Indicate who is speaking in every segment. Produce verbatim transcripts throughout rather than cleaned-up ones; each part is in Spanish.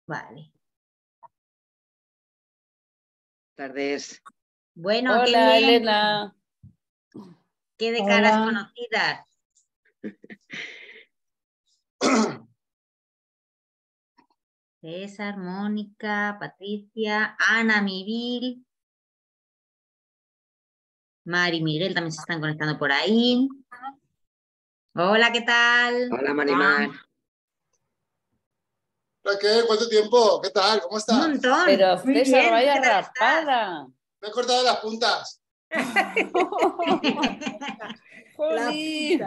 Speaker 1: Vale.
Speaker 2: Tardes.
Speaker 1: Bueno,
Speaker 3: Hola,
Speaker 1: qué bien.
Speaker 3: Elena.
Speaker 1: Qué de
Speaker 3: Hola.
Speaker 1: caras conocidas. César, Mónica, Patricia, Ana, Miril, Mari y Miguel también se están conectando por ahí. Hola, ¿qué tal?
Speaker 2: Hola, Marimar.
Speaker 4: ¿Qué? ¿Cuánto tiempo? ¿Qué tal? ¿Cómo estás?
Speaker 1: Un montón.
Speaker 3: Pero
Speaker 1: Muy
Speaker 3: César,
Speaker 1: bien,
Speaker 3: vaya
Speaker 1: ¿qué tal
Speaker 3: rapada.
Speaker 4: Me he cortado las puntas.
Speaker 3: Jolín.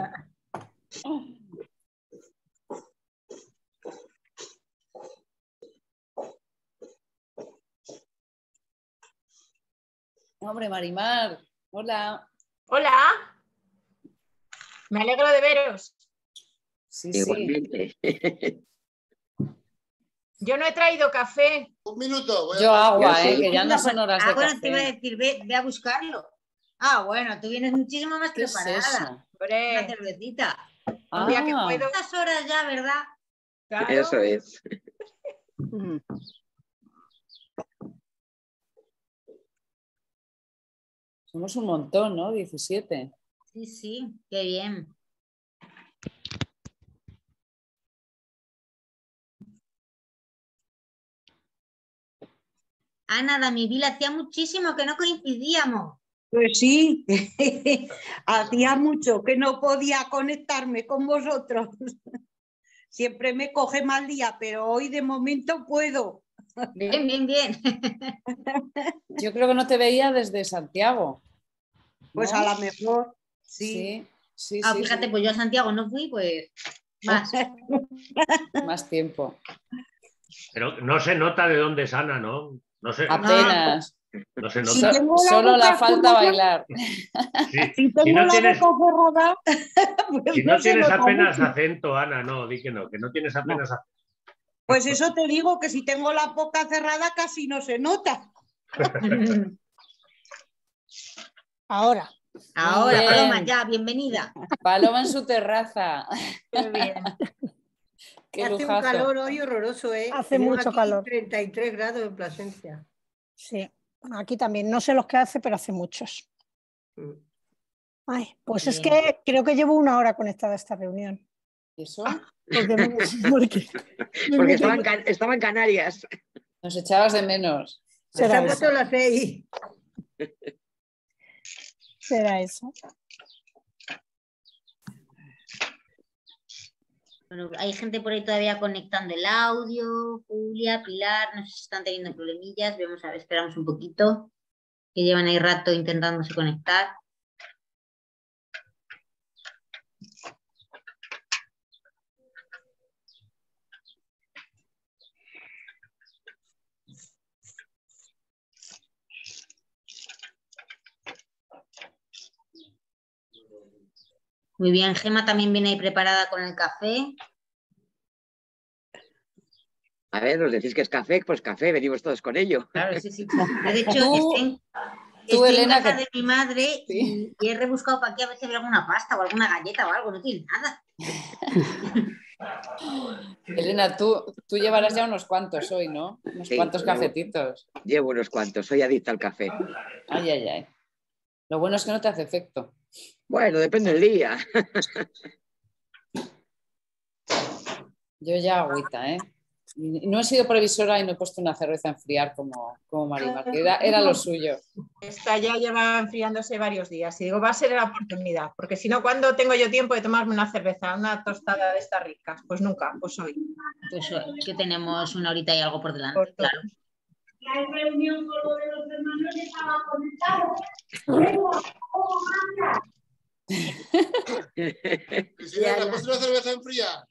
Speaker 3: Hombre, Marimar. Hola.
Speaker 5: Hola. Me alegro de veros.
Speaker 3: Sí,
Speaker 2: Igualmente.
Speaker 3: sí.
Speaker 5: Yo no he traído café.
Speaker 4: Un minuto. Voy a...
Speaker 3: Yo agua,
Speaker 2: Yo
Speaker 3: eh,
Speaker 2: sí.
Speaker 3: que ya no son horas
Speaker 1: Ah,
Speaker 3: de
Speaker 1: bueno,
Speaker 3: café.
Speaker 1: te iba a decir, ve, ve a buscarlo. Ah, bueno, tú vienes muchísimo más
Speaker 3: ¿Qué es
Speaker 1: preparada.
Speaker 3: eso?
Speaker 1: Una
Speaker 5: Hombre,
Speaker 1: cervecita.
Speaker 5: un día que
Speaker 3: Ah.
Speaker 5: puedo.
Speaker 1: Estas horas ya, ¿verdad?
Speaker 5: Claro.
Speaker 2: Eso es.
Speaker 3: Somos un montón, ¿no? diecisiete.
Speaker 1: Sí, sí, qué bien. Ana, Damivil, hacía muchísimo que no coincidíamos.
Speaker 6: Pues sí, hacía mucho que no podía conectarme con vosotros. Siempre me coge mal día, pero hoy de momento puedo.
Speaker 1: Bien, bien, bien.
Speaker 3: Yo creo que no te veía desde Santiago. ¿no?
Speaker 6: Pues a lo mejor, sí.
Speaker 3: Sí, sí,
Speaker 1: Ah,
Speaker 3: sí,
Speaker 1: fíjate,
Speaker 3: sí.
Speaker 1: pues yo a Santiago no fui, pues más.
Speaker 3: Más tiempo.
Speaker 7: Pero no se nota de dónde es Ana, ¿no? No se,
Speaker 3: Apenas.
Speaker 7: no se
Speaker 6: Si
Speaker 7: nota.
Speaker 6: tengo la
Speaker 3: Solo
Speaker 6: boca
Speaker 3: la falta
Speaker 6: cerrada,
Speaker 3: bailar.
Speaker 7: Sí,
Speaker 6: Si tengo
Speaker 7: si no
Speaker 6: la
Speaker 7: tienes,
Speaker 6: boca cerrada, pues
Speaker 7: si
Speaker 6: no
Speaker 7: no
Speaker 6: se
Speaker 7: tienes
Speaker 6: nota
Speaker 7: apenas
Speaker 6: mucho.
Speaker 7: acento, Ana, no, di que no, que no tienes apenas acento.
Speaker 6: Pues eso te digo, que si tengo la boca cerrada casi no se nota. Ahora.
Speaker 1: Ahora,
Speaker 3: Bien.
Speaker 1: Paloma, ya, bienvenida.
Speaker 3: Paloma en su terraza.
Speaker 6: Qué bien.
Speaker 3: Qué
Speaker 8: Hace
Speaker 3: lujazo.
Speaker 8: un calor hoy horroroso, ¿eh?
Speaker 9: Hace
Speaker 8: Tenemos
Speaker 9: mucho
Speaker 8: aquí
Speaker 9: calor.
Speaker 8: treinta y tres grados en Plasencia.
Speaker 9: Sí, aquí también. No sé los que hace, pero hace muchos. Ay, pues es
Speaker 1: Bien.
Speaker 9: que creo que llevo una hora conectada a esta reunión.
Speaker 3: ¿Y eso?
Speaker 9: Porque, me- porque, me
Speaker 2: Porque
Speaker 9: metí-
Speaker 2: estaba en, Can- estaba en Canarias.
Speaker 3: Nos echabas de menos.
Speaker 8: Se
Speaker 9: será
Speaker 8: han
Speaker 9: eso.
Speaker 8: puesto las seis.
Speaker 9: Será eso.
Speaker 1: Bueno, hay gente por ahí todavía conectando el audio. Julia, Pilar, no sé si están teniendo problemillas. Vamos a ver, esperamos un poquito. Que llevan ahí rato intentándose conectar. Muy bien, Gema también viene ahí preparada con el café.
Speaker 2: A ver, os decís que es café, pues café, venimos todos con ello.
Speaker 1: Claro, sí, sí. Yo, de hecho,
Speaker 3: Tú-
Speaker 1: estoy en,
Speaker 3: tú,
Speaker 1: estoy en
Speaker 3: Elena,
Speaker 1: casa
Speaker 3: que-
Speaker 1: de mi madre
Speaker 3: Sí.
Speaker 1: y, y he rebuscado para aquí a ver si había alguna pasta o alguna galleta o algo. No tiene nada.
Speaker 3: Elena, tú, tú llevarás ya unos cuantos hoy, ¿no? Unos
Speaker 2: Sí,
Speaker 3: cuantos
Speaker 2: llevo-
Speaker 3: cafetitos.
Speaker 2: Llevo unos cuantos, soy adicta al café.
Speaker 3: Ay, ay, ay. Lo bueno es que no te hace efecto.
Speaker 2: Bueno, depende del día.
Speaker 3: Yo ya agüita, ¿eh? Y no he sido previsora y no he puesto una cerveza a enfriar como, como Marimar, que era, era lo suyo.
Speaker 5: Esta ya lleva enfriándose varios días. Y digo, va a ser la oportunidad. Porque si no, ¿cuándo tengo yo tiempo de tomarme una cerveza, una tostada de estas ricas? Pues nunca, pues hoy.
Speaker 1: Pues hoy, que tenemos una horita y algo por delante,
Speaker 5: Por todo.
Speaker 1: claro.
Speaker 6: Hay reunión con lo de los hermanos y estaba conectado.
Speaker 4: Cristina, ¿te has puesto una cerveza en fría?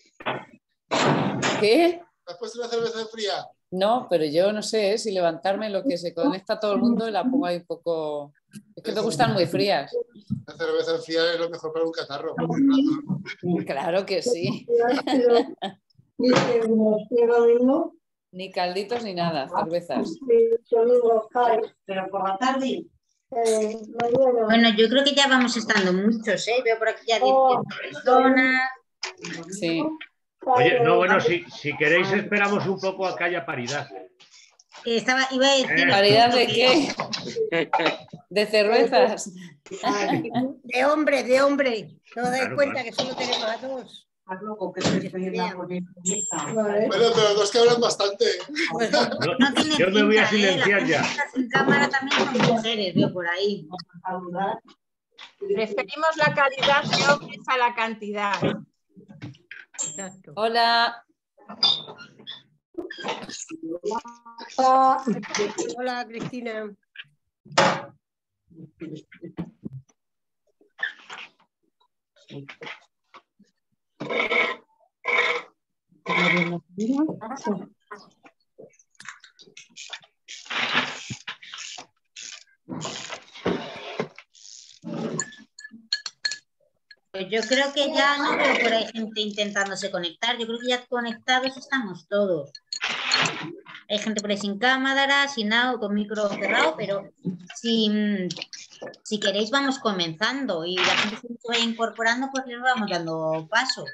Speaker 3: ¿Qué?
Speaker 4: ¿Te has puesto una cerveza en fría?
Speaker 3: No, pero yo no sé ¿eh? si levantarme lo que se conecta todo el mundo y la pongo ahí un poco... Es que te gustan muy frías.
Speaker 4: La cerveza en fría es lo mejor para un catarro.
Speaker 3: Claro que sí. Ni calditos ni nada, cervezas.
Speaker 6: Pero por la tarde.
Speaker 1: Bueno, yo creo que ya vamos estando muchos, ¿eh? Veo por aquí ya dieciocho personas.
Speaker 3: Sí.
Speaker 7: Oye, no, bueno, si, si queréis esperamos un poco a que haya paridad.
Speaker 1: Que estaba, iba a decir.
Speaker 7: Eh.
Speaker 3: ¿Paridad de qué? De cervezas.
Speaker 8: De hombre, de hombre. No os dais
Speaker 7: Claro,
Speaker 8: cuenta
Speaker 7: claro.
Speaker 8: que solo tenemos a dos.
Speaker 4: Bueno, pero los que hablan bastante.
Speaker 1: Pues
Speaker 7: No,
Speaker 1: no tiene
Speaker 7: yo me voy a
Speaker 1: pinta, ¿eh?
Speaker 7: silenciar
Speaker 1: Las
Speaker 7: ya.
Speaker 1: personas en cámara también son mujeres, veo por ahí.
Speaker 5: Preferimos la calidad de hombres a la cantidad.
Speaker 8: Exacto.
Speaker 3: Hola.
Speaker 8: Hola, Cristina.
Speaker 1: Pues yo creo que ya no veo por ahí gente intentándose conectar. Yo creo que ya conectados estamos todos. Hay gente por ahí sin cámara, sin audio, con micro cerrado, pero si, si queréis vamos comenzando y la gente se vaya incorporando, pues les vamos dando paso.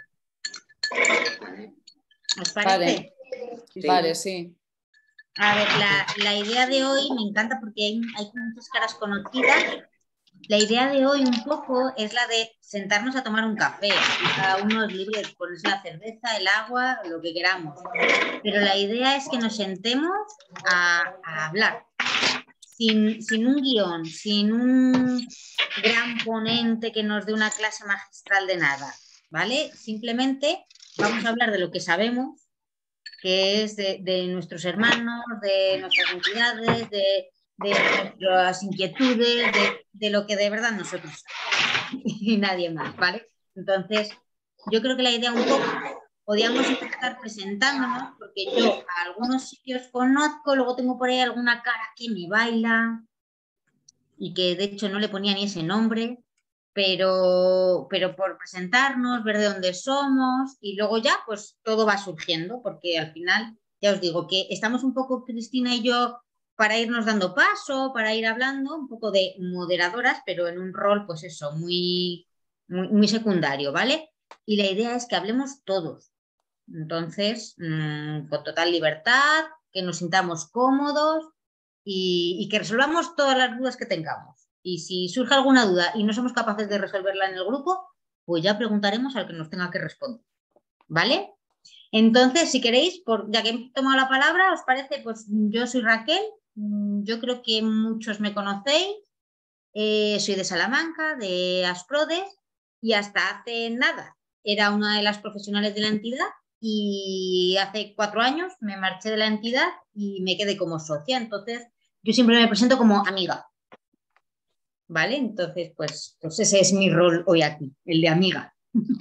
Speaker 1: ¿Os parece?
Speaker 3: Vale.
Speaker 2: Sí.
Speaker 3: Vale, sí.
Speaker 1: A ver, la, la idea de hoy me encanta porque hay, hay muchas caras conocidas. La idea de hoy un poco es la de sentarnos a tomar un café. Y cada uno es libre de ponerse la cerveza, el agua, lo que queramos. Pero la idea es que nos sentemos a, a hablar. Sin, sin un guión, sin un gran ponente que nos dé una clase magistral de nada. ¿Vale? Simplemente vamos a hablar de lo que sabemos, que es de, de nuestros hermanos, de nuestras entidades, de, de nuestras inquietudes, de, de lo que de verdad nosotros sabemos y nadie más, ¿vale? Entonces, yo creo que la idea un poco, podríamos empezar presentándonos, porque yo a algunos sitios conozco, luego tengo por ahí alguna cara que me baila y que de hecho no le ponía ni ese nombre, pero, pero por presentarnos, ver de dónde somos y luego ya pues todo va surgiendo, porque al final, ya os digo que estamos un poco Cristina y yo para irnos dando paso, para ir hablando, un poco de moderadoras, pero en un rol pues eso, muy, muy, muy secundario, ¿vale? Y la idea es que hablemos todos, entonces mmm, con total libertad, que nos sintamos cómodos y, y que resolvamos todas las dudas que tengamos. Y si surge alguna duda y no somos capaces de resolverla en el grupo, pues ya preguntaremos al que nos tenga que responder. ¿Vale? Entonces, si queréis, por, ya que he tomado la palabra, ¿os parece? Pues yo soy Raquel, yo creo que muchos me conocéis, eh, soy de Salamanca, de Asprodes, y hasta hace nada era una de las profesionales de la entidad y hace cuatro años me marché de la entidad y me quedé como socia. Entonces, yo siempre me presento como amiga. ¿Vale? Entonces, pues, pues ese es mi rol hoy aquí, el de amiga.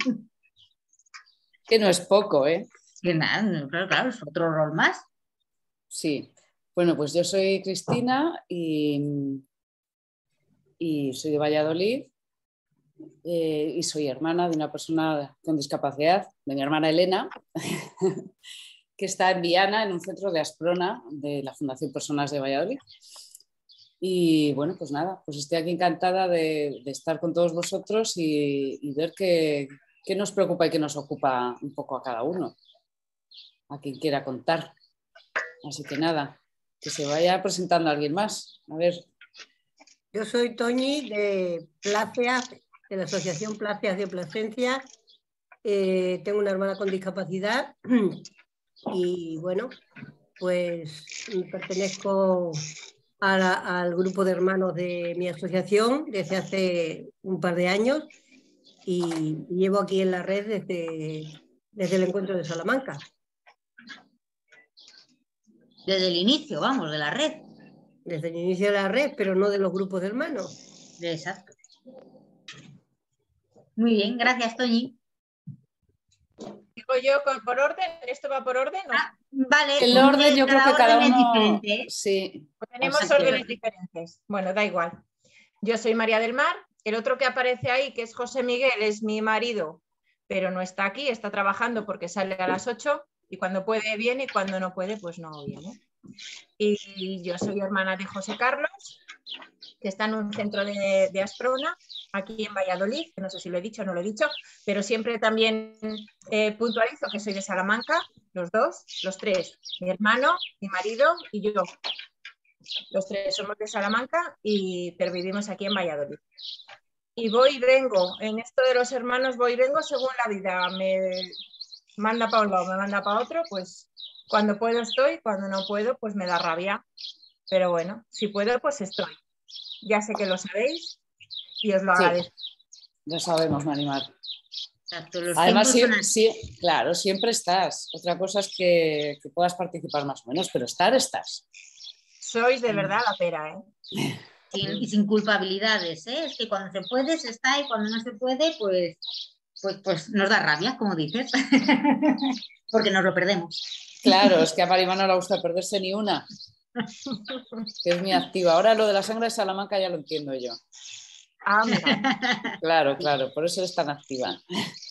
Speaker 3: Que no es poco, ¿eh?
Speaker 1: Que nada, claro, claro, es otro rol más.
Speaker 3: Sí. Bueno, pues yo soy Cristina y, y soy de Valladolid eh, y soy hermana de una persona con discapacidad, de mi hermana Elena, que está en Viana, en un centro de Asprona de la Fundación Personas de Valladolid. Y bueno, pues nada, pues estoy aquí encantada de, de estar con todos vosotros y, y ver qué, qué nos preocupa y qué nos ocupa un poco a cada uno, a quien quiera contar. Así que nada, que se vaya presentando a alguien más. A ver.
Speaker 8: Yo soy Toñi de Pláceas, de la Asociación Pláceas de Plasencia. Eh, tengo una hermana con discapacidad y bueno, pues pertenezco A la, al grupo de hermanos de mi asociación desde hace un par de años y llevo aquí en la red desde, desde el encuentro de Salamanca.
Speaker 1: Desde el inicio, vamos, de la red.
Speaker 8: Desde el inicio de la red, pero no de los grupos de hermanos.
Speaker 1: Exacto. Muy bien, gracias, Toñi.
Speaker 5: Digo yo, por orden, ¿esto va por orden? ¿No?
Speaker 1: Ah, vale.
Speaker 3: El orden yo creo que cada uno...
Speaker 1: es diferente, ¿eh?
Speaker 3: Sí.
Speaker 5: Pues tenemos
Speaker 3: Así que-
Speaker 5: órdenes diferentes. Bueno, da igual. Yo soy María del Mar. El otro que aparece ahí, que es José Miguel, es mi marido, pero no está aquí, está trabajando porque sale a las ocho y cuando puede viene y cuando no puede, pues no viene. Y yo soy hermana de José Carlos, que está en un centro de, de Asprona, aquí en Valladolid, que no sé si lo he dicho o no lo he dicho, pero siempre también eh, puntualizo que soy de Salamanca, los dos, los tres, mi hermano, mi marido y yo. Los tres somos de Salamanca, y, pero vivimos aquí en Valladolid. Y voy y vengo, en esto de los hermanos voy y vengo según la vida me manda para un lado, me manda para otro, pues cuando puedo estoy, cuando no puedo pues me da rabia, pero bueno, si puedo pues estoy. Ya sé que lo sabéis y os lo
Speaker 3: Sí,
Speaker 5: agradezco.
Speaker 3: lo sabemos, Marimar.
Speaker 1: Exacto, los
Speaker 3: Además,
Speaker 1: tiempos
Speaker 3: sí,
Speaker 1: son
Speaker 3: sí, claro, siempre estás. Otra cosa es que, que puedas participar más o menos, pero estar, estás.
Speaker 5: Sois de verdad la pera, ¿eh?
Speaker 1: sin, y sin culpabilidades, ¿eh? Es que cuando se puede se está y cuando no se puede, pues, pues, pues nos da rabia, como dices, porque nos lo perdemos.
Speaker 3: Claro, es que a Marimar no le gusta perderse ni una, que es muy activa. Ahora lo de la sangre de Salamanca ya lo entiendo yo.
Speaker 5: Ah, mira.
Speaker 3: Claro, claro, por eso es tan activa.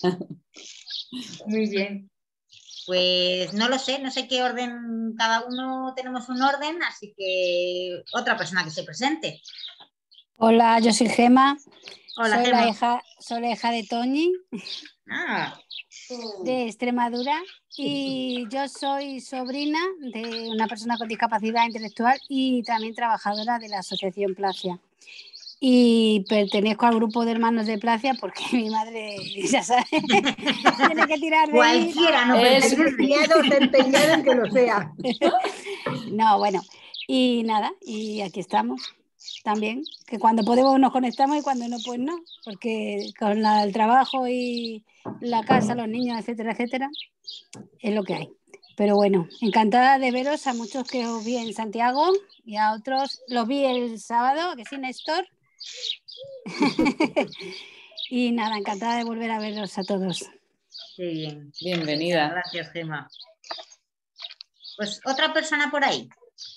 Speaker 1: Muy bien. Pues no lo sé, no sé qué orden, cada uno tenemos un orden, así que otra persona que se presente.
Speaker 10: Hola, yo soy Gema.
Speaker 1: Hola,
Speaker 10: soy,
Speaker 1: Gema.
Speaker 10: La hija, soy la hija de Toñi,
Speaker 1: Ah.
Speaker 10: de Extremadura, y yo soy sobrina de una persona con discapacidad intelectual y también trabajadora de la Asociación Placia. Y pertenezco al grupo de hermanos de Placia porque mi madre, ya sabes, tiene que tirar de
Speaker 1: Cualquiera
Speaker 10: mí.
Speaker 1: no
Speaker 8: es empeñado, empeñado en que lo sea.
Speaker 10: No, bueno, y nada, y aquí estamos también, que cuando podemos nos conectamos y cuando no, pues no, porque con la, el trabajo y la casa, los niños, etcétera, etcétera, es lo que hay. Pero bueno, encantada de veros a muchos que os vi en Santiago y a otros los vi el sábado, que sí, Néstor. Y nada, encantada de volver a veros a todos.
Speaker 1: Qué bien.
Speaker 3: Bienvenida.
Speaker 1: Gracias, Gema. Pues otra persona por ahí.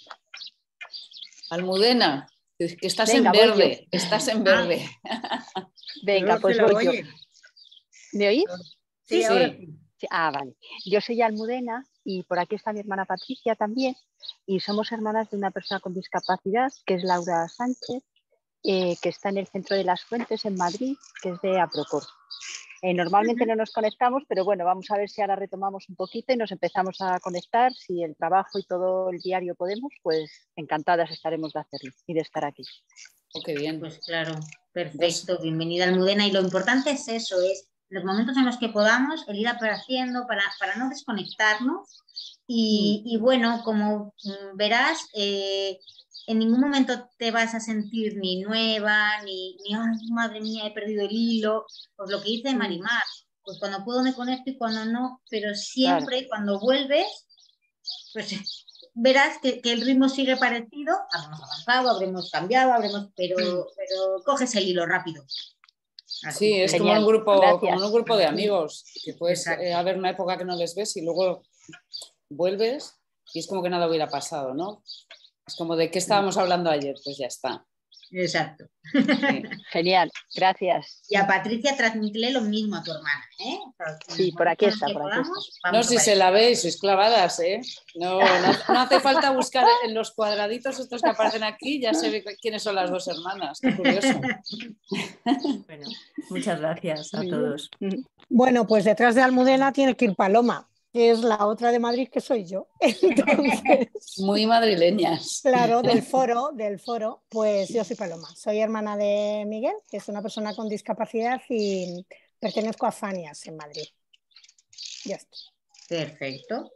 Speaker 3: Almudena, que estás
Speaker 11: Venga,
Speaker 3: en
Speaker 11: voy
Speaker 3: verde,
Speaker 11: yo.
Speaker 3: estás en verde.
Speaker 11: Venga,
Speaker 8: No
Speaker 11: pues
Speaker 8: se la
Speaker 11: voy yo.
Speaker 8: oye.
Speaker 11: ¿Me oís?
Speaker 8: Sí,
Speaker 3: Sí.
Speaker 8: ahora sí.
Speaker 11: Sí, ah, vale. Yo soy Almudena y por aquí está mi hermana Patricia también, y somos hermanas de una persona con discapacidad, que es Laura Sánchez, eh, que está en el Centro de las Fuentes en Madrid, que es de Aprocor. Eh, normalmente no nos conectamos, pero bueno, vamos a ver si ahora retomamos un poquito y nos empezamos a conectar. Si el trabajo y todo el diario podemos, pues encantadas estaremos de hacerlo y de estar aquí.
Speaker 3: Oh, qué bien.
Speaker 1: Pues claro, perfecto. Bienvenida, Almudena. Y lo importante es eso, es los momentos en los que podamos, el ir apareciendo para, para no desconectarnos. Y, y bueno, como verás, eh, en ningún momento te vas a sentir ni nueva, ni, ni ay, madre mía, he perdido el hilo. Pues lo que dice Marimar, pues cuando puedo me conecto y cuando no, pero siempre claro. Cuando vuelves, pues verás que, que el ritmo sigue parecido, habremos avanzado, habremos cambiado, habremos, pero, pero coges el hilo rápido. Así
Speaker 3: sí, es como un, grupo, como un grupo de amigos, que puedes eh, haber una época que no les ves y luego vuelves y es como que nada hubiera pasado, ¿no? Es como de qué estábamos hablando ayer, pues ya está.
Speaker 1: Exacto.
Speaker 11: Sí. Genial, gracias.
Speaker 1: Y a Patricia transmítele lo mismo a tu hermana, ¿eh?
Speaker 11: Sí, por aquí está, por aquí está.
Speaker 3: No, si se la veis, sois clavadas, ¿eh? No, no, no hace falta buscar en los cuadraditos estos que aparecen aquí, ya se ve quiénes son las dos hermanas. Qué curioso.
Speaker 12: Bueno, muchas gracias a todos.
Speaker 9: Bueno, pues detrás de Almudena tiene que ir Paloma, que es la otra de Madrid que soy yo. Entonces,
Speaker 3: muy madrileñas.
Speaker 9: Claro, del foro, del foro, pues yo soy Paloma. Soy hermana de Miguel, que es una persona con discapacidad, y pertenezco a Fanias en Madrid. Ya está.
Speaker 1: Perfecto.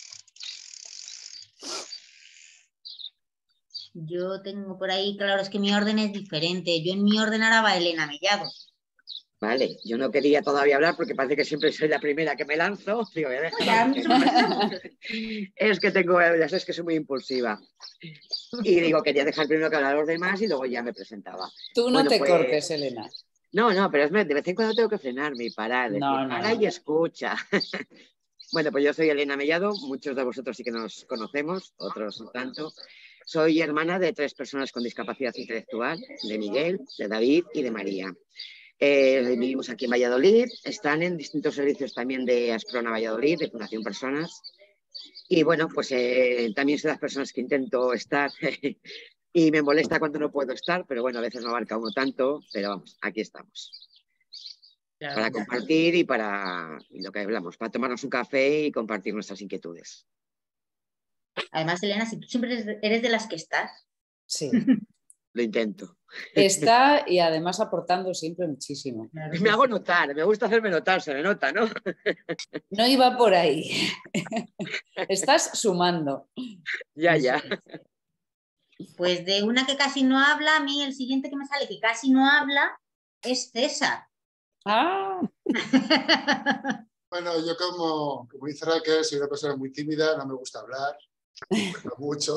Speaker 1: Yo tengo por ahí, claro, es que mi orden es diferente. Yo en mi orden ahora va Elena Mellado.
Speaker 2: Vale, yo no quería todavía hablar porque parece que siempre soy la primera que me lanzo. Digo, voy a dejar es que tengo, ya sabes que soy muy impulsiva. Y digo, quería dejar primero que hablar los demás y luego ya me presentaba.
Speaker 3: Tú no bueno, te pues... cortes, Elena.
Speaker 2: No, no, pero es, de vez en cuando tengo que frenarme y parar. Decir,
Speaker 3: no, no,
Speaker 2: para
Speaker 3: no.
Speaker 2: y escucha. Bueno, pues yo soy Elena Mellado, muchos de vosotros sí que nos conocemos, otros no tanto. Soy hermana de tres personas con discapacidad intelectual, de Miguel, de David y de María. Eh, vivimos aquí en Valladolid, están en distintos servicios también de Asprona Valladolid, de Fundación Personas. Y bueno, pues eh, también soy de las personas que intento estar Y me molesta cuando no puedo estar, pero bueno, a veces no abarca uno tanto, pero vamos, aquí estamos. Claro. Para compartir y para y lo que hablamos, para tomarnos un café y compartir nuestras inquietudes.
Speaker 1: Además, Elena, si tú siempre eres de, eres de las que estás.
Speaker 3: Sí.
Speaker 2: Lo intento.
Speaker 3: Está y además aportando siempre muchísimo.
Speaker 2: Claro. Me hago notar, me gusta hacerme notar, se me nota, ¿no?
Speaker 3: No iba por ahí. Estás sumando.
Speaker 2: Ya, ya.
Speaker 1: Pues de una que casi no habla, a mí el siguiente que me sale que casi no habla es César.
Speaker 3: Ah.
Speaker 4: Bueno, yo como, como dice Raquel, soy una persona muy tímida, no me gusta hablar, me gusta mucho.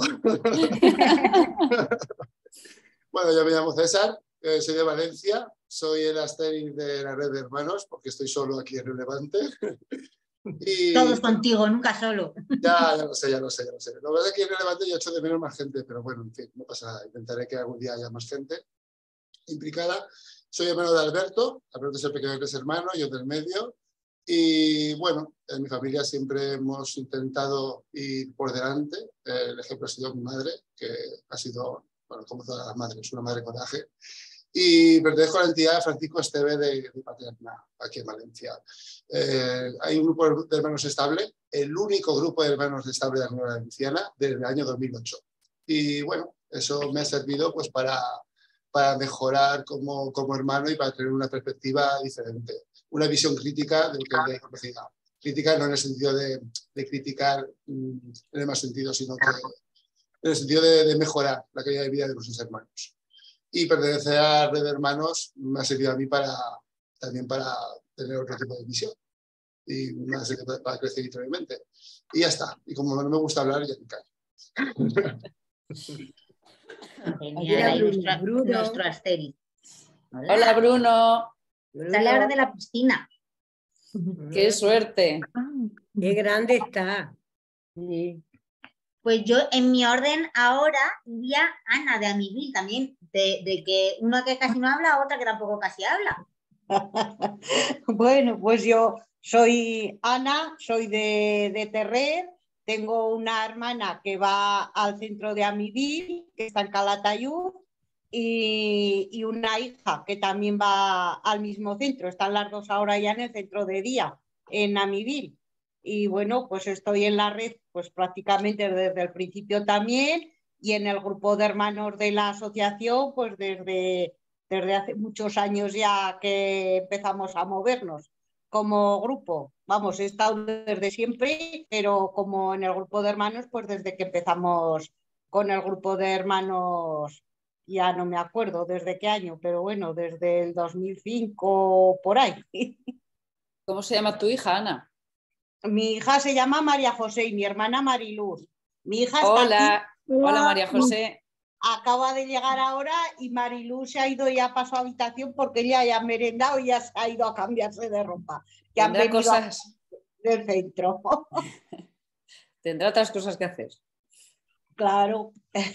Speaker 4: Bueno, yo me llamo César, eh, soy de Valencia, soy el asterisk de la red de hermanos, porque estoy solo aquí en el Levante. Y...
Speaker 1: Todos contigo, nunca solo.
Speaker 4: Ya, ya lo sé, ya lo sé, ya lo sé. Lo verdad es que en el Levante yo echo de menos más gente, pero bueno, en fin, no pasa nada. Intentaré que algún día haya más gente implicada. Soy hermano de Alberto, Alberto es el pequeño que es hermano, yo del medio. Y bueno, en mi familia siempre hemos intentado ir por delante. El ejemplo ha sido mi madre, que ha sido, bueno, como todas las madres, una madre coraje. Y pertenezco a la entidad Francisco Esteve de, de Paterna, aquí en Valencia. Eh, hay un grupo de hermanos estable, el único grupo de hermanos estable de la Comunidad Valenciana desde el año dos mil ocho. Y bueno, eso me ha servido pues para, para mejorar como, como hermano y para tener una perspectiva diferente, una visión crítica de lo que es la discapacidad. Crítica no en el sentido de, de criticar mmm, en el más sentido, sino que en el sentido de, de mejorar la calidad de vida de nuestros hermanos. Y pertenecer a la red de hermanos me ha servido a mí para, también para tener otro tipo de visión y me ha servido para crecer literalmente. Y ya está. Y como no me gusta hablar, ya me callo.
Speaker 1: Genial, nuestro, Bruno. Nuestro asterisk.
Speaker 3: Hola, Hola Bruno.
Speaker 1: Sale ahora de la piscina.
Speaker 3: ¡Qué suerte!
Speaker 8: ¡Qué grande está!
Speaker 1: Sí. Pues yo en mi orden ahora iría Ana de Amivil también, de, de que una que casi no habla, otra que tampoco casi habla.
Speaker 6: Bueno, pues yo soy Ana, soy de, de Terrer, tengo una hermana que va al centro de Amivil, que está en Calatayud, y, y una hija que también va al mismo centro, están las dos ahora ya en el centro de día, en Amivil. Y bueno, pues estoy en la red pues prácticamente desde el principio también y en el grupo de hermanos de la asociación pues desde, desde hace muchos años ya que empezamos a movernos como grupo. Vamos, he estado desde siempre, pero como en el grupo de hermanos pues desde que empezamos con el grupo de hermanos, ya no me acuerdo desde qué año, pero bueno, desde el dos mil cinco por ahí.
Speaker 3: ¿Cómo se llama tu hija, Ana?
Speaker 6: Mi hija se llama María José y mi hermana Mariluz. Mi hija está
Speaker 3: Hola,
Speaker 6: aquí.
Speaker 3: Hola María José.
Speaker 6: Acaba de llegar ahora y Mariluz se ha ido ya a su habitación porque ella ya ha merendado y ya se ha ido a cambiarse de ropa. Que han venido
Speaker 3: cosas
Speaker 6: del centro.
Speaker 3: Tendrá otras cosas que hacer.
Speaker 6: Claro.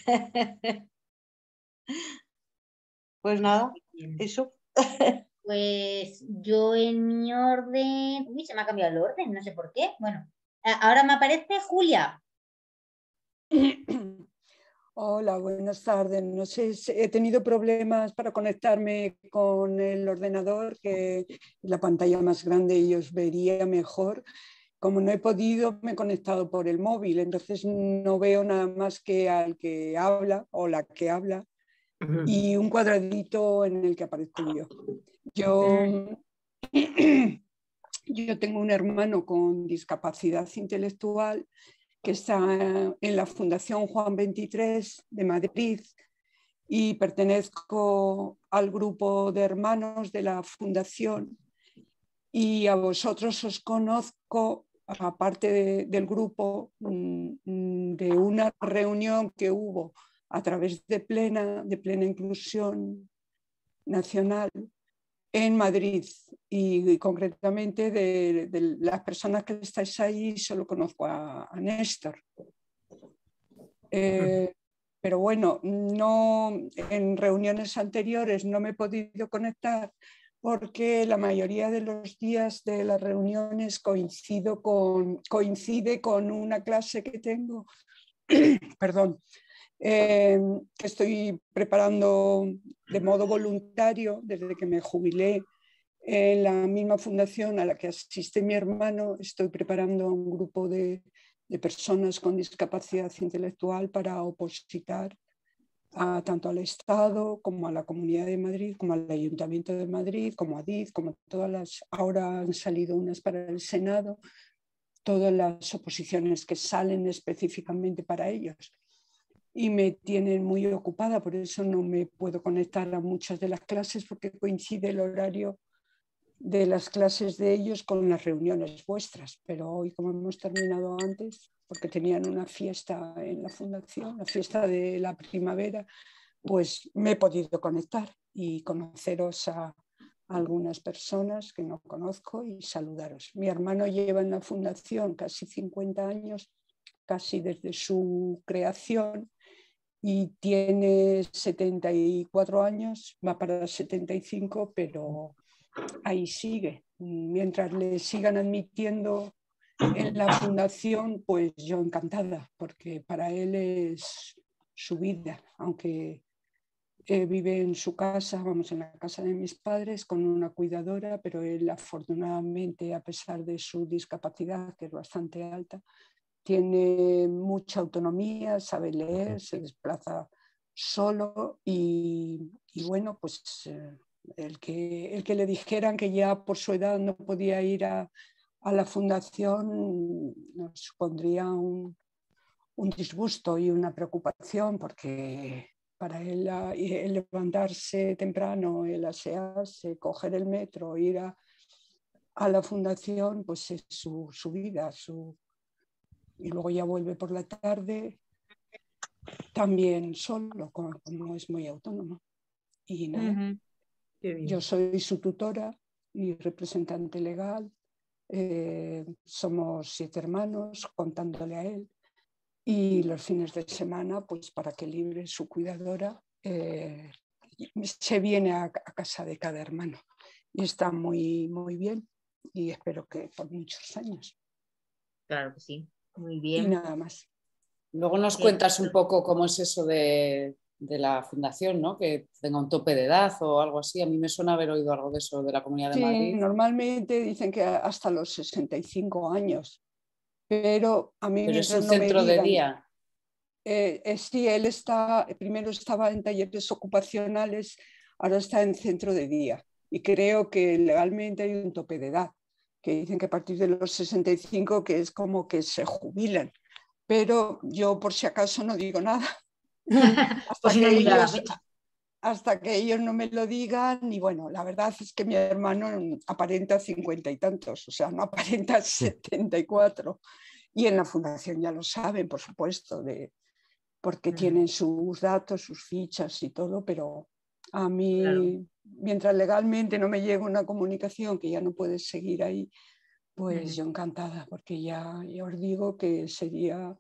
Speaker 6: Pues nada, eso.
Speaker 1: Pues yo en mi orden... Uy, se me ha cambiado el orden, no sé por qué. Bueno, ahora me aparece Julia.
Speaker 13: Hola, buenas tardes. No sé, he tenido problemas para conectarme con el ordenador, que la pantalla más grande y os vería mejor. Como no he podido, me he conectado por el móvil, entonces no veo nada más que al que habla o la que habla y un cuadradito en el que aparezco yo. Yo, yo tengo un hermano con discapacidad intelectual que está en la Fundación Juan veintitrés de Madrid y pertenezco al grupo de hermanos de la fundación y a vosotros os conozco, aparte de, del grupo, de una reunión que hubo a través de Plena, de Plena Inclusión Nacional en Madrid y, y concretamente de, de las personas que estáis ahí solo conozco a, a Néstor. Eh, pero bueno, no, en reuniones anteriores no me he podido conectar porque la mayoría de los días de las reuniones coincido con, coincide con una clase que tengo, perdón, eh, que estoy preparando de modo voluntario desde que me jubilé en la misma fundación a la que asiste mi hermano. Estoy preparando un grupo de, de personas con discapacidad intelectual para opositar a, tanto al Estado como a la Comunidad de Madrid, como al Ayuntamiento de Madrid, como a D I Z, como todas las, ahora han salido unas para el Senado, todas las oposiciones que salen específicamente para ellos. Y me tienen muy ocupada, por eso no me puedo conectar a muchas de las clases, porque coincide el horario de las clases de ellos con las reuniones vuestras. Pero hoy, como hemos terminado antes, porque tenían una fiesta en la fundación, la fiesta de la primavera, pues me he podido conectar y conoceros a algunas personas que no conozco y saludaros. Mi hermano lleva en la fundación casi cincuenta años, casi desde su creación, y tiene setenta y cuatro años, va para setenta y cinco, pero ahí sigue. Mientras le sigan admitiendo en la fundación, pues yo encantada, porque para él es su vida, aunque eh, vive en su casa, vamos, en la casa de mis padres, con una cuidadora, pero él afortunadamente, a pesar de su discapacidad, que es bastante alta, tiene mucha autonomía, sabe leer, se desplaza solo y, y bueno, pues eh, el, que, el que le dijeran que ya por su edad no podía ir a, a la fundación nos supondría un, un disgusto y una preocupación, porque para él el levantarse temprano, el asearse, coger el metro, ir a, a la fundación, pues es su, su vida, su... y luego ya vuelve por la tarde también solo, como, como es muy autónomo. Y nada,
Speaker 5: Uh-huh. Qué bien.
Speaker 13: yo soy su tutora y representante legal, eh, somos siete hermanos contándole a él, y los fines de semana, pues para que libre su cuidadora, eh, se viene a, a casa de cada hermano y está muy, muy bien, y espero que por muchos años.
Speaker 1: Claro que sí, muy
Speaker 13: Y
Speaker 1: bien.
Speaker 13: nada más.
Speaker 3: Luego nos
Speaker 1: Bien.
Speaker 3: cuentas un poco cómo es eso de, de la fundación, ¿no? Que tenga un tope de edad o algo así. A mí me suena haber oído algo de eso de la Comunidad de
Speaker 13: Sí,
Speaker 3: Madrid.
Speaker 13: normalmente dicen que hasta los sesenta y cinco años, pero a mí
Speaker 3: Pero es
Speaker 13: mientras
Speaker 3: un
Speaker 13: no me
Speaker 3: centro de
Speaker 13: digan...
Speaker 3: día.
Speaker 13: Eh, eh, sí, él está, primero estaba en talleres ocupacionales, ahora está en centro de día, y creo que legalmente hay un tope de edad, que dicen que a partir de los sesenta y cinco que es como que se jubilan, pero yo por si acaso no digo nada hasta,
Speaker 1: Pues si no
Speaker 13: que
Speaker 1: mira la
Speaker 13: ellos,
Speaker 1: fecha.
Speaker 13: hasta que ellos no me lo digan. Y bueno, la verdad es que mi hermano aparenta cincuenta y tantos, o sea, no aparenta setenta y cuatro, y en la fundación ya lo saben, por supuesto, de porque tienen sus datos, sus fichas y todo, pero a mí, claro, mientras legalmente no me llegue una comunicación que ya no puedes seguir ahí, pues uh-huh. yo encantada, porque ya, ya os digo que sería,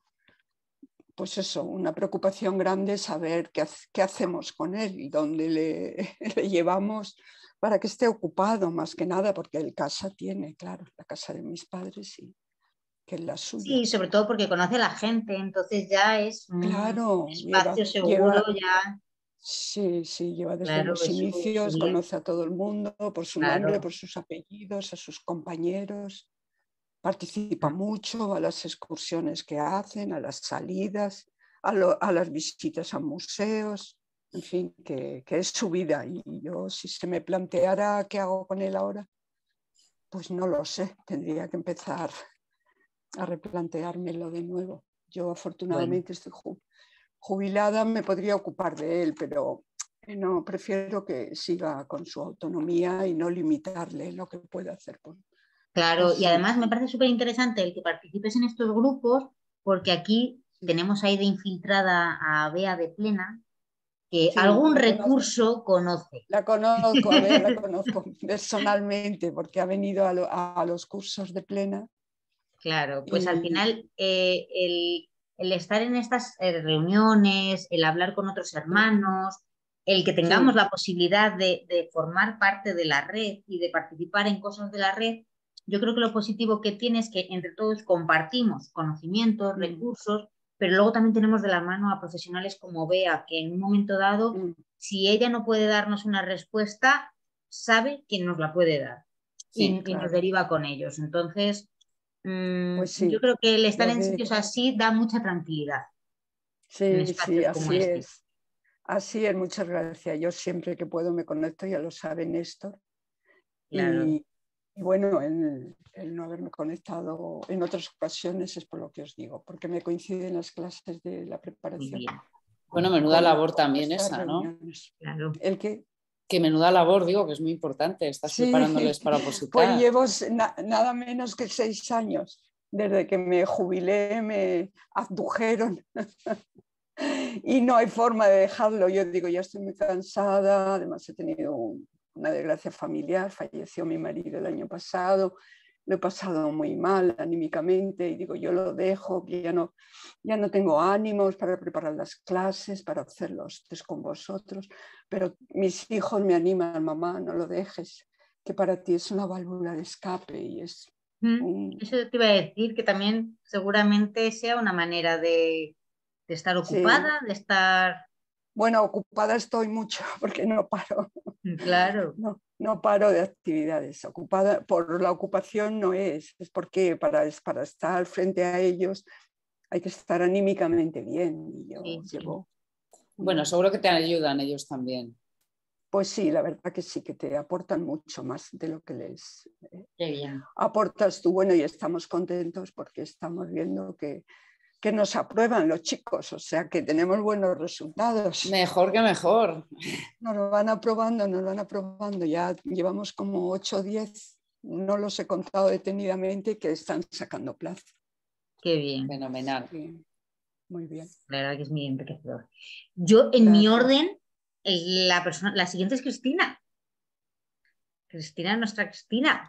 Speaker 13: pues eso, una preocupación grande saber qué, qué hacemos con él y dónde le, le llevamos para que esté ocupado, más que nada, porque el casa tiene, claro, la casa de mis padres y que es la suya.
Speaker 1: Sí, sobre todo porque conoce a la gente, entonces ya es un
Speaker 13: claro,
Speaker 1: espacio
Speaker 13: lleva,
Speaker 1: seguro,
Speaker 13: lleva,
Speaker 1: ya.
Speaker 13: Sí, sí, lleva desde
Speaker 1: Claro,
Speaker 13: los
Speaker 1: es su-
Speaker 13: inicios,
Speaker 1: su
Speaker 13: conoce a todo el mundo por su
Speaker 1: Claro.
Speaker 13: nombre, por sus apellidos, a sus compañeros, participa mucho a las excursiones que hacen, a las salidas, a, lo, a las visitas a museos, en fin, que, que es su vida. Y yo, si se me planteara qué hago con él ahora, pues no lo sé, tendría que empezar a replanteármelo de nuevo. Yo afortunadamente bueno. estoy jubilada, me podría ocupar de él, pero no, prefiero que siga con su autonomía y no limitarle lo que puede hacer. Por,
Speaker 1: claro,
Speaker 13: por
Speaker 1: y además me parece súper interesante el que participes en estos grupos, porque aquí sí. tenemos ahí de infiltrada a Bea de Plena, que sí, algún recurso conoce.
Speaker 13: La conozco, a ver, la conozco personalmente, porque ha venido a, lo, a los cursos de Plena.
Speaker 1: Claro, pues
Speaker 13: y...
Speaker 1: al final eh, el, el estar en estas eh, reuniones, el hablar con otros hermanos, el que tengamos sí. la posibilidad de, de formar parte de la red y de participar en cosas de la red, yo creo que lo positivo que tiene es que entre todos compartimos conocimientos, mm. recursos, pero luego también tenemos de la mano a profesionales como Bea, que en un momento dado,
Speaker 13: Mm.
Speaker 1: si ella no puede darnos una respuesta, sabe quién nos la puede dar
Speaker 13: Sí,
Speaker 1: y, y
Speaker 13: claro.
Speaker 1: nos deriva con ellos. Entonces, mm,
Speaker 13: Pues sí,
Speaker 1: yo creo que el estar
Speaker 13: lo
Speaker 1: en
Speaker 13: de-
Speaker 1: sitios así da mucha tranquilidad en
Speaker 13: Sí,
Speaker 1: espacios
Speaker 13: sí,
Speaker 1: como
Speaker 13: así
Speaker 1: este.
Speaker 13: es. Así es, muchas gracias. Yo siempre que puedo me conecto, ya lo sabe Néstor.
Speaker 1: Claro.
Speaker 13: Y, y bueno, el, el no haberme conectado en otras ocasiones es por lo que os digo, porque me coinciden las clases de la
Speaker 1: Muy
Speaker 13: preparación.
Speaker 1: bien.
Speaker 3: Bueno, menuda
Speaker 13: con
Speaker 3: labor también
Speaker 13: estas
Speaker 3: esa, ¿no?
Speaker 13: reuniones.
Speaker 1: Claro.
Speaker 13: ¿El qué?
Speaker 3: Que menuda labor, digo, que es muy importante. Estás
Speaker 13: Sí,
Speaker 3: preparándoles para
Speaker 13: pues
Speaker 3: opositar.
Speaker 13: llevo na- nada menos que seis años. Desde que me jubilé me abdujeron y no hay forma de dejarlo. Yo digo, ya estoy muy cansada, además he tenido un- una desgracia familiar, falleció mi marido el año pasado, lo he pasado muy mal anímicamente y digo, yo lo dejo, que ya no, ya no tengo ánimos para preparar las clases, para hacer los test con vosotros, pero mis hijos me animan, mamá, no lo dejes, que para ti es una válvula de escape y es
Speaker 1: Mm,
Speaker 13: un...
Speaker 1: Eso te iba a decir, que también seguramente sea una manera de, de estar
Speaker 13: Sí.
Speaker 1: ocupada, de estar...
Speaker 13: Bueno, ocupada estoy mucho porque no paro.
Speaker 1: Claro.
Speaker 13: No, no paro de actividades. Ocupada por la ocupación no es, es porque para, es para estar frente a ellos hay que estar anímicamente bien. Y yo
Speaker 1: Sí, sí.
Speaker 13: llevo,
Speaker 3: Bueno, seguro que te ayudan ellos también.
Speaker 13: pues sí, la verdad que sí, que te aportan mucho más de lo que les eh,
Speaker 1: Qué bien.
Speaker 13: aportas tú. Bueno, y estamos contentos porque estamos viendo que, que nos aprueban los chicos, o sea que tenemos buenos resultados.
Speaker 3: Mejor que mejor.
Speaker 13: Nos lo van aprobando, nos lo van aprobando. Ya llevamos como ocho o diez, no los he contado detenidamente, que están sacando plaza.
Speaker 1: Qué bien.
Speaker 3: Fenomenal.
Speaker 13: Sí, muy bien.
Speaker 1: La verdad que es muy enriquecedor. Yo, en mi
Speaker 13: Gracias.
Speaker 1: orden, el- la, persona, la siguiente es Cristina. Cristina, nuestra Cristina.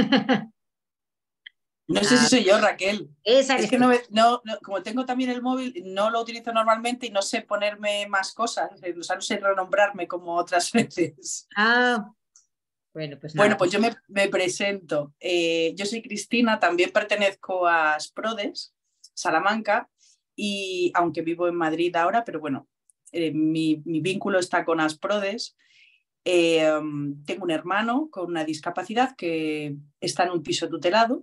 Speaker 14: No sé si soy yo, Raquel.
Speaker 1: Esa
Speaker 14: Es
Speaker 1: eres
Speaker 14: que
Speaker 1: tú.
Speaker 14: no, me- no, no- como tengo también el móvil, no lo utilizo normalmente y no sé ponerme más cosas, o sea, no sé renombrarme como otras veces.
Speaker 1: Ah, bueno, pues nada.
Speaker 14: Bueno, pues yo me, me presento. Eh, yo soy Cristina, también pertenezco a Asprodes, Salamanca, y aunque vivo en Madrid ahora, pero bueno, eh, mi, mi vínculo está con Asprodes. Eh, tengo un hermano con una discapacidad que está en un piso tutelado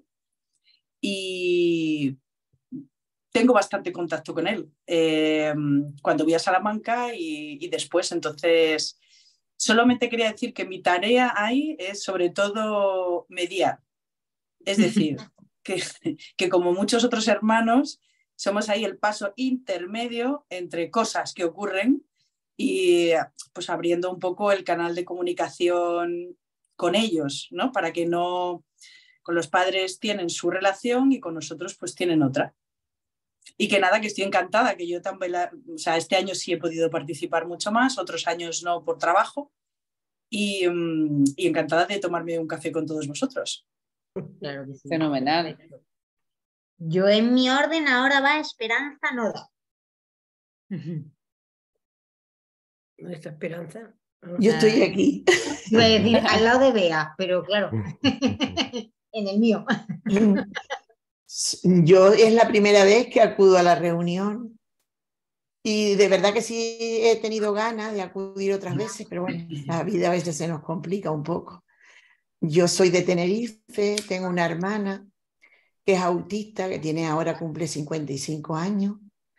Speaker 14: y tengo bastante contacto con él eh, cuando voy a Salamanca y, y después. Entonces, solamente quería decir que mi tarea ahí es sobre todo mediar. Es decir, que, que como muchos otros hermanos, somos ahí el paso intermedio entre cosas que ocurren y pues abriendo un poco el canal de comunicación con ellos, ¿no? Para que no... Con los padres tienen su relación y con nosotros pues tienen otra. Y que nada, que estoy encantada, que yo también, la, o sea, este año sí he podido participar mucho más, otros años no por trabajo y, y encantada de tomarme un café con todos vosotros.
Speaker 1: Claro que sí.
Speaker 3: Fenomenal.
Speaker 1: Yo en mi orden ahora va Esperanza Noda.
Speaker 8: Nuestra Esperanza.
Speaker 15: Yo estoy aquí.
Speaker 1: Iba a decir al lado de Bea, pero claro, en el mío.
Speaker 15: Yo es la primera vez que acudo a la reunión y de verdad que sí he tenido ganas de acudir otras veces, pero bueno, la vida a veces se nos complica un poco. Yo soy de Tenerife, tengo una hermana que es autista, que tiene ahora cumple cincuenta y cinco años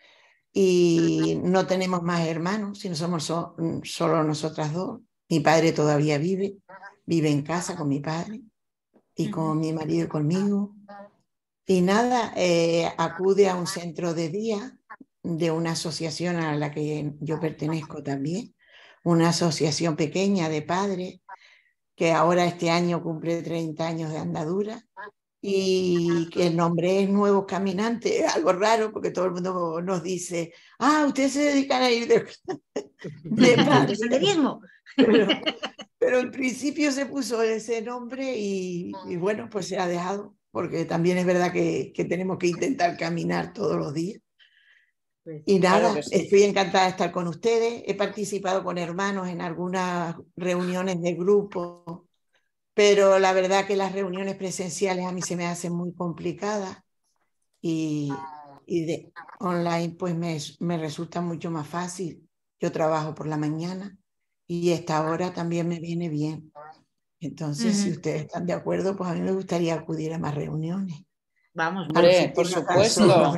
Speaker 15: y no tenemos más hermanos, sino somos so, solo nosotras dos. Mi padre todavía vive, vive en casa con mi padre y con mi marido y conmigo. Y nada, eh, acude a un centro de día de una asociación a la que yo pertenezco también, una asociación pequeña de padres que ahora este año cumple treinta años de andadura y que el nombre es Nuevos Caminantes, algo raro porque todo el mundo nos dice, ah, ustedes se dedican a ir de, de padres. Pero, pero en principio se puso ese nombre y, y bueno, pues se ha dejado, porque también es verdad que, que tenemos que intentar caminar todos los días. Y nada,
Speaker 3: Claro que sí.
Speaker 15: estoy encantada de estar con ustedes. He participado con hermanos en algunas reuniones de grupo, pero la verdad que las reuniones presenciales a mí se me hacen muy complicadas y, y de, online pues me, me resulta mucho más fácil. Yo trabajo por la mañana y esta hora también me viene bien. Entonces, uh-huh. si ustedes están de acuerdo, pues a mí me gustaría acudir a más reuniones.
Speaker 1: Vamos,
Speaker 3: hombre, por supuesto.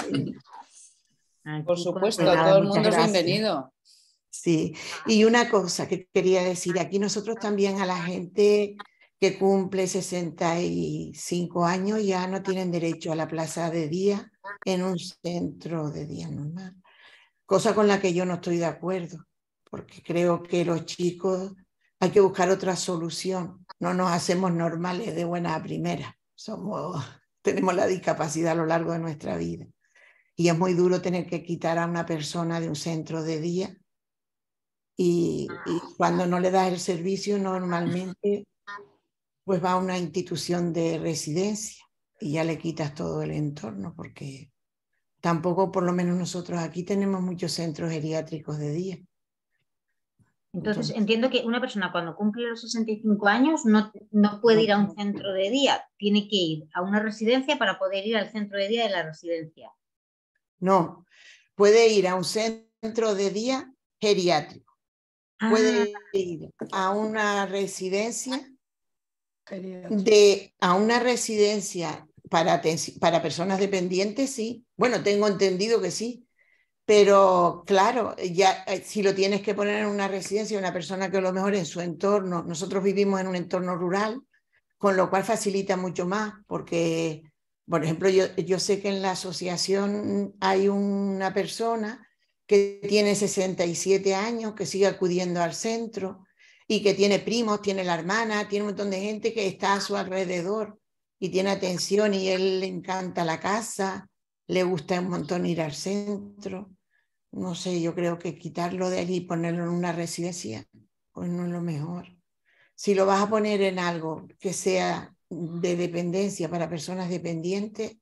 Speaker 3: Por supuesto, pues nada, todo el mundo es bienvenido.
Speaker 15: Sí, y una cosa que quería decir, aquí nosotros también a la gente que cumple sesenta y cinco años ya no tienen derecho a la plaza de día en un centro de día normal, cosa con la que yo no estoy de acuerdo, porque creo que los chicos hay que buscar otra solución, no nos hacemos normales de buena a primera, somos, tenemos la discapacidad a lo largo de nuestra vida y es muy duro tener que quitar a una persona de un centro de día y, y cuando no le das el servicio normalmente pues va a una institución de residencia y ya le quitas todo el entorno, porque tampoco, por lo menos nosotros aquí tenemos muchos centros geriátricos de día.
Speaker 1: Entonces, Entonces entiendo que una persona cuando cumple los sesenta y cinco años no, no puede ir a un centro de día, tiene que ir a una residencia para poder ir al centro de día de la residencia.
Speaker 15: No, puede ir a un centro de día geriátrico, ah. puede ir a una residencia De, a una residencia para, para personas dependientes, sí. Bueno, tengo entendido que sí. Pero claro, ya si lo tienes que poner en una residencia, una persona que a lo mejor en su entorno, nosotros vivimos en un entorno rural, con lo cual facilita mucho más, porque, por ejemplo, yo, yo sé que en la asociación hay una persona que tiene sesenta y siete años, que sigue acudiendo al centro, y que tiene primos, tiene la hermana, tiene un montón de gente que está a su alrededor y tiene atención y él le encanta la casa, le gusta un montón ir al centro. No sé, yo creo que quitarlo de allí y ponerlo en una residencia, pues no es lo mejor. Si lo vas a poner en algo que sea de dependencia para personas dependientes,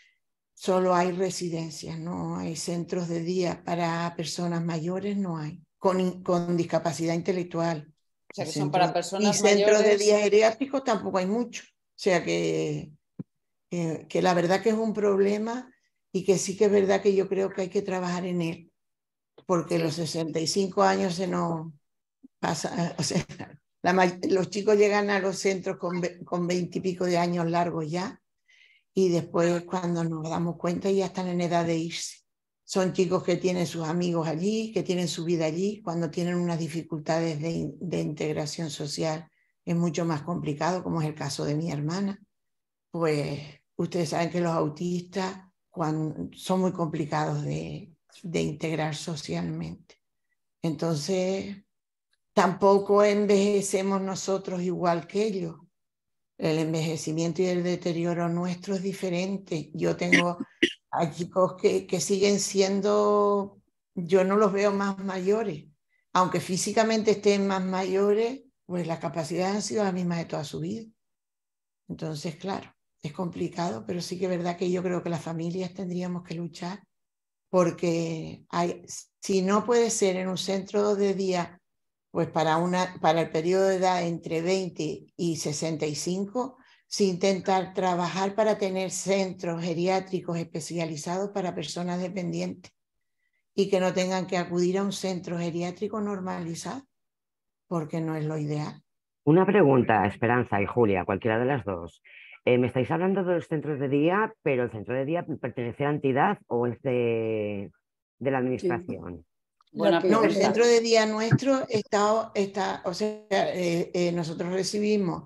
Speaker 15: solo hay residencias, no hay centros de día para personas mayores, no hay, con, con discapacidad intelectual.
Speaker 3: O sea, que son para personas
Speaker 15: y
Speaker 3: mayores.
Speaker 15: centros de día geriátricos tampoco hay mucho. O sea, que, que, que la verdad que es un problema y que sí que es verdad que yo creo que hay que trabajar en él. Porque los sesenta y cinco años se nos pasa. O sea, la, los chicos llegan a los centros con, con veinte y pico de años largos ya. Y después, cuando nos damos cuenta, ya están en edad de irse. Son chicos que tienen sus amigos allí, que tienen su vida allí. Cuando tienen unas dificultades de, de integración social es mucho más complicado, como es el caso de mi hermana. Pues ustedes saben que los autistas cuando, son muy complicados de, de integrar socialmente. Entonces, tampoco envejecemos nosotros igual que ellos. El envejecimiento y el deterioro nuestro es diferente. Yo tengo... Hay chicos que, que siguen siendo, yo no los veo más mayores, aunque físicamente estén más mayores, pues las capacidades han sido las mismas de toda su vida. Entonces, claro, es complicado, pero sí que es verdad que yo creo que las familias tendríamos que luchar, porque hay, si no puede ser en un centro de día, pues para, una, para el periodo de edad entre veinte y sesenta y cinco, si intentar trabajar para tener centros geriátricos especializados para personas dependientes y que no tengan que acudir a un centro geriátrico normalizado, porque no es lo ideal.
Speaker 2: Una pregunta, Esperanza y Julia, cualquiera de las dos. Eh, me estáis hablando de los centros de día, pero ¿el centro de día pertenece a la entidad o es de, de la administración?
Speaker 15: Sí. Bueno, no, el centro de día nuestro está, está o sea, eh, eh, nosotros recibimos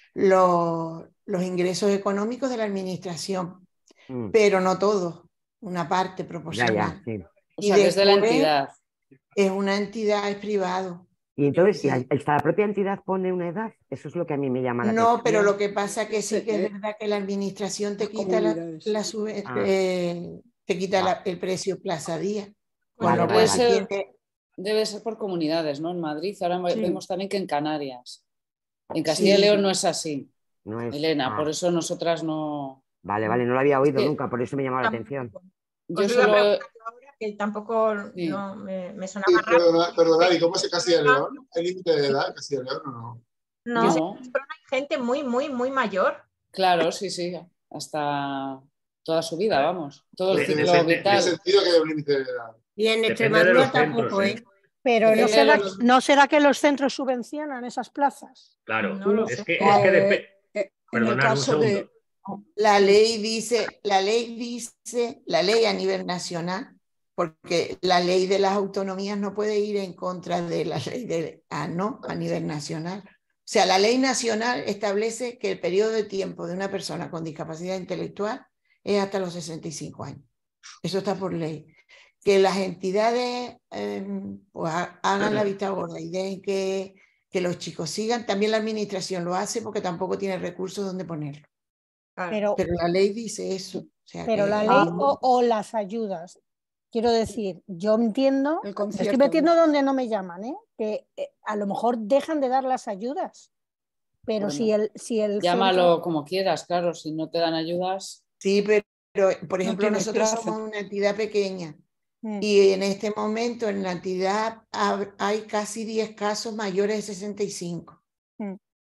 Speaker 15: los, los ingresos económicos de la administración, mm. pero no todos, una parte proporcional.
Speaker 2: Ya, ya, sí.
Speaker 3: O sea, desde la entidad.
Speaker 15: Es una entidad, es privado.
Speaker 2: Y entonces, sí. ¿la propia entidad pone una edad? Eso es lo que a mí me llama la
Speaker 15: no,
Speaker 2: atención.
Speaker 15: No, pero lo que pasa es que sí que es verdad que la administración te quita, la, la sube, ah. eh, te quita ah. la, el precio plaza día.
Speaker 3: Bueno, debe ser, debe ser por comunidades, ¿no? En Madrid, ahora sí. vemos también que en Canarias. En Castilla y sí. León no es así, no es, Elena, ah. por eso nosotras no...
Speaker 2: Vale, vale, no lo había oído es que... nunca, por eso me llamaba la atención.
Speaker 5: Yo solo... que tampoco sí. no, me, me sonaba raro.
Speaker 4: Perdona, perdona, ¿y cómo es Castilla y León? ¿Hay límite de edad en Castilla y León o no?
Speaker 5: No, no. Hay gente muy, muy, muy mayor.
Speaker 3: Claro, sí, sí, hasta... toda su vida, vamos, todo el
Speaker 7: En
Speaker 3: ciclo
Speaker 7: ese- en
Speaker 3: vital.
Speaker 7: ese
Speaker 4: sentido que hay un límite de edad.
Speaker 8: Y en
Speaker 7: Depende de
Speaker 8: Extremadura
Speaker 7: los centros,
Speaker 8: tampoco,
Speaker 7: ¿eh?
Speaker 8: ¿eh?
Speaker 9: Pero ¿no
Speaker 3: Depende de
Speaker 9: será,
Speaker 3: los-
Speaker 9: ¿no será que los centros subvencionan esas plazas?
Speaker 7: Claro,
Speaker 5: No lo
Speaker 7: es
Speaker 5: sé.
Speaker 7: que, es que
Speaker 13: Eh,
Speaker 7: depe-
Speaker 13: eh, en el
Speaker 7: Perdonad un
Speaker 13: caso
Speaker 7: segundo.
Speaker 13: de...
Speaker 15: La ley dice, la ley dice, la ley a nivel nacional, porque la ley de las autonomías no puede ir en contra de la ley de ah, no, a nivel nacional. O sea, la ley nacional establece que el periodo de tiempo de una persona con discapacidad intelectual es hasta los sesenta y cinco años. Eso está por ley. Que las entidades eh, pues, hagan la vista gorda y dejen que, que los chicos sigan. También la administración lo hace porque tampoco tiene recursos donde ponerlo.
Speaker 9: Pero,
Speaker 15: Pero la ley dice eso. O sea
Speaker 9: pero
Speaker 15: que-
Speaker 9: la ley o, o las ayudas. Quiero decir, yo entiendo,
Speaker 13: El
Speaker 9: me
Speaker 13: concierto,
Speaker 9: estoy metiendo donde no me llaman, ¿eh? Que eh, a lo mejor dejan de dar las ayudas. Pero
Speaker 3: Bueno,
Speaker 9: si el, si el
Speaker 3: Llámalo
Speaker 9: centro-
Speaker 3: como quieras, claro, si no te dan ayudas.
Speaker 15: Sí, pero, pero, por ejemplo,
Speaker 13: tiene
Speaker 15: nosotros
Speaker 13: plazo.
Speaker 15: somos una entidad pequeña
Speaker 9: Mm.
Speaker 15: y en este momento en la entidad hab- hay casi diez casos mayores de sesenta y cinco.
Speaker 9: Mm.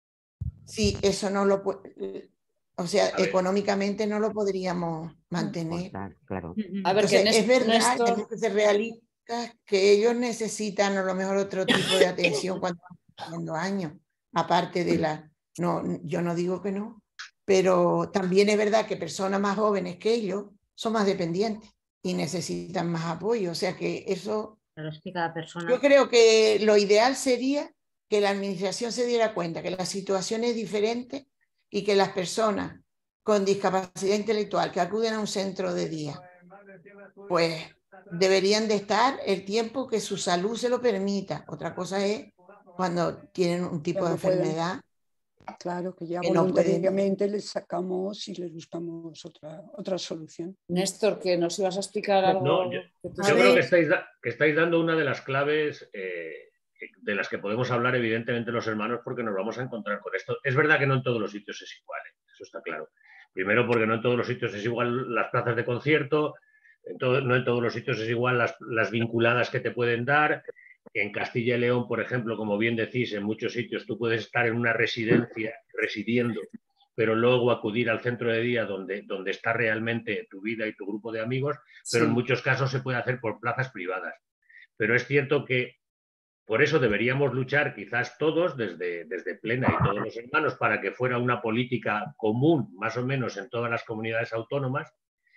Speaker 15: Sí, eso no lo puede, o sea,
Speaker 7: A ver.
Speaker 15: económicamente no lo podríamos mantener.
Speaker 2: Claro.
Speaker 3: A ver,
Speaker 15: Entonces,
Speaker 3: que
Speaker 15: es
Speaker 3: Néstor-
Speaker 15: verdad,
Speaker 3: Néstor-
Speaker 15: tenemos que ser realistas, que ellos necesitan a lo mejor otro tipo de atención cuando van cumpliendo años, aparte de la... No, yo no digo que no, pero también es verdad que personas más jóvenes que ellos son más dependientes y necesitan más apoyo. O sea que eso...
Speaker 1: Pero es que cada persona...
Speaker 15: Yo creo que lo ideal sería que la administración se diera cuenta que la situación es diferente y que las personas con discapacidad intelectual que acuden a un centro de día, pues deberían de estar el tiempo que su salud se lo permita. Otra cosa es cuando tienen un tipo de
Speaker 13: no pueden.
Speaker 15: enfermedad.
Speaker 13: Claro, que ya
Speaker 15: que no pueden.
Speaker 13: voluntariamente les sacamos y les buscamos otra, otra solución.
Speaker 3: Néstor, que nos ibas a explicar algo.
Speaker 7: No, yo,
Speaker 3: que tú
Speaker 7: yo creo
Speaker 3: sabes.
Speaker 7: que estáis, da- que estáis dando una de las claves eh, de las que podemos hablar evidentemente los hermanos porque nos vamos a encontrar con esto. Es verdad que no en todos los sitios es igual, ¿eh? Eso está claro. Primero porque no en todos los sitios es igual las plazas de concierto, en todo- no en todos los sitios es igual las, las vinculadas que te pueden dar. En Castilla y León, por ejemplo, como bien decís, en muchos sitios tú puedes estar en una residencia residiendo, pero luego acudir al centro de día donde, donde está realmente tu vida y tu grupo de amigos, pero
Speaker 3: Sí.
Speaker 7: en muchos casos se puede hacer por plazas privadas. Pero es cierto que por eso deberíamos luchar quizás todos desde, desde Plena y todos los hermanos para que fuera una política común, más o menos, en todas las comunidades autónomas.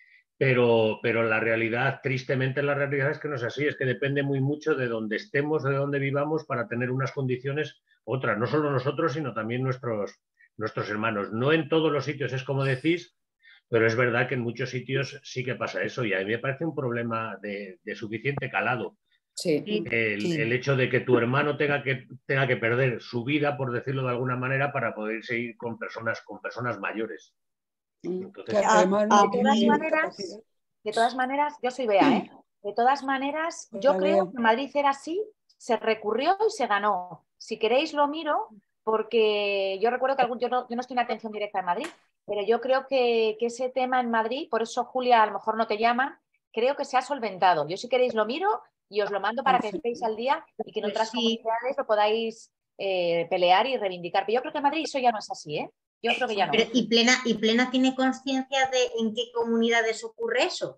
Speaker 7: Pero, pero la realidad, tristemente la realidad es que no es así, es que depende muy mucho de dónde estemos, de dónde vivamos para tener unas condiciones otras, no solo nosotros, sino también nuestros, nuestros hermanos. No en todos los sitios es como decís, pero es verdad que en muchos sitios sí que pasa eso y a mí me parece un problema de, de suficiente calado.
Speaker 3: Sí.
Speaker 7: El,
Speaker 15: Sí.
Speaker 7: el hecho de que tu hermano tenga que, tenga que perder su vida, por decirlo de alguna manera, para poder seguir con personas, con personas mayores. Entonces,
Speaker 13: Que además no
Speaker 16: De todas
Speaker 13: tienen
Speaker 16: maneras,
Speaker 13: capacidad.
Speaker 16: de todas maneras, yo soy Bea, ¿eh? De todas maneras, yo
Speaker 13: Hola,
Speaker 16: creo
Speaker 13: Bea.
Speaker 16: que en Madrid era así, se recurrió y se ganó. Si queréis lo miro, porque yo recuerdo que algún, yo, no, yo no estoy en atención directa en Madrid, pero yo creo que, que ese tema en Madrid, por eso Julia a lo mejor no te llama, creo que se ha solventado. Yo si queréis lo miro y os lo mando para que estéis al día y que en
Speaker 1: Pues
Speaker 16: otras
Speaker 1: sí.
Speaker 16: comunidades lo podáis eh, pelear y reivindicar. Pero yo creo que en Madrid eso ya no es así, ¿eh? Yo creo que ya no.
Speaker 1: Pero, ¿y, plena, ¿Y Plena tiene conciencia de en qué comunidades ocurre eso?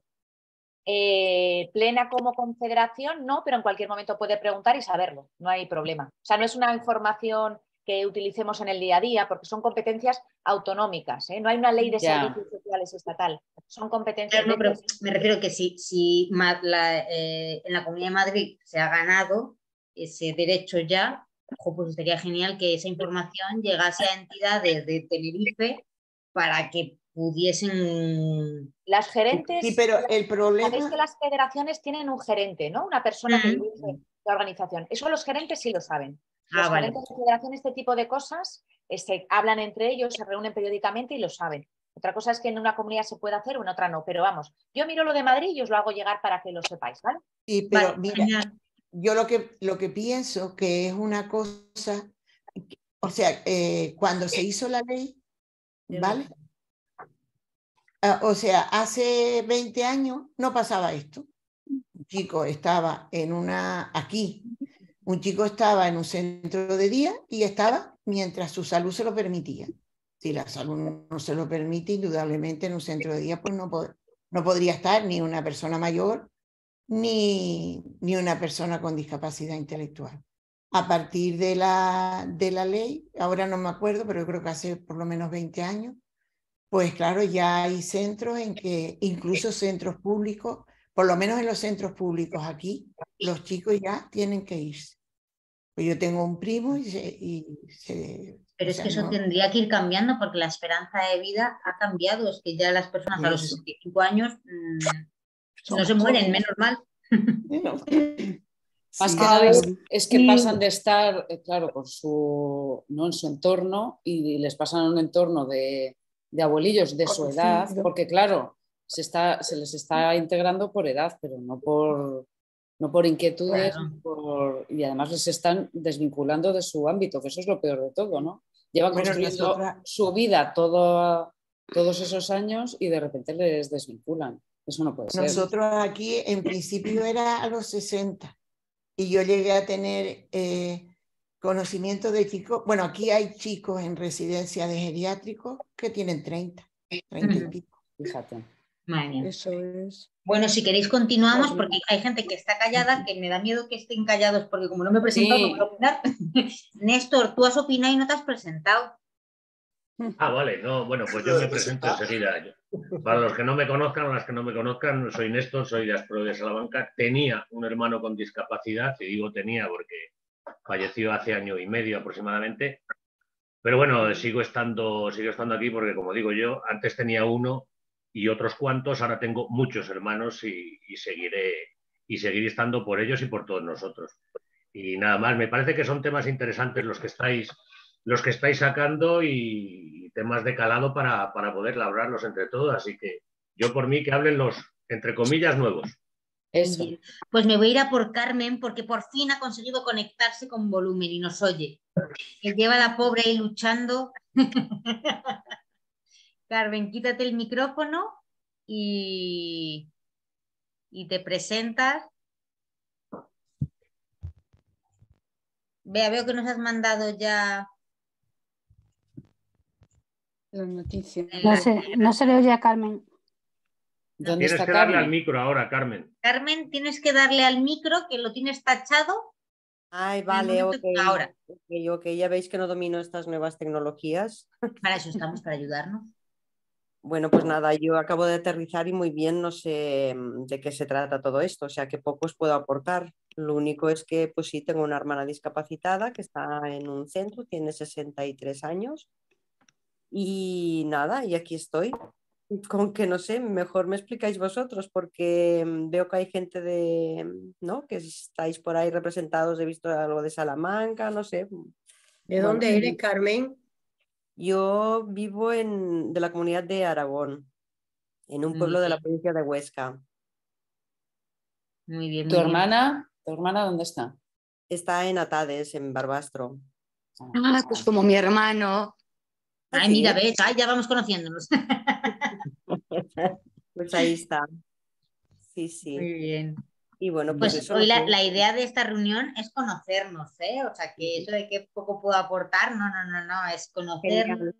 Speaker 16: Eh, Plena como confederación, no, pero en cualquier momento puede preguntar y saberlo, no hay problema. O sea, no es una información que utilicemos en el día a día porque son competencias autonómicas, ¿eh? No hay una ley de
Speaker 3: Ya.
Speaker 16: servicios sociales estatal, son competencias...
Speaker 1: Claro, no, pero
Speaker 16: de-
Speaker 1: me refiero que si, si ma- la, eh, en la Comunidad de Madrid se ha ganado ese derecho ya, ojo, pues sería genial que esa información llegase a entidades de Tenerife para que pudiesen...
Speaker 16: Las gerentes...
Speaker 15: Sí, pero el problema...
Speaker 16: Sabéis que las federaciones tienen un gerente, ¿no? Una persona que
Speaker 1: Mm.
Speaker 16: dirige la organización. Eso los gerentes sí lo saben. Los
Speaker 1: Ah, vale.
Speaker 16: gerentes de federación, este tipo de cosas, eh, se hablan entre ellos, se reúnen periódicamente y lo saben. Otra cosa es que en una comunidad se puede hacer o en otra no, pero vamos, yo miro lo de Madrid y os lo hago llegar para que lo sepáis, ¿vale?
Speaker 15: Sí, pero
Speaker 1: Vale,
Speaker 15: mira,
Speaker 1: genial.
Speaker 15: yo lo que, lo que pienso que es una cosa, o sea, eh, cuando se hizo la ley, ¿vale? Ah, o sea, hace veinte años no pasaba esto. Un chico estaba en una, aquí, un chico estaba en un centro de día y estaba mientras su salud se lo permitía. si la salud no se lo permite, indudablemente en un centro de día pues no, pod no podría estar ni una persona mayor ni, ni una persona con discapacidad intelectual. A partir de la, de la ley, ahora no me acuerdo, pero yo creo que hace por lo menos veinte años, pues claro, ya hay centros en que, incluso centros públicos, por lo menos en los centros públicos aquí, los chicos ya tienen que irse. Pues yo tengo un primo y se... Y se
Speaker 1: Pero
Speaker 15: o
Speaker 1: es
Speaker 15: sea,
Speaker 1: que eso
Speaker 15: no,
Speaker 1: tendría que ir cambiando porque la esperanza de vida ha cambiado. Es que ya las personas a los
Speaker 15: eso.
Speaker 1: sesenta y cinco años mmm,
Speaker 15: Son
Speaker 1: no se mueren,
Speaker 15: jóvenes.
Speaker 1: menos mal.
Speaker 3: Más
Speaker 15: Sí,
Speaker 3: que nada es,
Speaker 15: bueno.
Speaker 3: es que
Speaker 15: Y-
Speaker 3: pasan de estar, eh, claro, con su, ¿no? en su entorno y les pasan a un entorno de, de abuelillos de su edad,
Speaker 15: Conocido.
Speaker 3: porque claro, se, está, se les está integrando por edad, pero no por, no por inquietudes,
Speaker 1: Claro.
Speaker 3: por- y además les están desvinculando de su ámbito, que eso es lo peor de todo, ¿no? Llevan
Speaker 15: Bueno,
Speaker 3: construyendo
Speaker 15: nosotras-
Speaker 3: su vida todo, todos esos años y de repente les desvinculan. Eso no puede ser.
Speaker 15: Nosotros aquí en principio era a los sesenta y yo llegué a tener eh, conocimiento de chicos, bueno, aquí hay chicos en residencia de geriátricos que tienen treinta, treinta y
Speaker 1: Ujú.
Speaker 15: pico.
Speaker 3: Fíjate.
Speaker 1: Madre mía.
Speaker 13: Eso es.
Speaker 1: Bueno, si queréis continuamos porque hay gente que está callada, que me da miedo que estén callados porque como no me he presentado
Speaker 3: Sí.
Speaker 1: no puedo opinar. Néstor, tú has opinado y no te has presentado.
Speaker 7: Ah, vale, no, bueno, pues yo me presento enseguida. Para los que no me conozcan o las que no me conozcan, soy Néstor, soy de Aspro de Salamanca. Tenía un hermano con discapacidad, y digo tenía porque falleció hace año y medio aproximadamente. Pero bueno, sigo estando, sigo estando aquí porque, como digo yo, antes tenía uno y otros cuantos, ahora tengo muchos hermanos y, y seguiré, y seguiré estando por ellos y por todos nosotros. Y nada más, me parece que son temas interesantes los que estáis, los que estáis sacando y, y temas de calado para, para poder labrarlos entre todos. Así que yo por mí que hablen los, entre comillas, nuevos.
Speaker 3: Eso.
Speaker 1: Pues me voy a ir a por Carmen porque por fin ha conseguido conectarse con volumen y nos oye. Que lleva la pobre ahí luchando. Carmen, quítate el micrófono y, y te presentas. Vea, veo que nos has mandado ya
Speaker 13: La noticia.
Speaker 10: No se, no se le oye a Carmen.
Speaker 3: ¿Dónde
Speaker 7: Tienes
Speaker 3: está
Speaker 7: que darle
Speaker 3: Carmen?
Speaker 7: al micro ahora, Carmen.
Speaker 1: Carmen, tienes que darle al micro que lo tienes tachado.
Speaker 17: Ay,
Speaker 1: En el
Speaker 17: vale, ok.
Speaker 1: momento- Ahora,
Speaker 17: Ok, ok, ya veis que no domino estas nuevas tecnologías.
Speaker 1: para eso estamos, para ayudarnos.
Speaker 17: Bueno, pues nada, yo acabo de aterrizar y muy bien no sé mm, de qué se trata todo esto, o sea que poco os puedo aportar. Lo único es que pues sí, tengo una hermana discapacitada que está en un centro, tiene sesenta y tres años y nada, y aquí estoy. Con que no sé, mejor me explicáis vosotros porque mm, veo que hay gente de, mm, ¿no? Que estáis por ahí representados, he visto algo de Salamanca, no sé.
Speaker 8: ¿De
Speaker 17: Bueno,
Speaker 8: dónde eres, Carmen?
Speaker 17: yo vivo en, de la comunidad de Aragón, en un
Speaker 1: Muy
Speaker 17: pueblo de la
Speaker 1: bien.
Speaker 17: provincia de Huesca.
Speaker 1: Muy bien,
Speaker 3: ¿Tu
Speaker 1: muy bien.
Speaker 3: hermana? ¿Tu hermana dónde está?
Speaker 17: Está en Atades, en Barbastro.
Speaker 18: Ah, pues como mi hermano.
Speaker 1: Ay, mira, ves, ay, ya vamos conociéndonos.
Speaker 17: Pues ahí está. Sí, sí.
Speaker 1: Muy bien.
Speaker 17: Y bueno, pues,
Speaker 1: Pues
Speaker 17: eso.
Speaker 1: hoy
Speaker 17: no
Speaker 1: la,
Speaker 17: sé.
Speaker 1: la idea de esta reunión es conocernos, ¿eh? O sea, que eso de que poco puedo aportar, no, no, no, no, es conocernos.
Speaker 17: Genial.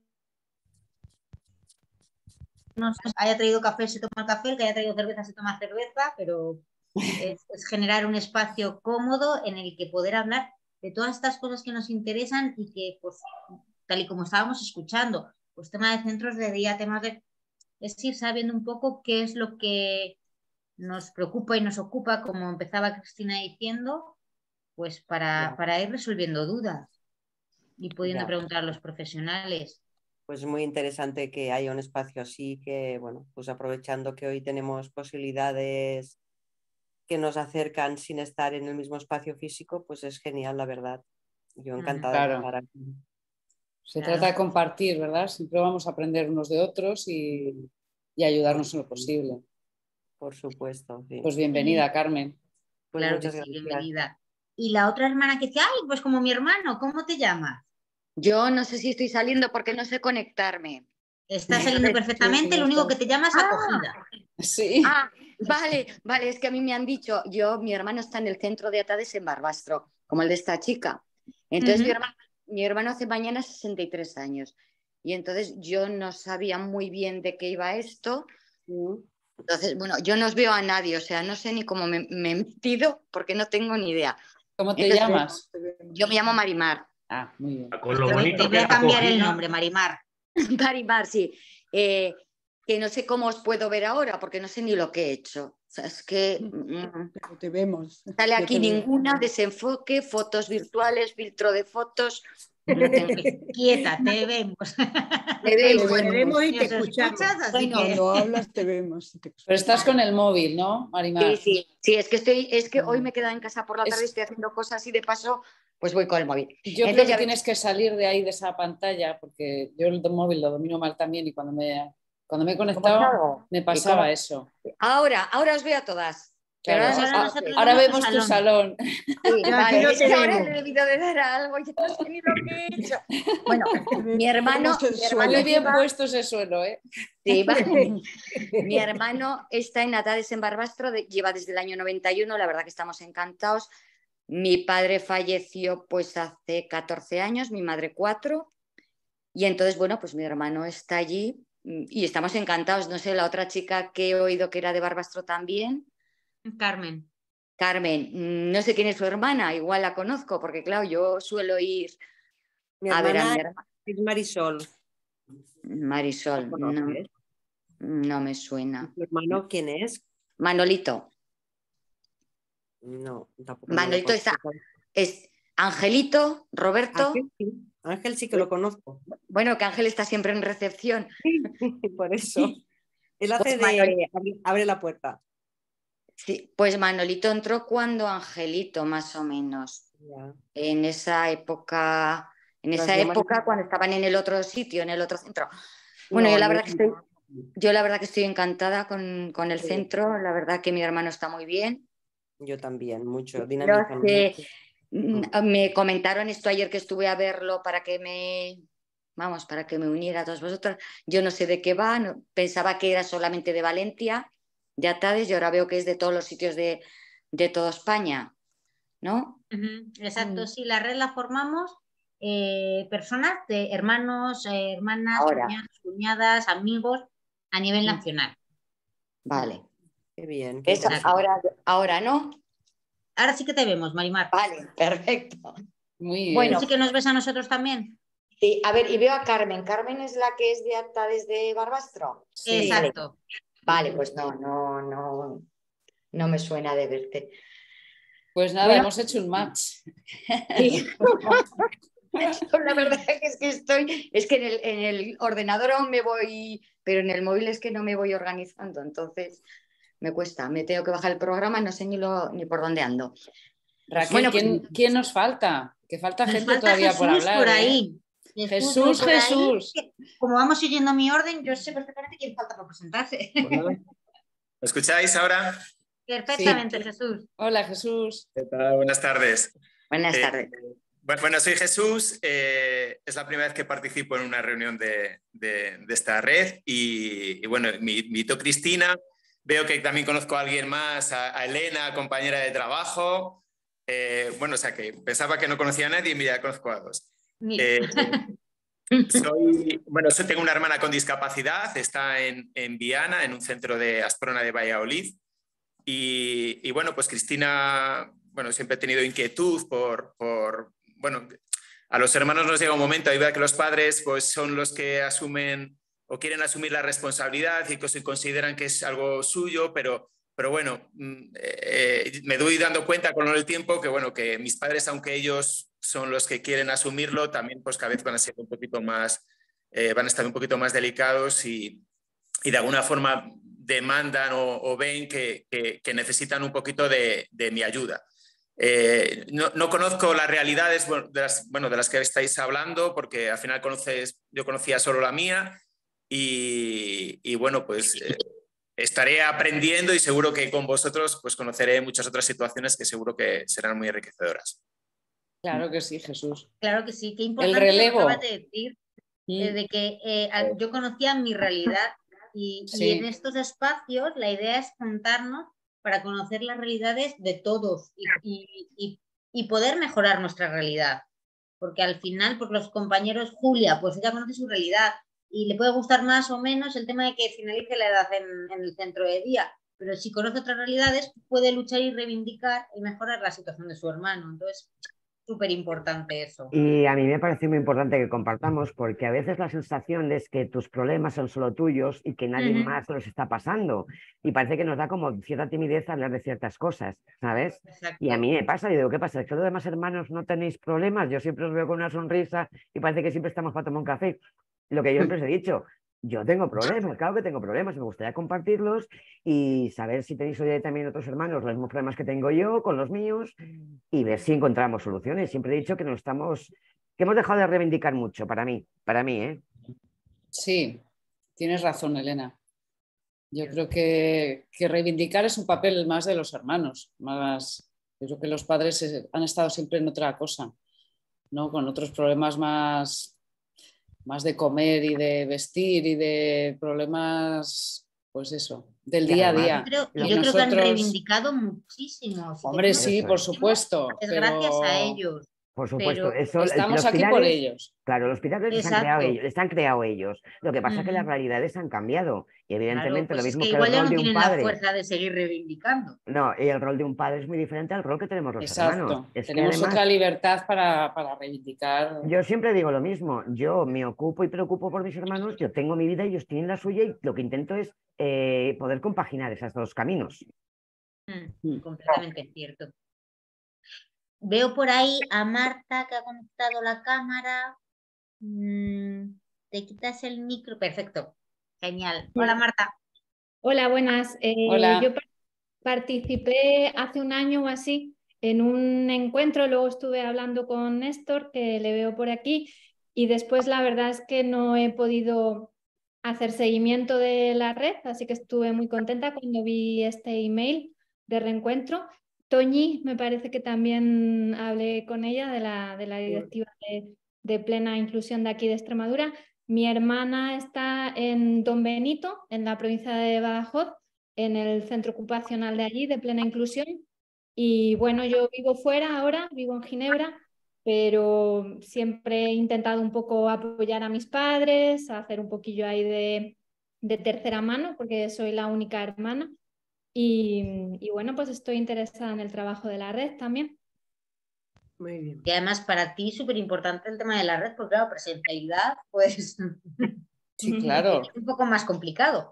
Speaker 1: Haya traído café, se toma café, el que haya traído cerveza, se toma cerveza, pero es, es generar un espacio cómodo en el que poder hablar de todas estas cosas que nos interesan y que, pues, tal y como estábamos escuchando, pues tema de centros de día, temas de... es ir sabiendo un poco qué es lo que nos preocupa y nos ocupa, como empezaba Cristina diciendo, pues para,
Speaker 17: Ya.
Speaker 1: para ir resolviendo dudas y pudiendo
Speaker 17: Ya.
Speaker 1: preguntar a los profesionales.
Speaker 17: Pues muy interesante que haya un espacio así, que bueno, pues aprovechando que hoy tenemos posibilidades que nos acercan sin estar en el mismo espacio físico, pues es genial, la verdad. Yo encantada
Speaker 3: Claro.
Speaker 17: de estar aquí.
Speaker 3: Se
Speaker 1: Claro.
Speaker 3: trata de compartir, ¿verdad? Siempre vamos a aprender unos de otros y, y ayudarnos en lo posible.
Speaker 17: Por supuesto, sí.
Speaker 3: Pues bienvenida, Carmen.
Speaker 17: Pues
Speaker 1: Claro que
Speaker 17: muchas
Speaker 1: sí,
Speaker 17: gracias.
Speaker 1: bienvenida. Y la otra hermana que dice, ay, pues como mi hermano, ¿cómo te llamas?
Speaker 18: Yo no sé si estoy saliendo porque no sé conectarme.
Speaker 1: Está saliendo perfectamente, lo único que te llama es acogida.
Speaker 3: Sí.
Speaker 18: Ah, vale, vale, es que a mí me han dicho, yo, mi hermano está en el centro de Atades en Barbastro, como el de esta chica. Entonces
Speaker 1: Ujú.
Speaker 18: mi, hermano, mi hermano hace mañana sesenta y tres años. y entonces yo no sabía muy bien de qué iba esto. Entonces, bueno, yo no os veo a nadie, o sea, no sé ni cómo me, me he metido porque no tengo ni idea.
Speaker 3: ¿Cómo te
Speaker 18: Entonces,
Speaker 3: llamas?
Speaker 18: Yo me llamo Marimar.
Speaker 3: Ah, muy bien.
Speaker 7: Con lo
Speaker 1: Te,
Speaker 7: bonito
Speaker 1: te voy
Speaker 7: que
Speaker 1: a
Speaker 7: es
Speaker 1: cambiar el
Speaker 7: acogida.
Speaker 1: nombre, Marimar.
Speaker 18: Marimar, sí. Eh, que no sé cómo os puedo ver ahora porque no sé ni lo que he hecho. O sea, es que mm,
Speaker 13: Pero te vemos.
Speaker 18: sale
Speaker 13: ya
Speaker 18: aquí
Speaker 13: te veo.
Speaker 18: ninguna, desenfoque, fotos virtuales, filtro de fotos. No tengo...
Speaker 1: Quieta, te vemos.
Speaker 18: Me
Speaker 8: Te
Speaker 18: vemos.
Speaker 8: veremos y
Speaker 1: Y
Speaker 8: te
Speaker 1: os
Speaker 8: escuchamos.
Speaker 1: escuchas, así
Speaker 18: Bueno,
Speaker 1: que...
Speaker 13: Cuando hablas te vemos. y te
Speaker 3: Pero estás con el móvil, ¿no, Marimar?
Speaker 18: Sí, sí, sí, es que estoy, es que hoy me he quedado en casa por la tarde,
Speaker 3: Es-
Speaker 18: estoy haciendo cosas y de paso, pues voy con el móvil.
Speaker 3: Yo creo
Speaker 18: Entonces,
Speaker 3: que
Speaker 18: ya
Speaker 3: tienes
Speaker 18: ves,
Speaker 3: que salir de ahí, de esa pantalla, porque yo el móvil lo domino mal también y cuando me, cuando me he
Speaker 18: ¿cómo
Speaker 3: conectado
Speaker 18: salgo?
Speaker 3: me
Speaker 18: ¿Y
Speaker 3: pasaba
Speaker 18: cómo?
Speaker 3: eso.
Speaker 18: Ahora, ahora os veo a todas. Pero
Speaker 3: Claro,
Speaker 18: ahora no sé
Speaker 1: Ahora
Speaker 18: lo que
Speaker 1: nosotros
Speaker 18: es.
Speaker 3: ahora
Speaker 1: vemos tu
Speaker 3: vemos tu
Speaker 1: salón.
Speaker 3: salón.
Speaker 18: Sí,
Speaker 8: Ya, aquí
Speaker 18: vale,
Speaker 8: no
Speaker 18: es
Speaker 8: te
Speaker 18: que ahora
Speaker 8: vemos.
Speaker 18: le he debido de dar a algo, ya no sé ni lo que he hecho. Bueno, mi
Speaker 13: Vemos
Speaker 18: hermano,
Speaker 13: el
Speaker 18: mi
Speaker 13: suelo.
Speaker 18: hermano
Speaker 3: Muy bien
Speaker 18: lleva,
Speaker 3: puesto ese suelo, ¿eh?
Speaker 18: sí, va. Mi hermano está en Atades en Barbastro, de- lleva desde el año noventa y uno, la verdad que estamos encantados. Mi padre falleció pues hace catorce años, mi madre cuatro, y entonces, bueno, pues mi hermano está allí mm, y estamos encantados. No sé, la otra chica que he oído que era de Barbastro también,
Speaker 1: Carmen.
Speaker 18: Carmen, mm, no sé quién es su hermana, igual la conozco, porque claro, yo suelo ir
Speaker 17: Mi
Speaker 18: a ver a mi
Speaker 17: hermana
Speaker 18: hermana.
Speaker 17: es Marisol. ¿La
Speaker 18: Marisol, no,
Speaker 17: conoces?
Speaker 18: no me suena.
Speaker 17: ¿Tu hermano quién es?
Speaker 18: Manolito,
Speaker 17: No, tampoco no lo
Speaker 18: Manolito está,
Speaker 17: conozco.
Speaker 18: es Angelito, Roberto,
Speaker 17: Ángel sí, Ángel sí que lo conozco.
Speaker 18: bueno, que Ángel está siempre en recepción.
Speaker 17: Por eso. Él
Speaker 18: Pues
Speaker 17: hace
Speaker 18: Manolito,
Speaker 17: de abre, abre la puerta.
Speaker 18: sí, pues Manolito entró cuando Angelito, más o menos,
Speaker 17: Ya.
Speaker 18: en esa época, en
Speaker 17: Tras
Speaker 18: esa
Speaker 17: yo,
Speaker 18: época
Speaker 17: Marisol,
Speaker 18: cuando estaban en el otro sitio, en el otro centro. Bueno,
Speaker 17: no,
Speaker 18: yo la
Speaker 17: yo,
Speaker 18: verdad que estoy, yo la verdad que estoy encantada con, con el
Speaker 17: sí,
Speaker 18: centro, la verdad que mi hermano está muy bien.
Speaker 17: yo también, mucho.
Speaker 18: Los
Speaker 17: Dinamizan
Speaker 18: que
Speaker 17: mucho.
Speaker 18: mm, me comentaron esto ayer que estuve a verlo para que me, vamos, para que me uniera a todos vosotros. Yo no sé de qué va, no- pensaba que era solamente de Valencia, de Atades, y ahora veo que es de todos los sitios de, de toda España, ¿no?
Speaker 1: Ujú, exacto,
Speaker 18: Mm.
Speaker 1: sí, la red la formamos eh, personas de hermanos, eh, hermanas,
Speaker 18: Ahora,
Speaker 1: cuñados, cuñadas, amigos a nivel
Speaker 18: mm,
Speaker 1: nacional.
Speaker 18: vale.
Speaker 17: Qué bien, qué
Speaker 18: ¿Ves?
Speaker 1: Exacto.
Speaker 17: interesante.
Speaker 18: Ahora, ahora no.
Speaker 1: Ahora sí que te vemos, Marimar.
Speaker 18: Vale, perfecto.
Speaker 3: Muy
Speaker 1: ¿Tú
Speaker 18: Bueno,
Speaker 3: bien.
Speaker 1: sí que nos ves a nosotros también?
Speaker 18: sí, a ver, y veo a Carmen. Carmen es la que es de Atades de Barbastro.
Speaker 3: Sí.
Speaker 18: Vale,
Speaker 1: Exacto.
Speaker 18: vale, pues no, no, no, no me suena de verte.
Speaker 3: Pues nada,
Speaker 18: Bueno,
Speaker 3: hemos hecho un match.
Speaker 18: sí. La verdad es que estoy, es que en el, en el ordenador aún me voy, pero en el móvil es que no me voy organizando, entonces me cuesta, me tengo que bajar el programa y no sé ni, lo, ni por dónde ando.
Speaker 3: Raquel,
Speaker 18: Bueno, pues
Speaker 3: ¿quién, quién nos falta? Que falta
Speaker 1: Nos
Speaker 3: gente
Speaker 1: falta
Speaker 3: todavía por
Speaker 1: Jesús
Speaker 3: hablar,
Speaker 1: por
Speaker 3: ¿eh?
Speaker 1: ahí. Jesús, hay
Speaker 3: Jesús,
Speaker 1: por ahí,
Speaker 3: Jesús.
Speaker 1: que como vamos siguiendo mi orden, yo sé perfectamente quién falta por presentarse.
Speaker 19: Hola. ¿Me escucháis ahora?
Speaker 1: Perfectamente, Jesús.
Speaker 3: Hola, Jesús.
Speaker 19: ¿Qué tal? Buenas tardes.
Speaker 18: Buenas
Speaker 19: Eh,
Speaker 18: tardes.
Speaker 19: bu- Bueno, soy Jesús. eh, es la primera vez que participo en una reunión de, de- de esta red y, y bueno, me invitó Cristina. Veo que también conozco a alguien más, a, a Elena, compañera de trabajo. Eh, bueno, o sea que pensaba que no conocía a nadie y mira, conozco a dos.
Speaker 1: Mira.
Speaker 19: Eh, soy, bueno, soy- tengo una hermana con discapacidad, está en, en Viana, en un centro de Asprona de Valladolid. Y, y bueno, pues Cristina, bueno, siempre he tenido inquietud por, por, bueno, a los hermanos nos llega un momento, hay verdad que los padres pues son los que asumen o quieren asumir la responsabilidad y que se consideran que es algo suyo, pero, pero bueno, eh, me doy dando cuenta con el tiempo que bueno, que mis padres, aunque ellos son los que quieren asumirlo, también pues cada vez van a ser un poquito más, eh, van a estar un poquito más delicados y, y de alguna forma demandan o, o ven que, que, que necesitan un poquito de, de mi ayuda. Eh, no, no conozco las realidades bueno, de, las, bueno, de las que estáis hablando, porque al final conoces, yo conocía solo la mía y, y bueno, pues eh, estaré aprendiendo y seguro que con vosotros pues conoceré muchas otras situaciones que seguro que serán muy enriquecedoras.
Speaker 3: Claro que sí, Jesús.
Speaker 1: Claro que sí, qué
Speaker 3: El
Speaker 1: importante
Speaker 3: relevo.
Speaker 1: lo que acabas de decir, eh,
Speaker 3: Mm.
Speaker 1: de que eh, al- yo conocía mi realidad y, y en
Speaker 3: Sí.
Speaker 1: estos espacios la idea es juntarnos para conocer las realidades de todos y, y- y- y poder mejorar nuestra realidad. porque al final, pues los compañeros, Julia, pues ella conoce su realidad y le puede gustar más o menos el tema de que finalice la edad en, en el centro de día, pero si conoce otras realidades puede luchar y reivindicar y mejorar la situación de su hermano. Entonces, súper importante eso.
Speaker 2: Y a mí me parece muy importante que compartamos, porque a veces la sensación es que tus problemas son solo tuyos y que nadie
Speaker 1: Ujú.
Speaker 2: más los está pasando. Y parece que nos da como cierta timidez hablar de ciertas cosas, ¿sabes?
Speaker 1: Exacto.
Speaker 2: Y a mí me pasa, y digo, ¿qué pasa? ¿Es que los demás hermanos no tenéis problemas? Yo siempre os veo con una sonrisa y parece que siempre estamos para tomar un café. Lo que yo siempre os he dicho, yo tengo problemas, claro que tengo problemas, me gustaría compartirlos y saber si tenéis hoy también otros hermanos los mismos problemas que tengo yo con los míos y ver si encontramos soluciones. Siempre he dicho que nos estamos, que hemos dejado de reivindicar mucho, para mí, para mí, ¿eh?
Speaker 3: Sí, tienes razón, Elena. Yo creo que, que reivindicar es un papel más de los hermanos, más, yo creo que los padres es- han estado siempre en otra cosa, ¿no? Con otros problemas más, más de comer y de vestir y de problemas, pues eso, del
Speaker 2: Y
Speaker 3: día a
Speaker 2: además,
Speaker 3: día.
Speaker 1: Yo creo,
Speaker 3: Y
Speaker 1: yo creo que han
Speaker 3: nosotros,
Speaker 1: reivindicado muchísimo. Si
Speaker 3: hombre,
Speaker 1: tenemos
Speaker 3: sí,
Speaker 2: eso
Speaker 3: por
Speaker 2: es.
Speaker 3: supuesto,
Speaker 1: es gracias a
Speaker 3: pero
Speaker 1: ellos.
Speaker 2: Por supuesto,
Speaker 1: Pero
Speaker 2: eso, el-
Speaker 3: estamos
Speaker 2: los
Speaker 3: aquí por
Speaker 2: pilares,
Speaker 3: ellos.
Speaker 2: claro, los pilares les han creado
Speaker 1: exacto.
Speaker 2: ellos, les han creado ellos. Lo que pasa es que las
Speaker 1: Ujú.
Speaker 2: realidades han cambiado y
Speaker 1: Claro,
Speaker 2: evidentemente lo
Speaker 1: pues es
Speaker 2: mismo
Speaker 1: que
Speaker 2: que el
Speaker 1: igual ya
Speaker 2: rol
Speaker 1: no
Speaker 2: de un
Speaker 1: tienen la
Speaker 2: padre,
Speaker 1: fuerza de seguir reivindicando.
Speaker 2: no, y el rol de un padre es muy diferente al rol que tenemos los hermanos.
Speaker 3: Exacto.
Speaker 2: Es que
Speaker 3: Tenemos
Speaker 2: además,
Speaker 3: otra libertad para, para reivindicar.
Speaker 2: yo siempre digo lo mismo, yo me ocupo y preocupo por mis hermanos, yo tengo mi vida, ellos tienen la suya y lo que intento es eh, poder compaginar esos dos caminos.
Speaker 1: Mm, completamente cierto. Veo por ahí a Marta que ha conectado la cámara. Mm, te quitas el micro. Perfecto. Genial. Hola, Marta.
Speaker 20: Hola, buenas. Eh,
Speaker 3: Hola.
Speaker 20: yo par- participé hace un año o así en un encuentro, luego estuve hablando con Néstor, que le veo por aquí, y después la verdad es que no he podido hacer seguimiento de la red, así que estuve muy contenta cuando vi este email de reencuentro. Toñi, me parece que también hablé con ella de la, de la directiva de, de plena inclusión de aquí de Extremadura. Mi hermana está en Don Benito, en la provincia de Badajoz, en el centro ocupacional de allí, de plena inclusión. Y bueno, yo vivo fuera ahora, vivo en Ginebra, pero siempre he intentado un poco apoyar a mis padres, hacer un poquillo ahí de, de tercera mano, porque soy la única hermana. Y, y bueno, pues estoy interesada en el trabajo de la red también.
Speaker 8: Muy bien.
Speaker 1: Y además para ti súper importante el tema de la red, porque claro, presencialidad, pues
Speaker 3: Sí, claro.
Speaker 1: es un poco más complicado.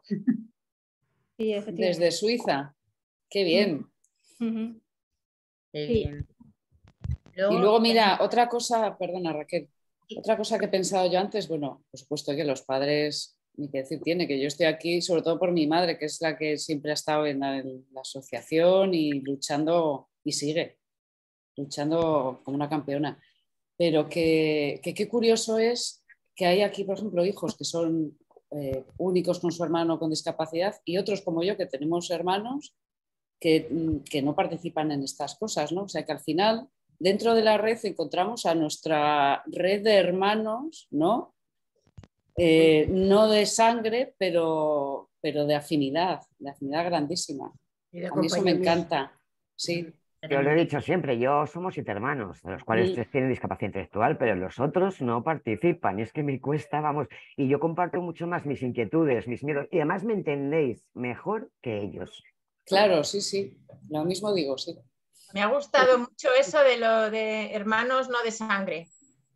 Speaker 20: Sí, efectivamente.
Speaker 3: Desde Suiza. Qué bien.
Speaker 20: Ujú.
Speaker 1: Qué
Speaker 20: Sí.
Speaker 1: bien.
Speaker 3: Y luego, mira, otra cosa, perdona Raquel, otra cosa que he pensado yo antes, bueno, por supuesto que los padres, ni que decir tiene, que yo estoy aquí sobre todo por mi madre, que es la que siempre ha estado en la, en la asociación y luchando, y sigue, luchando como una campeona. Pero que que qué curioso es que hay aquí, por ejemplo, hijos que son eh, únicos con su hermano con discapacidad y otros como yo que tenemos hermanos que, que no participan en estas cosas, ¿no? O sea que al final, dentro de la red encontramos a nuestra red de hermanos, ¿no? Eh, no de sangre, pero, pero de afinidad, de afinidad grandísima.
Speaker 8: Y de
Speaker 3: A mí eso me
Speaker 8: acompañamiento.
Speaker 3: encanta, sí.
Speaker 2: Yo lo he dicho siempre, yo somos siete hermanos, de los cuales
Speaker 3: Mm.
Speaker 2: tres tienen discapacidad intelectual, pero los otros no participan. Y es que me cuesta, vamos, y yo comparto mucho más mis inquietudes, mis miedos, y además me entendéis mejor que ellos.
Speaker 3: Claro, sí, sí, lo mismo digo, sí.
Speaker 5: Me ha gustado mucho eso de lo de hermanos no de sangre.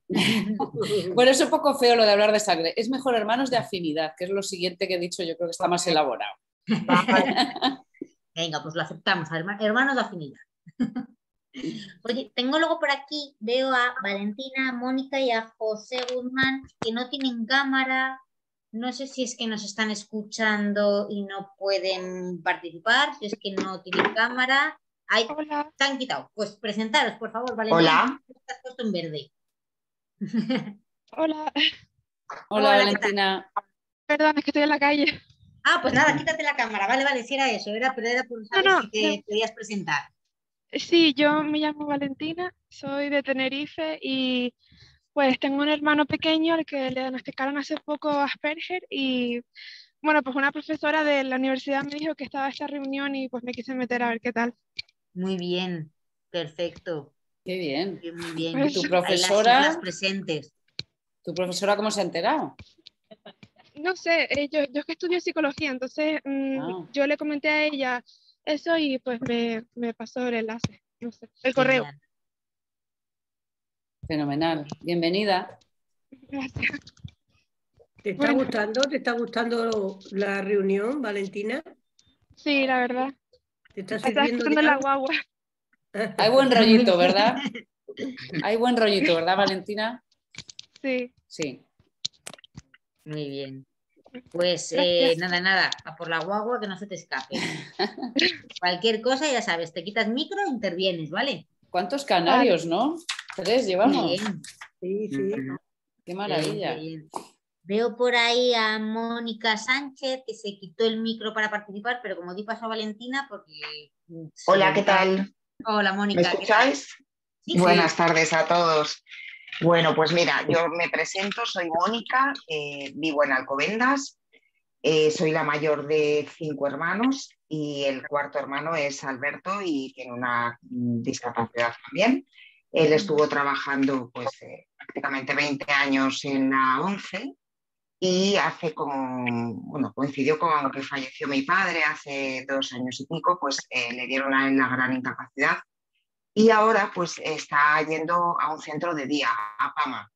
Speaker 3: Bueno, es un poco feo lo de hablar de sangre. Es mejor hermanos de afinidad, que es lo siguiente que he dicho, yo creo que está más elaborado.
Speaker 1: Venga, pues lo aceptamos, herma- hermanos de afinidad. Oye, tengo luego por aquí, veo a Valentina, a Mónica y a José Guzmán que no tienen cámara. No sé si es que nos están escuchando y no pueden participar, si es que no tienen cámara. Ay, se han quitado. Pues presentaros, por favor, Valentina.
Speaker 15: Hola.
Speaker 1: Estás puesto en verde.
Speaker 3: Hola,
Speaker 21: Hola.
Speaker 1: Hola, ¿qué
Speaker 3: Valentina.
Speaker 21: Perdón, es que estoy en la calle.
Speaker 1: Ah, pues nada, quítate la cámara. Vale, vale, si era eso, era, pero era por saber
Speaker 21: no,
Speaker 1: si te
Speaker 21: no.
Speaker 1: podías presentar.
Speaker 21: Sí, yo me llamo Valentina, soy de Tenerife y pues tengo un hermano pequeño al que le diagnosticaron hace poco Asperger y bueno, pues una profesora de la universidad me dijo que estaba esta reunión y pues me quise meter a ver qué tal.
Speaker 1: Muy bien, perfecto.
Speaker 3: Qué bien.
Speaker 1: Muy bien.
Speaker 3: ¿Y tu
Speaker 1: Ahí
Speaker 3: profesora?
Speaker 1: Las, las presentes.
Speaker 3: ¿Tu profesora cómo se ha enterado?
Speaker 21: No sé, eh, yo, yo es que estudio psicología, entonces mm,
Speaker 3: Ah.
Speaker 21: yo le comenté a ella eso y pues me, me pasó el enlace, no sé, el correo.
Speaker 1: Genial.
Speaker 3: Fenomenal. Bienvenida.
Speaker 21: Gracias.
Speaker 8: ¿Te está
Speaker 21: Bueno.
Speaker 8: gustando? ¿Te está gustando la reunión, Valentina?
Speaker 21: Sí, la verdad.
Speaker 8: ¿Te está
Speaker 21: Me está
Speaker 8: sirviendo de
Speaker 21: escuchando la
Speaker 8: algo?
Speaker 21: guagua.
Speaker 3: Hay buen rollito, ¿verdad? Hay buen rollito, ¿verdad, Valentina?
Speaker 21: Sí.
Speaker 3: Sí.
Speaker 1: Muy bien. Pues
Speaker 21: Gracias.
Speaker 1: eh, nada, nada, a por la guagua que no se te escape. Cualquier cosa, ya sabes, te quitas micro e intervienes, ¿vale?
Speaker 3: ¿Cuántos canarios,
Speaker 21: Vale.
Speaker 3: no? Tres llevamos.
Speaker 1: Bien.
Speaker 8: Sí, sí.
Speaker 3: Qué maravilla.
Speaker 1: Qué bien, qué bien. Veo por ahí a Mónica Sánchez, que se quitó el micro para participar, pero como di paso a Valentina, porque...
Speaker 11: Hola, ¿qué tal?
Speaker 1: Hola, Mónica.
Speaker 11: ¿Me escucháis?
Speaker 1: ¿Sí?
Speaker 11: Buenas
Speaker 1: Sí.
Speaker 11: tardes a todos. Bueno, pues mira, yo me presento, soy Mónica, eh, vivo en Alcobendas, eh, soy la mayor de cinco hermanos y el cuarto hermano es Alberto y tiene una mm, discapacidad también. Él estuvo trabajando pues eh, prácticamente veinte años en la ONCE y hace como, bueno, coincidió con que falleció mi padre hace dos años y pico, pues eh, le dieron a él la gran incapacidad. Y ahora pues está yendo a un centro de día, a Pama.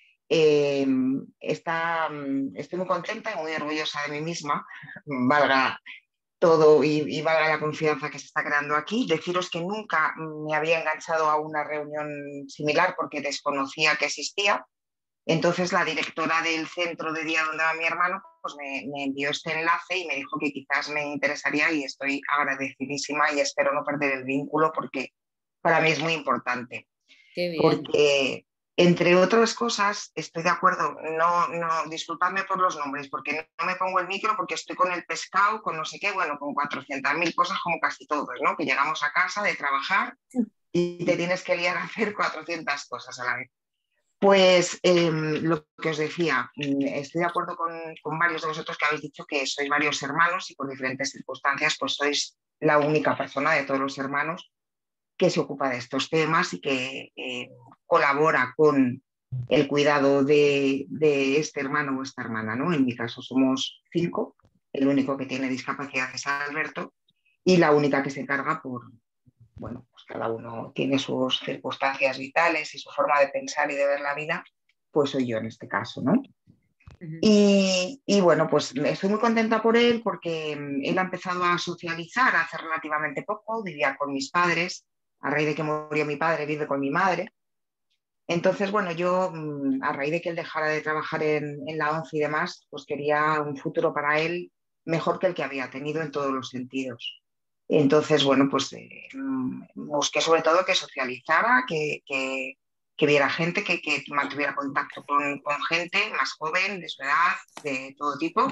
Speaker 11: Eh, está, estoy muy contenta y muy orgullosa de mí misma, valga todo y, y valga la confianza que se está creando aquí. Deciros que nunca me había enganchado a una reunión similar porque desconocía que existía. Entonces la directora del centro de día donde va mi hermano pues me, me envió este enlace y me dijo que quizás me interesaría y estoy agradecidísima y espero no perder el vínculo porque para mí es muy importante.
Speaker 3: Qué bien.
Speaker 11: Porque, entre otras cosas, estoy de acuerdo, no, no, disculpadme por los nombres, porque no me pongo el micro porque estoy con el pescado, con no sé qué, bueno, con cuatrocientas mil cosas como casi todos, ¿no? Que llegamos a casa de trabajar y te tienes que liar a hacer cuatrocientas cosas a la vez. Pues eh, lo que os decía, estoy de acuerdo con, con varios de vosotros que habéis dicho que sois varios hermanos y por diferentes circunstancias pues sois la única persona de todos los hermanos que se ocupa de estos temas y que eh, colabora con el cuidado de, de este hermano o esta hermana, ¿no? En mi caso somos cinco, el único que tiene discapacidad es Alberto y la única que se encarga por, bueno, pues cada uno tiene sus circunstancias vitales y su forma de pensar y de ver la vida, pues soy yo en este caso, ¿no? Uh-huh. Y, y bueno, pues estoy muy contenta por él porque él ha empezado a socializar hace relativamente poco, vivía con mis padres, a raíz de que murió mi padre vive con mi madre. Entonces, bueno, yo a raíz de que él dejara de trabajar en, en la ONCE y demás, pues quería un futuro para él mejor que el que había tenido en todos los sentidos. Entonces, bueno, pues eh, busqué sobre todo que socializara, que, que, que viera gente, que, que mantuviera contacto con, con gente más joven, de su edad, de todo tipo.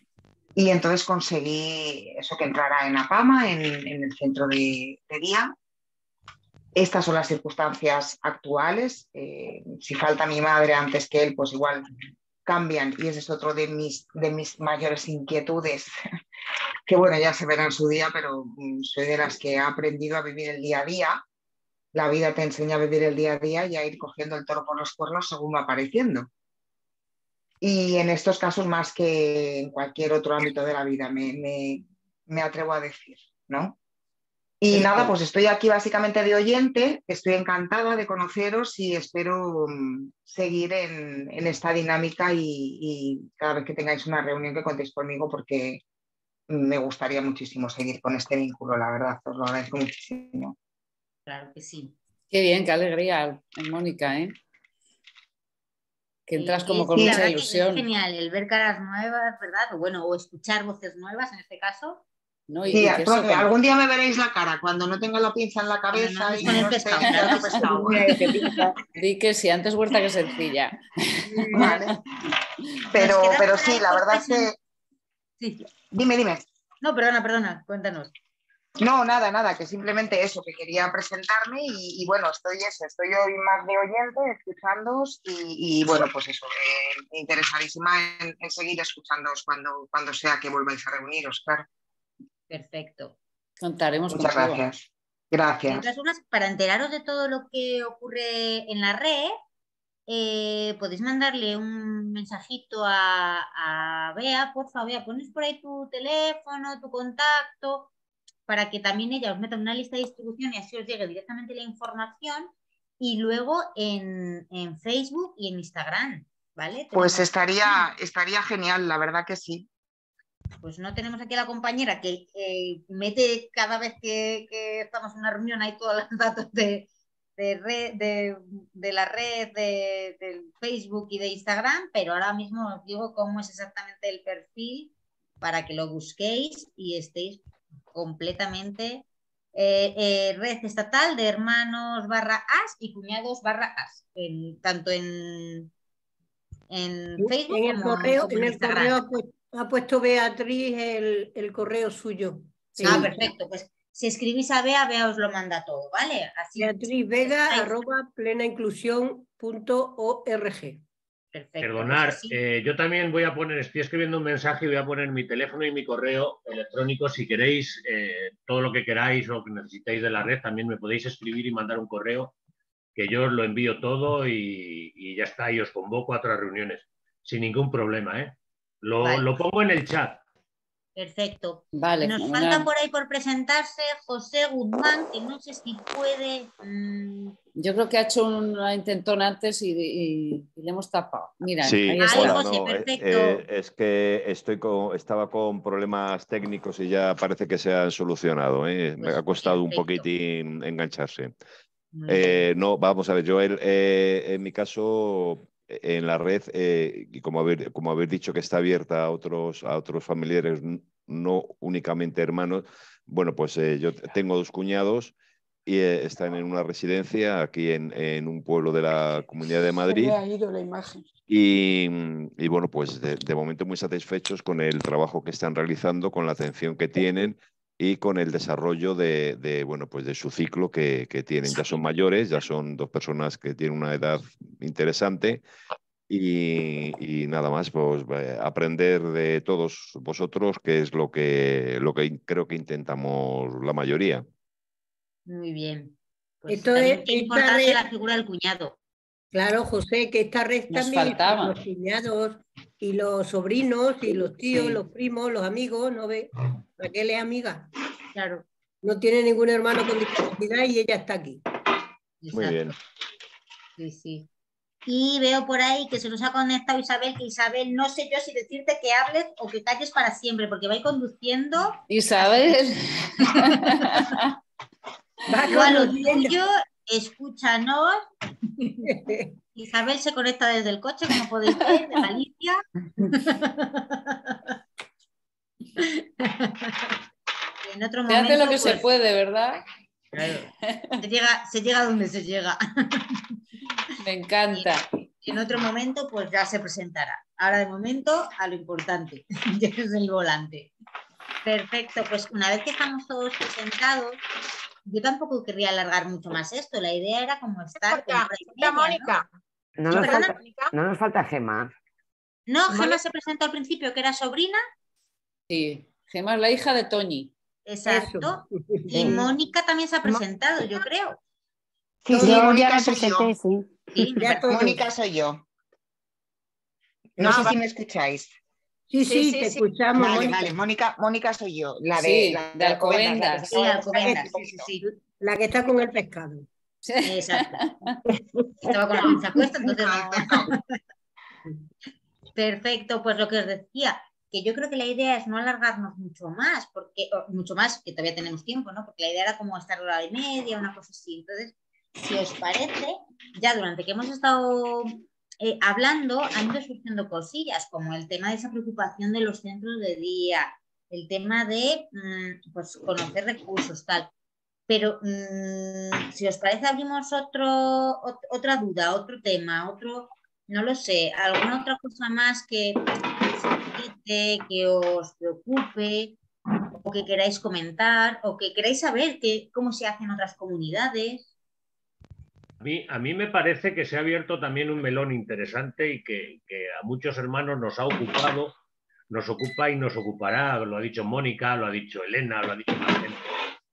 Speaker 11: Y entonces conseguí eso, que entrara en APAMA, en, en el centro de, de día. Estas son las circunstancias actuales. Eh, si falta mi madre antes que él, pues igual cambian y ese es otro de mis, de mis mayores inquietudes, que bueno, ya se verá en su día, pero um, soy de las que ha aprendido a vivir el día a día. La vida te enseña a vivir el día a día y a ir cogiendo el toro por los cuernos según va apareciendo. Y en estos casos más que en cualquier otro ámbito de la vida, me, me, me atrevo a decir, ¿no? Y nada, pues estoy aquí básicamente de oyente, estoy encantada de conoceros y espero um, seguir en, en esta dinámica y, y cada vez que tengáis una reunión que contéis conmigo porque me gustaría muchísimo seguir con este vínculo, la verdad, os lo agradezco muchísimo.
Speaker 1: Claro que sí.
Speaker 3: Qué bien, qué alegría, Mónica, ¿eh? Que entras como
Speaker 1: sí,
Speaker 3: con
Speaker 1: sí,
Speaker 3: mucha ilusión.
Speaker 1: Es genial el ver caras nuevas, ¿verdad? O bueno, o escuchar voces nuevas en este caso.
Speaker 3: No, y,
Speaker 11: sí,
Speaker 3: y que eso,
Speaker 11: con... algún día me veréis la cara cuando no tenga la pinza en la cabeza no, y no esté claro pescado.
Speaker 3: Di que sí, antes huerta que sencilla.
Speaker 11: Vale. Pero, pero sí, la verdad es que...
Speaker 1: Sí.
Speaker 11: Dime, dime.
Speaker 1: No, perdona, perdona, cuéntanos.
Speaker 11: No, nada, nada, que simplemente eso, que quería presentarme y, y bueno, estoy eso, estoy hoy más de oyente, escuchándoos y, y bueno, pues eso, eh, interesadísima en, en seguir escuchándoos cuando, cuando sea que volváis a reuniros, claro.
Speaker 1: Perfecto.
Speaker 3: Contaremos
Speaker 11: Muchas
Speaker 3: contigo.
Speaker 11: gracias. Gracias.
Speaker 1: De todas formas, para enteraros de todo lo que ocurre en la red, eh, podéis mandarle un mensajito a, a Bea, por favor, Bea, pones por ahí tu teléfono, tu contacto, para que también ella os meta en una lista de distribución y así os llegue directamente la información. Y luego en, en Facebook y en Instagram, ¿vale?
Speaker 11: Pues
Speaker 1: Tenemos-
Speaker 11: estaría, estaría genial, la verdad que sí.
Speaker 1: Pues no tenemos aquí a la compañera que eh, mete cada vez que, que estamos en una reunión ahí todos los datos de, de, red, de, de la red, de, del Facebook y de Instagram, pero ahora mismo os digo cómo es exactamente el perfil para que lo busquéis y estéis completamente... Eh, eh, red estatal de hermanos barra as y cuñados barra as, en, tanto en, en Facebook
Speaker 8: En el
Speaker 1: como,
Speaker 8: correo,
Speaker 1: como
Speaker 8: en
Speaker 1: en
Speaker 8: el
Speaker 1: Instagram.
Speaker 8: correo ha puesto, ha puesto Beatriz el, el correo suyo.
Speaker 1: Ah,
Speaker 8: Sí.
Speaker 1: perfecto. Pues si escribís a Bea, Bea os lo manda todo, ¿vale? Así
Speaker 8: Beatriz Vega
Speaker 1: estáis-
Speaker 8: arroba plenainclusión punto org.
Speaker 1: Perfecto.
Speaker 7: Perdonar,
Speaker 1: pues así-
Speaker 7: eh, yo también voy a poner, estoy escribiendo un mensaje y voy a poner mi teléfono y mi correo electrónico. Si queréis eh, todo lo que queráis o lo que necesitáis de la red, también me podéis escribir y mandar un correo que yo os lo envío todo y, y ya está, y os convoco a otras reuniones sin ningún problema, ¿eh? Lo,
Speaker 1: Vale.
Speaker 7: lo pongo en el chat.
Speaker 1: Perfecto.
Speaker 3: Vale,
Speaker 1: Nos
Speaker 3: fenomenal.
Speaker 1: falta por ahí por presentarse José Guzmán, que no sé si puede. mm,
Speaker 3: Yo creo que ha hecho una intentona antes y, y- y le hemos tapado. Mira,
Speaker 12: Sí,
Speaker 3: ahí
Speaker 1: Ahí,
Speaker 3: está.
Speaker 12: hola,
Speaker 1: José,
Speaker 12: no, eh,
Speaker 1: perfecto.
Speaker 12: eh, es que estoy con, estaba con problemas técnicos y ya parece que se han solucionado, ¿eh? Me
Speaker 1: Pues
Speaker 12: ha costado un
Speaker 1: perfecto.
Speaker 12: poquitín engancharse.
Speaker 1: Muy
Speaker 12: Eh,
Speaker 1: bien.
Speaker 12: no, vamos a ver, yo el- eh, en mi caso, eh, en la red, eh, y como habéis, como habéis dicho que está abierta a otros, a otros familiares, n- no únicamente hermanos, bueno, pues eh, yo tengo dos cuñados y eh, están en una residencia aquí en, en un pueblo de la Comunidad de
Speaker 13: Se
Speaker 12: Madrid.
Speaker 13: le ha ido la imagen.
Speaker 12: Y, y bueno, pues de, de momento muy satisfechos con el trabajo que están realizando, con la atención que tienen y con el desarrollo de, de, bueno, pues de su ciclo que, que tienen. Ya son mayores, ya son dos personas que tienen una edad interesante y, y nada más, pues eh, aprender de todos vosotros, que es lo que, lo que creo que intentamos la mayoría.
Speaker 1: Muy bien. Pues
Speaker 8: Esto
Speaker 1: también
Speaker 8: es-
Speaker 1: qué
Speaker 8: esta
Speaker 1: importante
Speaker 8: red-
Speaker 1: la figura del cuñado.
Speaker 8: Claro, José, que esta red
Speaker 3: Nos
Speaker 8: también
Speaker 3: faltaba.
Speaker 8: los cuñados y los sobrinos y los tíos,
Speaker 3: Sí.
Speaker 8: los primos, los amigos, ¿no ve? Raquel es amiga.
Speaker 1: Claro.
Speaker 8: No tiene ningún hermano con discapacidad y ella está aquí.
Speaker 12: Muy bien.
Speaker 1: Sí, sí. Y veo por ahí que se nos ha conectado Isabel, que Isabel, no sé yo si decirte que hables o que calles para siempre, porque va a ir conduciendo.
Speaker 3: Isabel.
Speaker 8: Va
Speaker 1: Tú a lo
Speaker 8: conduciendo.
Speaker 1: tuyo, escúchanos. Isabel se conecta desde el coche, como podéis ver, de Galicia. En otro
Speaker 3: Se
Speaker 1: momento,
Speaker 3: hace lo que se
Speaker 1: pues,
Speaker 3: puede, ¿verdad?
Speaker 1: claro, se llega, se llega donde se llega.
Speaker 3: Me encanta.
Speaker 1: Y en otro momento, pues ya se presentará. Ahora, de momento, a lo importante, que es el volante. Perfecto, pues una vez que estamos todos presentados, yo tampoco querría alargar mucho más esto. La idea era como estar con hora y media, ¿no?
Speaker 5: Mónica.
Speaker 2: No
Speaker 1: Sí,
Speaker 2: nos,
Speaker 1: perdona.
Speaker 2: falta, no nos falta Gema.
Speaker 1: No, Gemma se presentó al principio, que era sobrina.
Speaker 3: Sí, Gemma es la hija de Toñi.
Speaker 1: Exacto. Y
Speaker 3: Sí.
Speaker 1: Mónica también se ha presentado, yo creo.
Speaker 11: Sí, sí,
Speaker 10: Yo ya
Speaker 11: Mónica
Speaker 10: me
Speaker 11: soy yo.
Speaker 10: presenté, sí.
Speaker 1: Sí, me
Speaker 8: Ya
Speaker 1: parece-
Speaker 8: todos.
Speaker 11: Mónica soy yo. No
Speaker 5: Ah,
Speaker 11: sé si
Speaker 5: vale.
Speaker 11: me escucháis.
Speaker 8: Sí,
Speaker 5: Sí,
Speaker 8: sí,
Speaker 5: sí,
Speaker 8: te
Speaker 5: sí.
Speaker 8: escuchamos,
Speaker 11: Vale,
Speaker 8: Mónica.
Speaker 11: vale, Mónica, Mónica soy yo, la de,
Speaker 3: Sí,
Speaker 11: la
Speaker 3: de Alcobendas.
Speaker 11: la que se
Speaker 1: Sí,
Speaker 11: acaba de
Speaker 1: Alcobendas,
Speaker 11: presentar
Speaker 1: sí, sí,
Speaker 11: un
Speaker 1: sí.
Speaker 8: La que está con el pescado.
Speaker 1: Exacto. Estaba con la pinza puesta, entonces no. Perfecto, pues lo que os decía, que yo creo que la idea es no alargarnos mucho más, porque o mucho más, que todavía tenemos tiempo, ¿no? Porque la idea era como estar hora y media, una cosa así. Entonces, si os parece, ya durante que hemos estado eh, hablando, han ido surgiendo cosillas, como el tema de esa preocupación de los centros de día, el tema de mm, pues, conocer recursos, tal. Pero mmm, si os parece, abrimos otro, ot otra duda, otro tema, otro, no lo sé, alguna otra cosa más que os inquiete, que os preocupe, o que queráis comentar, o que queráis saber que, cómo se hace en otras comunidades.
Speaker 7: A mí, a mí me parece que se ha abierto también un melón interesante y que, que a muchos hermanos nos ha ocupado, nos ocupa y nos ocupará, lo ha dicho Mónica, lo ha dicho Elena, lo ha dicho más gente,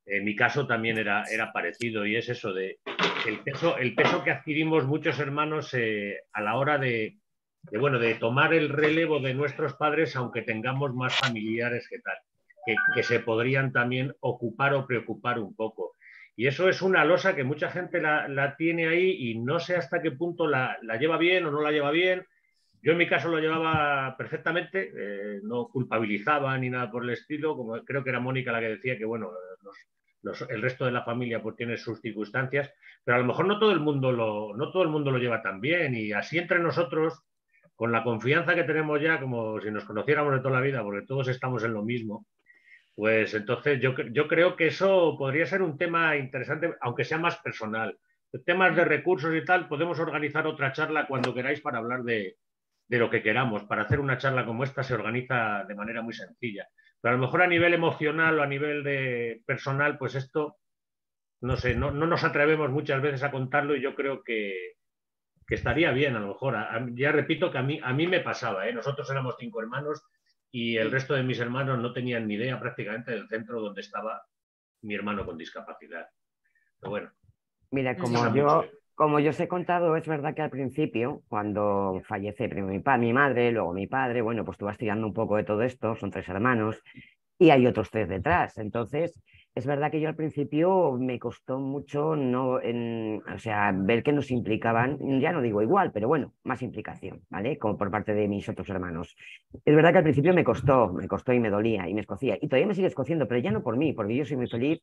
Speaker 7: En mi caso también era, era parecido, y es eso de el peso, el peso que adquirimos muchos hermanos eh, a la hora de, de, bueno, de tomar el relevo de nuestros padres, aunque tengamos más familiares que tal, que, que se podrían también ocupar o preocupar un poco. Y eso es una losa que mucha gente la, la tiene ahí y no sé hasta qué punto la, la lleva bien o no la lleva bien. Yo en mi caso lo llevaba perfectamente, eh, no culpabilizaba ni nada por el estilo, como creo que era Mónica la que decía que, bueno, los, los, el resto de la familia pues tiene sus circunstancias, pero a lo mejor no todo el mundo lo, no todo el mundo lo lleva tan bien, y así entre nosotros, con la confianza que tenemos ya, como si nos conociéramos de toda la vida, porque todos estamos en lo mismo, pues entonces yo, yo creo que eso podría ser un tema interesante, aunque sea más personal. Temas de recursos y tal, podemos organizar otra charla cuando queráis para hablar de de lo que queramos. Para hacer una charla como esta se organiza de manera muy sencilla. Pero a lo mejor a nivel emocional o a nivel de personal, pues esto, no sé, no, no nos atrevemos muchas veces a contarlo, y yo creo que, que estaría bien a lo mejor. A, a, ya repito que a mí, a mí me pasaba, ¿eh? Nosotros éramos cinco hermanos y el resto de mis hermanos no tenían ni idea prácticamente del centro donde estaba mi hermano con discapacidad. Pero bueno.
Speaker 2: Mira, como yo... Como yo os he contado, es verdad que al principio, cuando fallece primero mi, pa mi madre, luego mi padre, bueno, pues tú vas tirando un poco de todo esto, son tres hermanos, y hay otros tres detrás. Entonces, es verdad que yo al principio me costó mucho no, en, o sea, ver que nos implicaban, ya no digo igual, pero bueno, más implicación, ¿vale? Como por parte de mis otros hermanos. Es verdad que al principio me costó, me costó y me dolía y me escocía, y todavía me sigue escociendo, pero ya no por mí, porque yo soy muy feliz.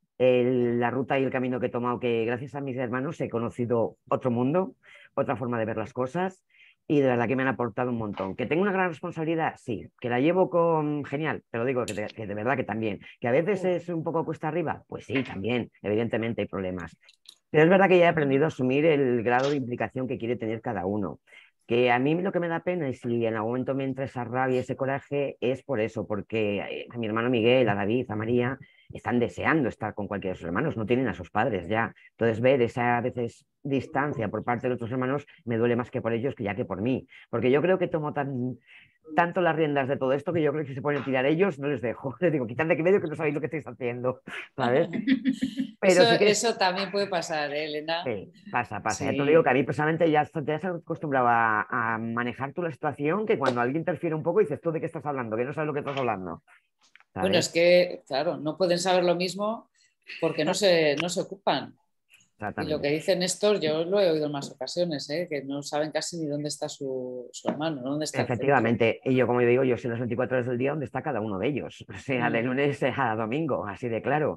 Speaker 2: El, la ruta y el camino que he tomado, que gracias a mis hermanos he conocido otro mundo, otra forma de ver las cosas, y de verdad que me han aportado un montón. ¿Que tengo una gran responsabilidad? Sí. ¿Que la llevo con genial? Pero digo que de, que de verdad que también. ¿Que a veces es un poco cuesta arriba? Pues sí, también, evidentemente hay problemas. Pero es verdad que ya he aprendido a asumir el grado de implicación que quiere tener cada uno. Que a mí lo que me da pena, y si en algún momento me entra esa rabia, ese coraje, es por eso, porque a mi hermano Miguel, a David, a María, están deseando estar con cualquiera de sus hermanos, no tienen a sus padres ya. Entonces ver esa a veces distancia por parte de otros hermanos me duele más que por ellos que ya que por mí, porque yo creo que tomo tan, tanto las riendas de todo esto que yo creo que si se ponen a tirar ellos no les dejo. Les digo, quitad de aquí medio que no sabéis lo que estáis haciendo, ¿sabes?
Speaker 3: Pero eso, sí que... eso también puede pasar, ¿eh, Elena?
Speaker 2: Sí, pasa, pasa.
Speaker 3: Sí.
Speaker 2: Ya te digo que a mí personalmente ya te has acostumbrado a, a manejar tú la situación, que cuando alguien interfiere un poco dices, ¿tú de qué estás hablando? Que no sabes lo que estás hablando. ¿Sabes?
Speaker 3: Bueno, es que, claro, no pueden saber lo mismo porque no se, no se ocupan. Y lo que dice Néstor, yo lo he oído en más ocasiones, ¿eh? Que no saben casi ni dónde está su, su hermano, ¿no? ¿Dónde está?
Speaker 2: Efectivamente, y yo como yo digo, yo sé las veinticuatro horas del día dónde está cada uno de ellos, o sea, de lunes a domingo, así de claro.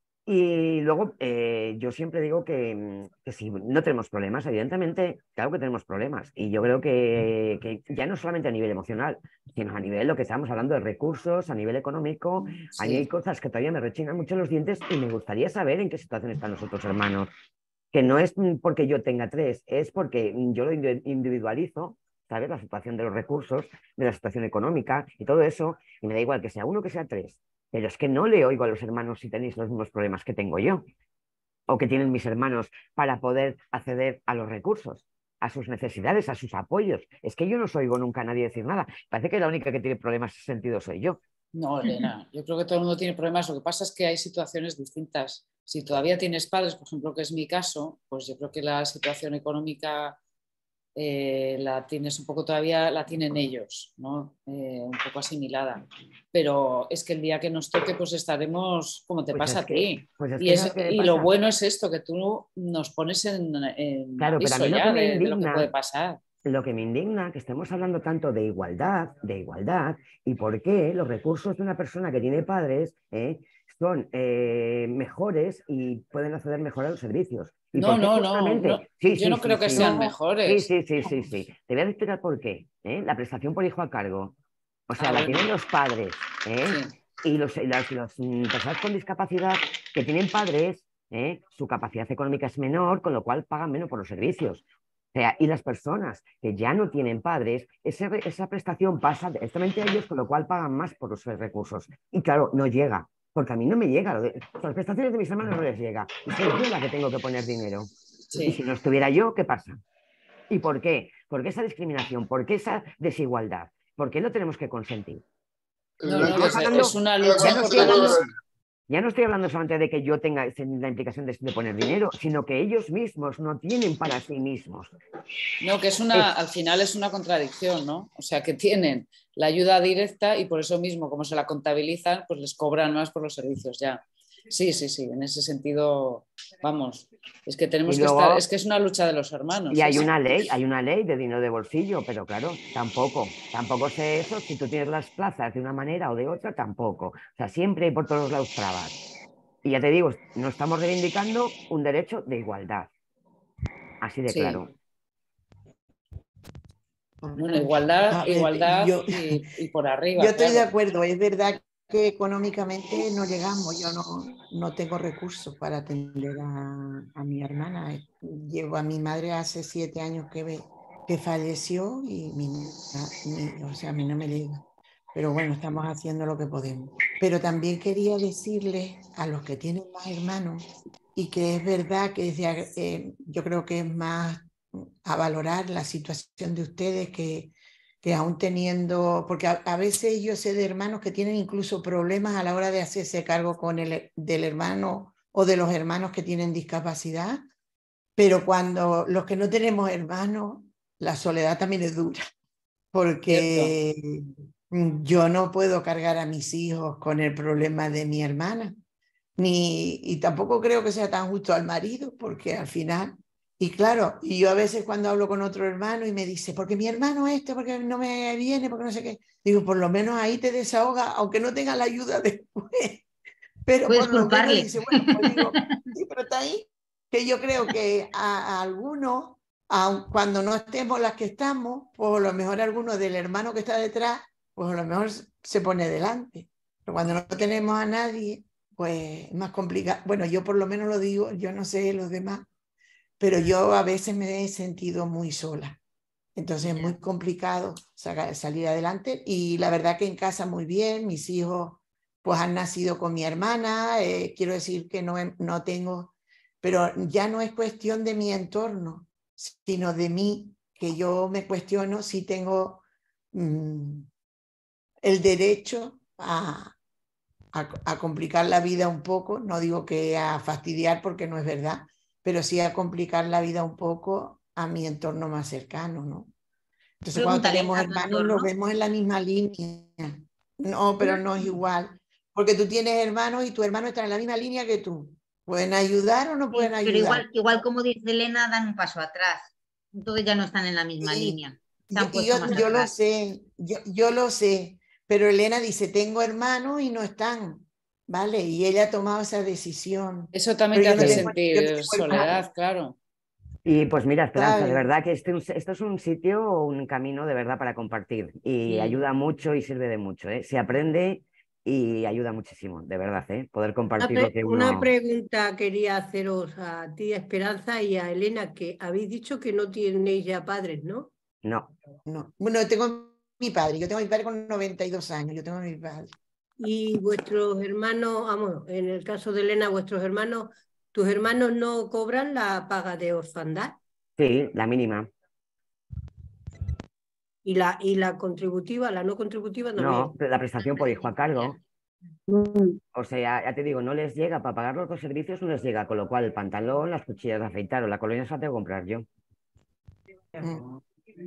Speaker 2: Y luego eh, yo siempre digo que, que si no tenemos problemas, evidentemente, claro que tenemos problemas. Y yo creo que, que ya no solamente a nivel emocional, sino a nivel lo que estamos hablando de recursos, a nivel económico, sí. Ahí hay cosas que todavía me rechinan mucho los dientes y me gustaría saber en qué situación están los otros hermanos. Que no es porque yo tenga tres, es porque yo lo individualizo, ¿sabes? La situación de los recursos, de la situación económica y todo eso, y me da igual que sea uno que sea tres. Pero es que no le oigo a los hermanos si tenéis los mismos problemas que tengo yo o que tienen mis hermanos para poder acceder a los recursos, a sus necesidades, a sus apoyos. Es que yo no os oigo nunca a nadie decir nada. Parece que la única que tiene problemas en ese sentido soy yo.
Speaker 3: No, Elena, yo creo que todo el mundo tiene problemas. Lo que pasa es que hay situaciones distintas. Si todavía tienes padres, por ejemplo, que es mi caso, pues yo creo que la situación económica Eh, la tienes un poco todavía, la tienen ellos, ¿no? Eh, un poco asimilada. Pero es que el día que nos toque, pues estaremos como te
Speaker 2: pues
Speaker 3: pasa
Speaker 2: es
Speaker 3: a
Speaker 2: que,
Speaker 3: ti.
Speaker 2: Pues es
Speaker 3: y
Speaker 2: que
Speaker 3: es,
Speaker 2: no
Speaker 3: y lo bueno es esto, que tú nos pones en, en
Speaker 2: claro,
Speaker 3: aviso
Speaker 2: pero a mí lo
Speaker 3: ya
Speaker 2: que me
Speaker 3: de,
Speaker 2: indigna,
Speaker 3: de lo que puede pasar.
Speaker 2: Lo que me indigna que estemos hablando tanto de igualdad, de igualdad, y por qué los recursos de una persona que tiene padres eh, son eh, mejores y pueden acceder mejor a los servicios. ¿Y
Speaker 3: no, no,
Speaker 2: justamente?
Speaker 3: no, no.
Speaker 2: Sí,
Speaker 3: Yo
Speaker 2: sí,
Speaker 3: no
Speaker 2: sí,
Speaker 3: creo que
Speaker 2: sí,
Speaker 3: sean
Speaker 2: no.
Speaker 3: mejores.
Speaker 2: Sí, sí, sí, sí, sí. Te voy a explicar por qué. ¿eh? La prestación por hijo a cargo. O sea,
Speaker 3: Ah,
Speaker 2: la
Speaker 3: bueno.
Speaker 2: tienen los padres. ¿eh?
Speaker 3: Sí.
Speaker 2: Y los, las, las personas con discapacidad que tienen padres, ¿eh? su capacidad económica es menor, con lo cual pagan menos por los servicios. O sea, y las personas que ya no tienen padres, ese, esa prestación pasa directamente a ellos, con lo cual pagan más por los recursos. Y claro, no llega, porque a mí no me llega. Lo de, las prestaciones de mis hermanos no les llega. Y soy yo la que tengo que poner dinero.
Speaker 3: Sí.
Speaker 2: Y si no estuviera yo, ¿qué pasa? ¿Y por qué? ¿Por qué esa discriminación? ¿Por qué esa desigualdad? ¿Por qué lo tenemos que consentir?
Speaker 3: No, no,
Speaker 2: Estamos
Speaker 3: es,
Speaker 2: hablando,
Speaker 3: es una
Speaker 2: ya
Speaker 3: lucha
Speaker 2: no
Speaker 3: por
Speaker 2: estoy hablando,
Speaker 3: todos.
Speaker 2: Ya no estoy hablando solamente de que yo tenga la implicación de, de poner dinero, sino que ellos mismos no tienen para sí mismos.
Speaker 3: No, que es una, al final es una contradicción, ¿no? O sea, que tienen la ayuda directa y por eso mismo, como se la contabilizan, pues les cobran más por los servicios ya. Sí, sí, sí, en ese sentido, vamos, es que tenemos
Speaker 2: Y
Speaker 3: que
Speaker 2: luego-
Speaker 3: estar, es que es una lucha de los hermanos.
Speaker 2: Y hay
Speaker 3: sí, sí.
Speaker 2: una ley, hay una ley de dinero de bolsillo, pero claro, tampoco, tampoco sé eso, si tú tienes las plazas de una manera o de otra, tampoco. O sea, siempre hay por todos lados trabas. Y ya te digo, no estamos reivindicando un derecho de igualdad. Así de
Speaker 3: Sí.
Speaker 2: claro.
Speaker 3: Bueno, igualdad,
Speaker 15: A ver,
Speaker 3: igualdad
Speaker 15: yo-
Speaker 3: y, y por arriba.
Speaker 15: Yo estoy de
Speaker 3: claro.
Speaker 15: acuerdo, es verdad que económicamente no llegamos, yo no, no tengo recursos para atender a, a mi hermana. Llevo a mi madre hace siete años que, ve- que falleció y mi, mi- o sea, a mí no me llega. Pero bueno, estamos haciendo lo que podemos. Pero también quería decirles a los que tienen más hermanos, y que es verdad que es de- eh, yo creo que es más a valorar la situación de ustedes que que aún teniendo, porque a, a veces yo sé de hermanos que tienen incluso problemas a la hora de hacerse cargo con el, del hermano o de los hermanos que tienen discapacidad, pero cuando los que no tenemos hermanos, la soledad también es dura, porque yo no puedo cargar a mis hijos con el problema de mi hermana, ni, y tampoco creo que sea tan justo al marido, porque al final... Y claro, y yo a veces cuando hablo con otro hermano y me dice, porque mi hermano este, porque no me viene, porque no sé qué, digo, por lo menos ahí te desahoga, aunque no tenga la ayuda después, pero
Speaker 1: Puedes
Speaker 15: por lo menos
Speaker 1: culparle.
Speaker 15: dice, bueno, pues digo, sí, pero está ahí, que yo creo que a, a algunos, aun cuando no estemos las que estamos, pues a lo mejor alguno del hermano que está detrás, pues a lo mejor se pone delante, pero cuando no tenemos a nadie, pues es más complicado. Bueno, yo por lo menos lo digo, yo no sé los demás, pero yo a veces me he sentido muy sola. Entonces es muy complicado sacar, salir adelante. Y la verdad que en casa muy bien, mis hijos pues han nacido con mi hermana, eh, quiero decir que no, no tengo, pero ya no es cuestión de mi entorno, sino de mí, que yo me cuestiono si tengo mmm, el derecho a, a, a complicar la vida un poco, no digo que a fastidiar porque no es verdad, pero sí a complicar la vida un poco a mi entorno más cercano, ¿no? Entonces cuando
Speaker 1: Pregúntale
Speaker 15: tenemos
Speaker 1: a tu
Speaker 15: hermanos
Speaker 1: entorno.
Speaker 15: nos vemos en la misma línea. No, pero no es igual, porque tú tienes hermanos y tu hermano está en la misma línea que tú. ¿Pueden ayudar o no pueden
Speaker 1: Pero
Speaker 15: ayudar?
Speaker 1: igual, igual como dice Elena, dan un paso atrás. Entonces ya no están en la misma
Speaker 15: Sí.
Speaker 1: línea. Se
Speaker 15: Yo,
Speaker 1: han
Speaker 15: y
Speaker 1: puesto
Speaker 15: yo,
Speaker 1: más
Speaker 15: yo lo
Speaker 1: atrás.
Speaker 15: sé, yo, yo lo sé, pero Elena dice, tengo hermanos y no están, ¿vale? Y ella ha tomado esa decisión.
Speaker 3: Eso también
Speaker 15: Pero
Speaker 3: te
Speaker 15: yo no
Speaker 3: hace
Speaker 15: tengo, yo no
Speaker 3: sentir
Speaker 15: tengo
Speaker 3: soledad,
Speaker 15: hermanos,
Speaker 3: claro.
Speaker 2: Y pues mira, Esperanza, de
Speaker 15: ¿sabes?
Speaker 2: verdad que este, esto es un sitio, un camino de verdad para compartir y
Speaker 3: Mm.
Speaker 2: ayuda mucho y sirve de mucho, ¿eh? Se aprende y ayuda muchísimo, de verdad, ¿eh? Poder
Speaker 8: Una,
Speaker 2: compartir
Speaker 8: pre-
Speaker 2: lo que
Speaker 8: una
Speaker 2: uno...
Speaker 8: pregunta quería haceros a ti, Esperanza, y a Elena, que habéis dicho que no tenéis ya padres, ¿no?
Speaker 2: No.
Speaker 15: No. Bueno, yo tengo mi padre, yo tengo mi padre con noventa y dos años, yo tengo mi padre.
Speaker 8: Y vuestros hermanos, vamos, en el caso de Elena, vuestros hermanos, ¿tus hermanos no cobran la paga de orfandad?
Speaker 2: Sí, la mínima.
Speaker 8: Y la, y la contributiva, la no contributiva también.
Speaker 2: No, la prestación por hijo a cargo.
Speaker 8: Mm.
Speaker 2: O sea, ya te digo, no les llega para pagar los dos servicios, no les llega, con lo cual el pantalón, las cuchillas de afeitar o la colonia se la tengo que comprar yo.
Speaker 15: Mm.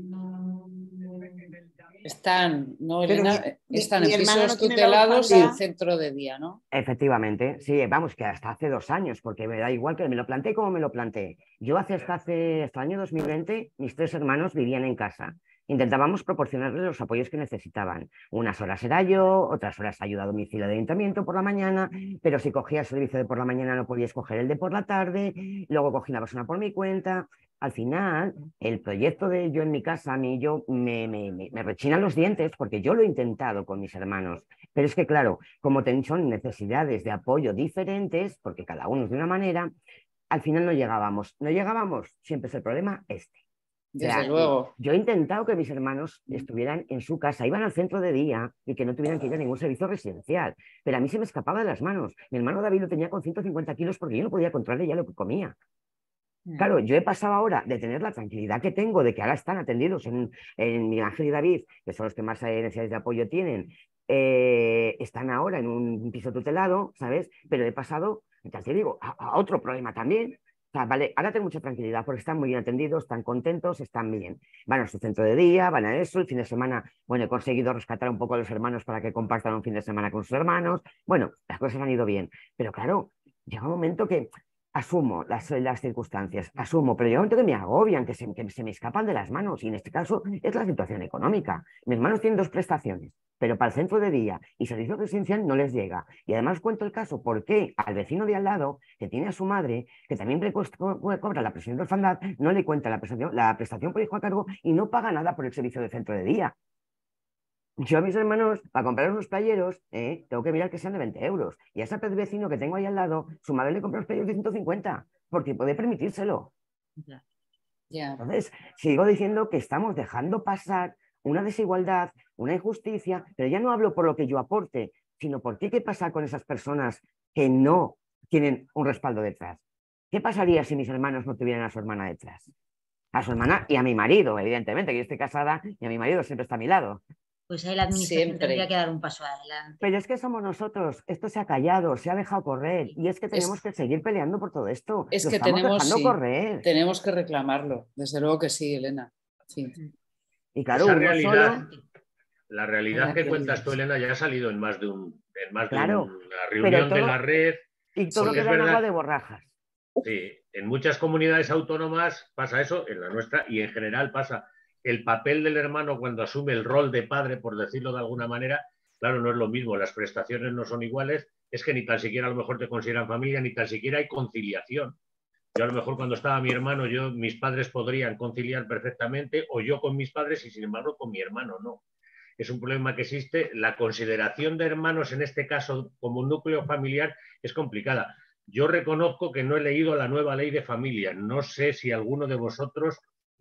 Speaker 3: Están, ¿no,
Speaker 15: Pero mi,
Speaker 3: Elena?
Speaker 15: mi-
Speaker 3: Están
Speaker 15: mi
Speaker 3: en
Speaker 15: hermana
Speaker 3: pisos
Speaker 15: no tiene la
Speaker 3: tutelados y en
Speaker 15: orfandad.
Speaker 3: centro de día, ¿no?
Speaker 2: Efectivamente, sí, vamos, que hasta hace dos años, porque me da igual que me lo planteé como me lo planteé. Yo hace hasta, hace, hasta el año dos mil veinte, mis tres hermanos vivían en casa. Intentábamos proporcionarles los apoyos que necesitaban. Unas horas era yo, otras horas ayuda a domicilio de ayuntamiento por la mañana, pero si cogía el servicio de por la mañana no podía escoger el de por la tarde, luego cogí una persona por mi cuenta. Al final, el proyecto de yo en mi casa, a mí yo me, me, me, me rechinan los dientes porque yo lo he intentado con mis hermanos. Pero es que, claro, como ten, son necesidades de apoyo diferentes, porque cada uno es de una manera, al final no llegábamos. No llegábamos, siempre es el problema este. O
Speaker 3: Desde
Speaker 2: sea,
Speaker 3: luego.
Speaker 2: yo he intentado que mis hermanos estuvieran en su casa, iban al centro de día y que no tuvieran que ir a ningún servicio residencial. Pero a mí se me escapaba de las manos. Mi hermano David lo tenía con ciento cincuenta kilos porque yo no podía controlarle ya lo que comía. Claro, yo he pasado ahora de tener la tranquilidad que tengo de que ahora están atendidos en, en Miguel Ángel y David, que son los que más necesidades de apoyo tienen, eh, están ahora en un piso tutelado, ¿sabes? Pero he pasado, ya te digo, a, a otro problema también. O sea, vale, ahora tengo mucha tranquilidad porque están muy bien atendidos, están contentos, están bien. Van a su centro de día, van a eso, el fin de semana, bueno, he conseguido rescatar un poco a los hermanos para que compartan un fin de semana con sus hermanos. Bueno, las cosas han ido bien. Pero claro, llega un momento que asumo las, las circunstancias, asumo, pero llega un momento que me agobian, que se, que se me escapan de las manos. Y en este caso es la situación económica. Mis hermanos tienen dos prestaciones, pero para el centro de día y servicio residencial no les llega. Y además cuento el caso porque al vecino de al lado, que tiene a su madre, que también co cobra la prestación de orfandad, no le cuenta la prestación, la prestación por hijo a cargo y no paga nada por el servicio de centro de día. Yo a mis hermanos, para comprar unos playeros, eh, tengo que mirar que sean de veinte euros. Y a ese vecino que tengo ahí al lado, su madre le compra los playeros de ciento cincuenta, porque puede permitírselo.
Speaker 3: Ya. Yeah.
Speaker 2: Entonces, sigo diciendo que estamos dejando pasar una desigualdad, una injusticia, pero ya no hablo por lo que yo aporte, sino por qué qué pasa con esas personas que no tienen un respaldo detrás. ¿Qué pasaría si mis hermanos no tuvieran a su hermana detrás? A su hermana y a mi marido, evidentemente, que yo estoy casada y a mi marido siempre está a mi lado.
Speaker 1: Pues ahí la administración
Speaker 3: Siempre.
Speaker 1: tendría que dar un paso adelante.
Speaker 2: Pero es que somos nosotros, esto se ha callado, se ha dejado correr y es que tenemos
Speaker 3: Es,
Speaker 2: que seguir peleando por todo esto.
Speaker 3: es
Speaker 2: Lo
Speaker 3: que
Speaker 2: estamos
Speaker 3: tenemos,
Speaker 2: dejando
Speaker 3: sí,
Speaker 2: correr.
Speaker 3: tenemos que reclamarlo, desde luego que sí, Elena. Sí.
Speaker 2: Y claro,
Speaker 7: Esa
Speaker 2: uno
Speaker 7: realidad,
Speaker 2: solo...
Speaker 7: la realidad
Speaker 3: La
Speaker 7: que
Speaker 3: realidad.
Speaker 7: cuentas tú, Elena, ya ha salido en más de, un, en más de
Speaker 2: Claro,
Speaker 7: una
Speaker 2: pero
Speaker 7: reunión de
Speaker 2: todo,
Speaker 7: la red.
Speaker 2: y todo
Speaker 7: Porque es
Speaker 2: queda en agua
Speaker 7: verdad,
Speaker 2: de borrajas.
Speaker 7: sí, en muchas comunidades autónomas pasa eso, en la nuestra y en general pasa. El papel del hermano cuando asume el rol de padre, por decirlo de alguna manera, claro, no es lo mismo, las prestaciones no son iguales, es que ni tan siquiera a lo mejor te consideran familia, ni tan siquiera hay conciliación. Yo a lo mejor cuando estaba mi hermano, yo, mis padres podrían conciliar perfectamente, o yo con mis padres y sin embargo con mi hermano no. Es un problema que existe. La consideración de hermanos en este caso como un núcleo familiar es complicada. Yo reconozco que no he leído la nueva ley de familia. No sé si alguno de vosotros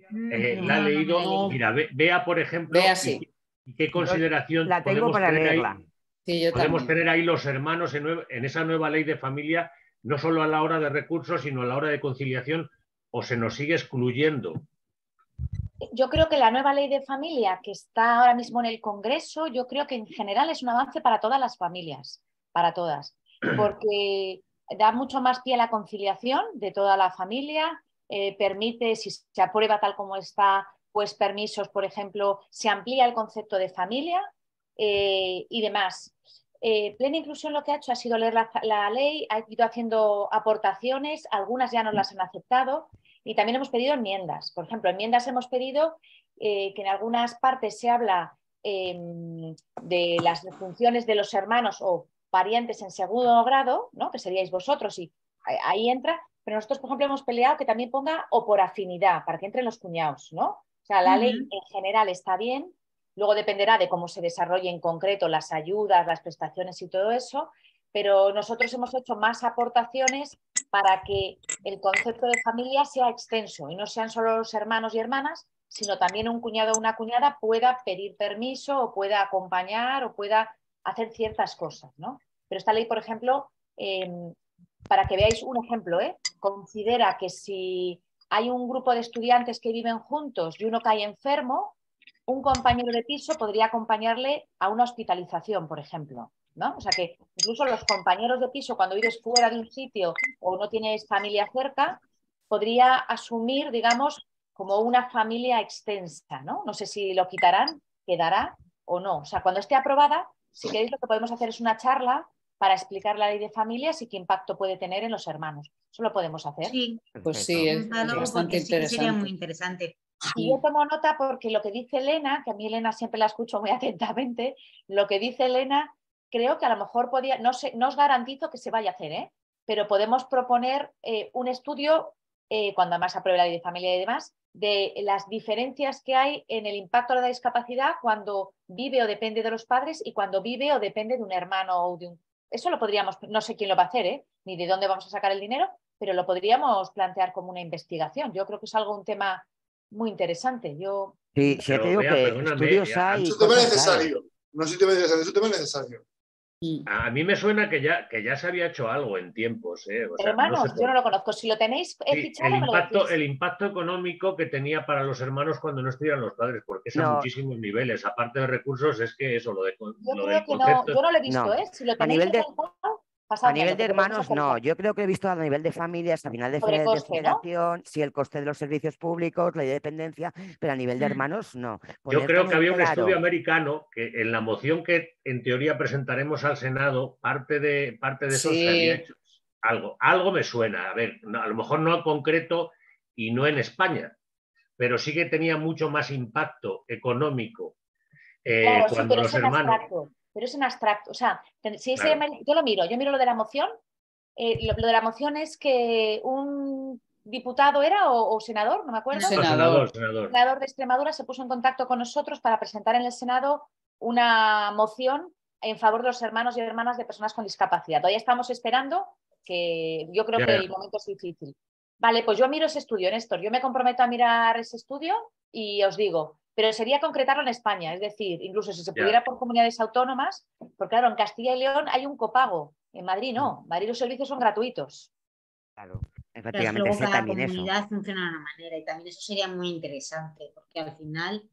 Speaker 7: eh, la ha
Speaker 1: No, no me
Speaker 7: leído.
Speaker 1: la he leído.
Speaker 7: Mira, ve, vea, por ejemplo,
Speaker 3: Vea
Speaker 7: y,
Speaker 3: sí.
Speaker 7: y qué consideración
Speaker 2: La tengo
Speaker 7: podemos
Speaker 2: para
Speaker 7: tener ahí.
Speaker 2: leerla.
Speaker 3: Sí, yo
Speaker 7: Podemos
Speaker 3: también.
Speaker 7: tener ahí los hermanos en, nue- en esa nueva ley de familia, no solo a la hora de recursos, sino a la hora de conciliación, o se nos sigue excluyendo.
Speaker 16: Yo creo que la nueva ley de familia que está ahora mismo en el Congreso, yo creo que en general es un avance para todas las familias, para todas, porque da mucho más pie a la conciliación de toda la familia, eh, permite, si se aprueba tal como está, pues permisos, por ejemplo, se amplía el concepto de familia eh, y demás. Eh, Plena Inclusión lo que ha hecho ha sido leer la, la ley, ha ido haciendo aportaciones, algunas ya nos las han aceptado y también hemos pedido enmiendas. Por ejemplo, enmiendas hemos pedido eh, que en algunas partes se habla eh, de las funciones de los hermanos o parientes en segundo grado, ¿no? Que seríais vosotros y ahí entra, pero nosotros, por ejemplo, hemos peleado que también ponga o por afinidad, para que entren los cuñados, ¿no? O sea, la uh-huh. ley en general está bien. Luego dependerá de cómo se desarrolle en concreto las ayudas, las prestaciones y todo eso, pero nosotros hemos hecho más aportaciones para que el concepto de familia sea extenso y no sean solo los hermanos y hermanas, sino también un cuñado o una cuñada pueda pedir permiso o pueda acompañar o pueda hacer ciertas cosas, ¿no? Pero esta ley, por ejemplo, eh, para que veáis un ejemplo, ¿eh? Considera que si hay un grupo de estudiantes que viven juntos y uno cae enfermo, un compañero de piso podría acompañarle a una hospitalización, por ejemplo, ¿no? O sea que incluso los compañeros de piso, cuando vives fuera de un sitio o no tienes familia cerca, podría asumir, digamos, como una familia extensa, ¿no? No sé si lo quitarán, quedará o no. O sea, cuando esté aprobada, si queréis, lo que podemos hacer es una charla para explicar la ley de familias y qué impacto puede tener en los hermanos. Eso lo podemos hacer.
Speaker 1: Sí,
Speaker 3: pues sí, es, es bastante
Speaker 1: sí interesante. Sería muy interesante.
Speaker 16: Y yo tomo nota porque lo que dice Elena, que a mí Elena siempre la escucho muy atentamente, lo que dice Elena, creo que a lo mejor podía, no, sé, no os garantizo que se vaya a hacer, ¿eh? Pero podemos proponer eh, un estudio, eh, cuando además apruebe la ley de familia y demás, de las diferencias que hay en el impacto de la discapacidad cuando vive o depende de los padres y cuando vive o depende de un hermano o de un... Eso lo podríamos, no sé quién lo va a hacer, ¿eh? Ni de dónde vamos a sacar el dinero, pero lo podríamos plantear como una investigación. Yo creo que es algo, un tema muy interesante. Yo...
Speaker 2: Sí, sí, te digo que estudios hay.
Speaker 4: Es un tema necesario. No es un tema necesario, es un tema necesario.
Speaker 7: A mí me suena que ya, que ya se había hecho algo en tiempos. ¿eh? O sea,
Speaker 16: Hermanos,
Speaker 7: no sé por...
Speaker 16: yo no lo conozco. Si lo tenéis eh,
Speaker 7: sí,
Speaker 16: fichado,
Speaker 7: el,
Speaker 16: me lo
Speaker 7: impacto,
Speaker 16: decís.
Speaker 7: el impacto económico que tenía para los hermanos cuando no estuvieran los padres, porque es a
Speaker 17: No.
Speaker 7: muchísimos niveles. Aparte de recursos, es que eso, lo, de,
Speaker 16: Yo
Speaker 7: lo
Speaker 16: creo
Speaker 7: del
Speaker 16: que
Speaker 7: concepto...
Speaker 16: no, yo no lo he visto,
Speaker 17: No.
Speaker 16: ¿eh? Si lo
Speaker 17: A
Speaker 16: tenéis
Speaker 17: nivel de,
Speaker 16: localizado,
Speaker 17: a
Speaker 16: pasadmelo,
Speaker 17: nivel de
Speaker 16: porque lo vamos a
Speaker 17: hermanos, no.
Speaker 16: actualizar.
Speaker 17: Yo creo que he visto a nivel de familias, a nivel de,
Speaker 16: Sobre
Speaker 17: fe- de
Speaker 16: coste, ¿no?
Speaker 17: federación, sí, el coste de los servicios públicos, la dependencia, pero a nivel de hermanos, no.
Speaker 7: Yo
Speaker 17: Poner
Speaker 7: creo que
Speaker 17: también
Speaker 7: había un
Speaker 17: claro.
Speaker 7: estudio americano que en la moción que en teoría presentaremos al Senado, parte de, parte de eso
Speaker 3: Sí.
Speaker 7: se había hecho. Algo, algo me suena. A ver, no, a lo mejor no en concreto y no en España, pero sí que tenía mucho más impacto económico eh,
Speaker 16: Claro, sí,
Speaker 7: cuando
Speaker 16: pero
Speaker 7: los
Speaker 16: es en
Speaker 7: hermanos...
Speaker 16: abstracto. Pero es en abstracto. O sea, si ese,
Speaker 7: Claro.
Speaker 16: yo lo miro, yo miro lo de la moción. Eh, lo, lo de la moción es que un diputado era o, o senador, no me acuerdo.
Speaker 7: No, senador, senador.
Speaker 16: senador de Extremadura se puso en contacto con nosotros para presentar en el Senado una moción en favor de los hermanos y hermanas de personas con discapacidad. Todavía estamos esperando, que yo creo
Speaker 7: Ya,
Speaker 16: que
Speaker 7: ya.
Speaker 16: el momento es difícil. Vale, pues yo miro ese estudio, Néstor. Yo me comprometo a mirar ese estudio y os digo, pero sería concretarlo en España, es decir, incluso si se
Speaker 7: Ya.
Speaker 16: pudiera por comunidades autónomas, porque claro, en Castilla y León hay un copago, en Madrid no, en Madrid los servicios son gratuitos.
Speaker 17: Claro,
Speaker 1: Pero es que
Speaker 17: efectivamente,
Speaker 1: luego
Speaker 17: sé
Speaker 1: cada
Speaker 17: también eso.
Speaker 1: comunidad funciona de una manera y también eso sería muy interesante, porque al final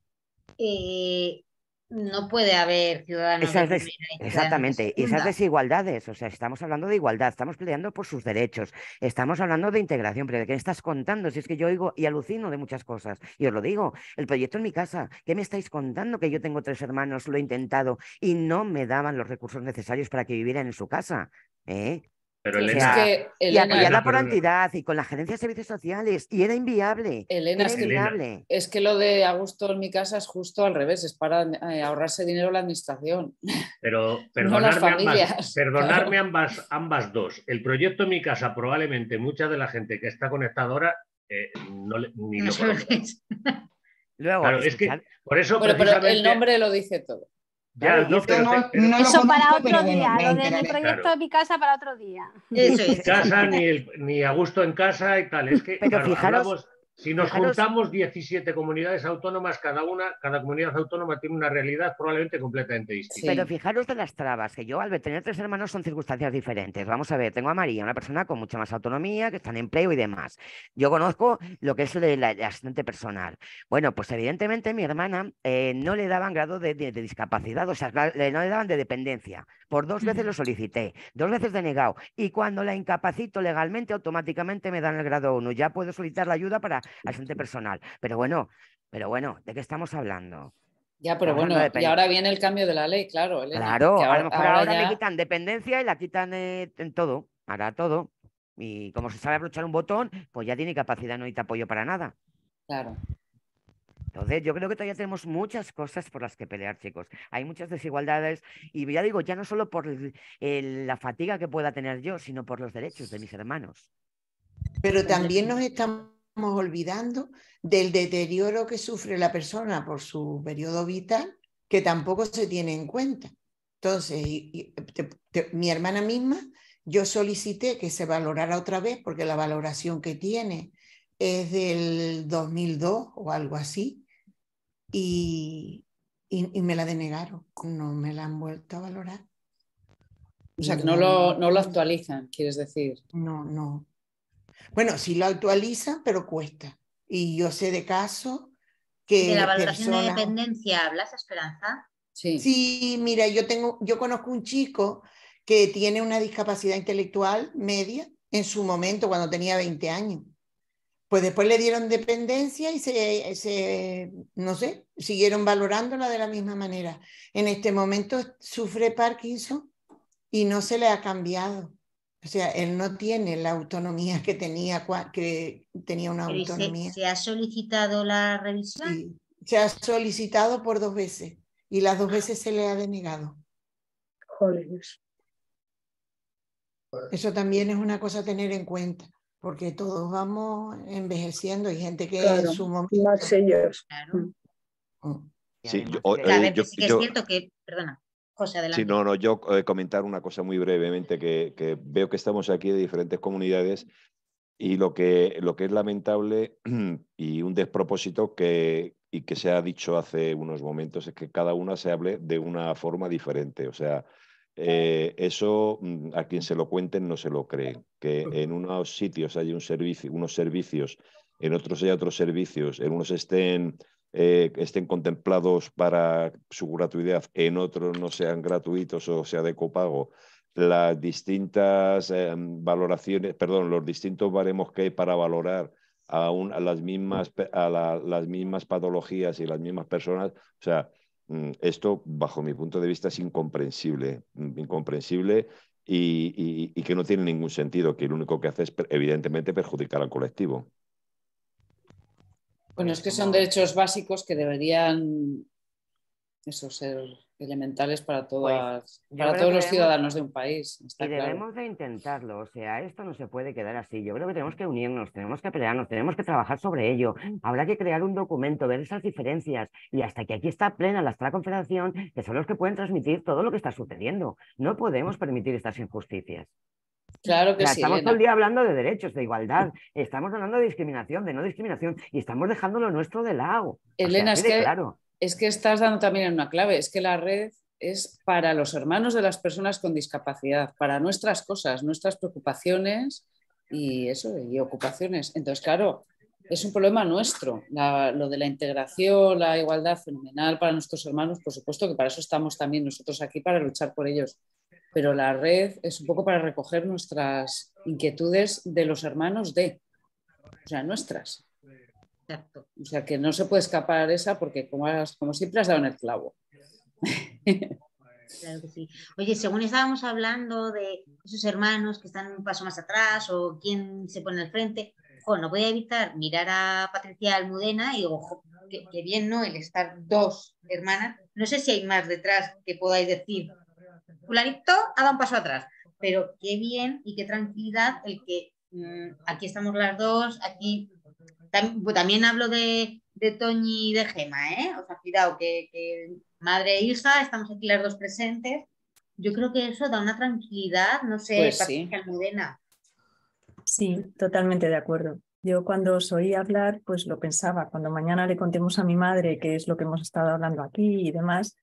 Speaker 1: eh, no puede haber ciudadanos
Speaker 17: Esas
Speaker 1: de
Speaker 17: des-
Speaker 1: primera y ciudadanos de
Speaker 17: Exactamente, y esas
Speaker 1: segunda.
Speaker 17: desigualdades, o sea, estamos hablando de igualdad, estamos peleando por sus derechos, estamos hablando de integración, pero ¿de qué estás contando? Si es que yo oigo y alucino de muchas cosas, y os lo digo, el proyecto en mi casa, ¿qué me estáis contando? Que yo tengo tres hermanos, lo he intentado y no me daban los recursos necesarios para que vivieran en su casa, ¿eh?
Speaker 7: Pero
Speaker 17: O
Speaker 7: Elena,
Speaker 17: sea,
Speaker 3: Es que,
Speaker 17: y
Speaker 3: Elena,
Speaker 17: apoyada
Speaker 7: Elena,
Speaker 17: por la
Speaker 7: perdona.
Speaker 17: entidad y con la gerencia de servicios sociales, y era inviable,
Speaker 3: Elena,
Speaker 17: era
Speaker 3: es que,
Speaker 7: Elena.
Speaker 17: inviable.
Speaker 3: es que lo de a gusto en mi casa es justo al revés, es para eh, ahorrarse dinero la administración,
Speaker 7: Pero
Speaker 3: no las
Speaker 7: perdonarme, ambas,
Speaker 3: familias.
Speaker 7: perdonarme
Speaker 3: Claro.
Speaker 7: ambas, ambas dos. El proyecto en mi casa, probablemente mucha de la gente que está conectada ahora eh, no le- ni
Speaker 1: No
Speaker 7: lo
Speaker 1: sé lo
Speaker 7: conozca.
Speaker 1: que es.
Speaker 17: Luego,
Speaker 7: Claro, es que
Speaker 17: escuchad,
Speaker 7: por eso
Speaker 3: Bueno, pero el
Speaker 7: precisamente...
Speaker 3: nombre lo dice todo.
Speaker 17: claro,
Speaker 7: Ya,
Speaker 17: y
Speaker 7: no,
Speaker 17: es
Speaker 7: pero,
Speaker 17: que-
Speaker 10: No,
Speaker 7: pero-
Speaker 10: no lo Eso para conozco, otro pero bueno, día, me lo de mi enteraré. proyecto
Speaker 7: Claro.
Speaker 10: de mi casa para otro día.
Speaker 1: Eso
Speaker 7: Ni
Speaker 1: es.
Speaker 7: casa, ni, el- ni a gusto en casa y tal. Es que,
Speaker 17: Pero
Speaker 7: claro,
Speaker 17: fijaros,
Speaker 7: hablamos, si nos
Speaker 17: fijaros-
Speaker 7: juntamos diecisiete comunidades autónomas, cada una, cada comunidad autónoma tiene una realidad probablemente completamente distinta.
Speaker 17: Pero fijaros de las trabas, que yo al tener tres hermanos son circunstancias diferentes. Vamos a ver, tengo a María, una persona con mucha más autonomía, que está en empleo y demás. Yo conozco lo que es el, el asistente personal. Bueno, pues evidentemente mi hermana eh, no le daban grado de, de- de discapacidad, o sea, le- no le daban de dependencia. Por dos veces lo solicité, dos veces denegado. Y cuando la incapacito legalmente, automáticamente me dan el grado uno. Ya puedo solicitar la ayuda para asistente personal. Pero bueno, pero bueno, ¿de qué estamos hablando?
Speaker 3: Ya, pero
Speaker 17: Estamos
Speaker 3: bueno,
Speaker 17: hablando de
Speaker 3: y
Speaker 17: pen-
Speaker 3: ahora viene el cambio de la ley, claro, Elena.
Speaker 17: Claro,
Speaker 3: que
Speaker 17: a lo mejor ahora, me
Speaker 3: ya-
Speaker 17: quitan dependencia y la quitan eh, en todo, hará todo. Y como se sabe abrochar un botón, pues ya tiene capacidad, no necesita apoyo para nada.
Speaker 3: Claro.
Speaker 17: Entonces, yo creo que todavía tenemos muchas cosas por las que pelear, chicos. Hay muchas desigualdades y ya digo, ya no solo por el- el- la fatiga que pueda tener yo, sino por los derechos de mis hermanos.
Speaker 15: Pero también nos estamos olvidando del deterioro que sufre la persona por su periodo vital, que tampoco se tiene en cuenta. Entonces, y- y te- te- mi hermana misma, yo solicité que se valorara otra vez, porque la valoración que tiene es del dos mil dos o algo así, y, y, y me la denegaron, no me la han vuelto a valorar.
Speaker 3: O sea,
Speaker 15: Y
Speaker 3: que no
Speaker 15: me
Speaker 3: lo,
Speaker 15: han-
Speaker 3: no lo actualizan, quieres decir.
Speaker 15: No, no. Bueno, sí lo actualizan, pero cuesta. Y yo sé de casos que
Speaker 1: ¿De la valoración de
Speaker 15: personas...
Speaker 1: dependencia hablas, Esperanza?
Speaker 3: Sí.
Speaker 15: Sí, mira, yo tengo, yo conozco un chico que tiene una discapacidad intelectual media en su momento, cuando tenía veinte años. Pues después le dieron dependencia y se, se, no sé, siguieron valorándola de la misma manera. En este momento sufre Parkinson y no se le ha cambiado. O sea, él no tiene la autonomía que tenía, cua- que tenía una
Speaker 1: Pero ¿y se,
Speaker 15: autonomía.
Speaker 1: se ha solicitado la revisión?
Speaker 15: Sí, se ha solicitado por dos veces y las dos veces se le ha denegado.
Speaker 8: Joder.
Speaker 15: Eso también es una cosa a tener en cuenta, porque todos vamos envejeciendo. Hay gente que
Speaker 8: Claro,
Speaker 15: en su momento...
Speaker 8: más ellos.
Speaker 1: Claro.
Speaker 15: Mm.
Speaker 17: Y
Speaker 12: Sí,
Speaker 17: además
Speaker 12: yo, o-
Speaker 17: que-
Speaker 1: O sea, a
Speaker 12: eh,
Speaker 1: ver,
Speaker 12: yo-
Speaker 1: que sí que
Speaker 12: yo-
Speaker 1: es cierto que, perdona, José, adelante.
Speaker 12: Sí, no, no, yo eh, comentar una cosa muy brevemente, que, que veo que estamos aquí de diferentes comunidades y lo que, lo que es lamentable y un despropósito que, y que se ha dicho hace unos momentos es que cada una se hable de una forma diferente. O sea, Eh, eso a quien se lo cuenten no se lo cree. Que en unos sitios hay un servicio, unos servicios, en otros hay otros servicios, en unos estén, eh, estén contemplados para su gratuidad, en otros no sean gratuitos o sea de copago. Las distintas eh, valoraciones, perdón, los distintos baremos que hay para valorar a, un, a, las, mismas, a la, las mismas patologías y las mismas personas, o sea, esto, bajo mi punto de vista, es incomprensible, incomprensible y, y, y que no tiene ningún sentido, que lo único que hace es, evidentemente, perjudicar al colectivo.
Speaker 3: Bueno, es que son derechos básicos que deberían eso, ser elementales para, todas,
Speaker 17: Pues,
Speaker 3: para todos los ciudadanos de un país. Está
Speaker 17: y
Speaker 3: claro.
Speaker 17: debemos de intentarlo, o sea, esto no se puede quedar así. Yo creo que tenemos que unirnos, tenemos que pelearnos, tenemos que trabajar sobre ello. Habrá que crear un documento, ver esas diferencias y hasta que aquí está plena la Estra Confederación, que son los que pueden transmitir todo lo que está sucediendo. No podemos permitir estas injusticias.
Speaker 3: Claro que
Speaker 17: o sea,
Speaker 3: sí,
Speaker 17: estamos
Speaker 3: Elena.
Speaker 17: todo el día hablando de derechos, de igualdad, estamos hablando de discriminación, de no discriminación y estamos dejando lo nuestro de lado.
Speaker 3: Elena,
Speaker 17: o sea,
Speaker 3: es que,
Speaker 17: claro.
Speaker 3: es que estás dando también una clave, es que la red es para los hermanos de las personas con discapacidad, para nuestras cosas, nuestras preocupaciones y eso, y ocupaciones. Entonces, claro, es un problema nuestro, la, lo de la integración, la igualdad fenomenal para nuestros hermanos, por supuesto que para eso estamos también nosotros aquí, para luchar por ellos. Pero la red es un poco para recoger nuestras inquietudes de los hermanos de, o sea, nuestras.
Speaker 1: Exacto.
Speaker 3: O sea, que no se puede escapar esa porque como, has, como siempre has dado en el clavo.
Speaker 1: Claro que sí. Oye, según estábamos hablando de esos hermanos que están un paso más atrás o quién se pone al frente, jo, no voy a evitar mirar a Patricia Almudena y digo, jo, que, que bien, ¿no? El estar dos hermanas. No sé si hay más detrás que podáis decir, fulanito ha dado un paso atrás, pero qué bien y qué tranquilidad el que mmm, aquí estamos las dos, aquí tam, pues también hablo de, de Toñi y de Gema, ¿eh? O sea, cuidado, que, que madre e hija, estamos aquí las dos presentes. Yo creo que eso da una tranquilidad, no sé,
Speaker 3: pues
Speaker 1: Patricia
Speaker 3: sí.
Speaker 1: Almudena.
Speaker 6: Sí, totalmente de acuerdo. Yo cuando os oí hablar, pues lo pensaba, cuando mañana le contemos a mi madre qué es lo que hemos estado hablando aquí y demás,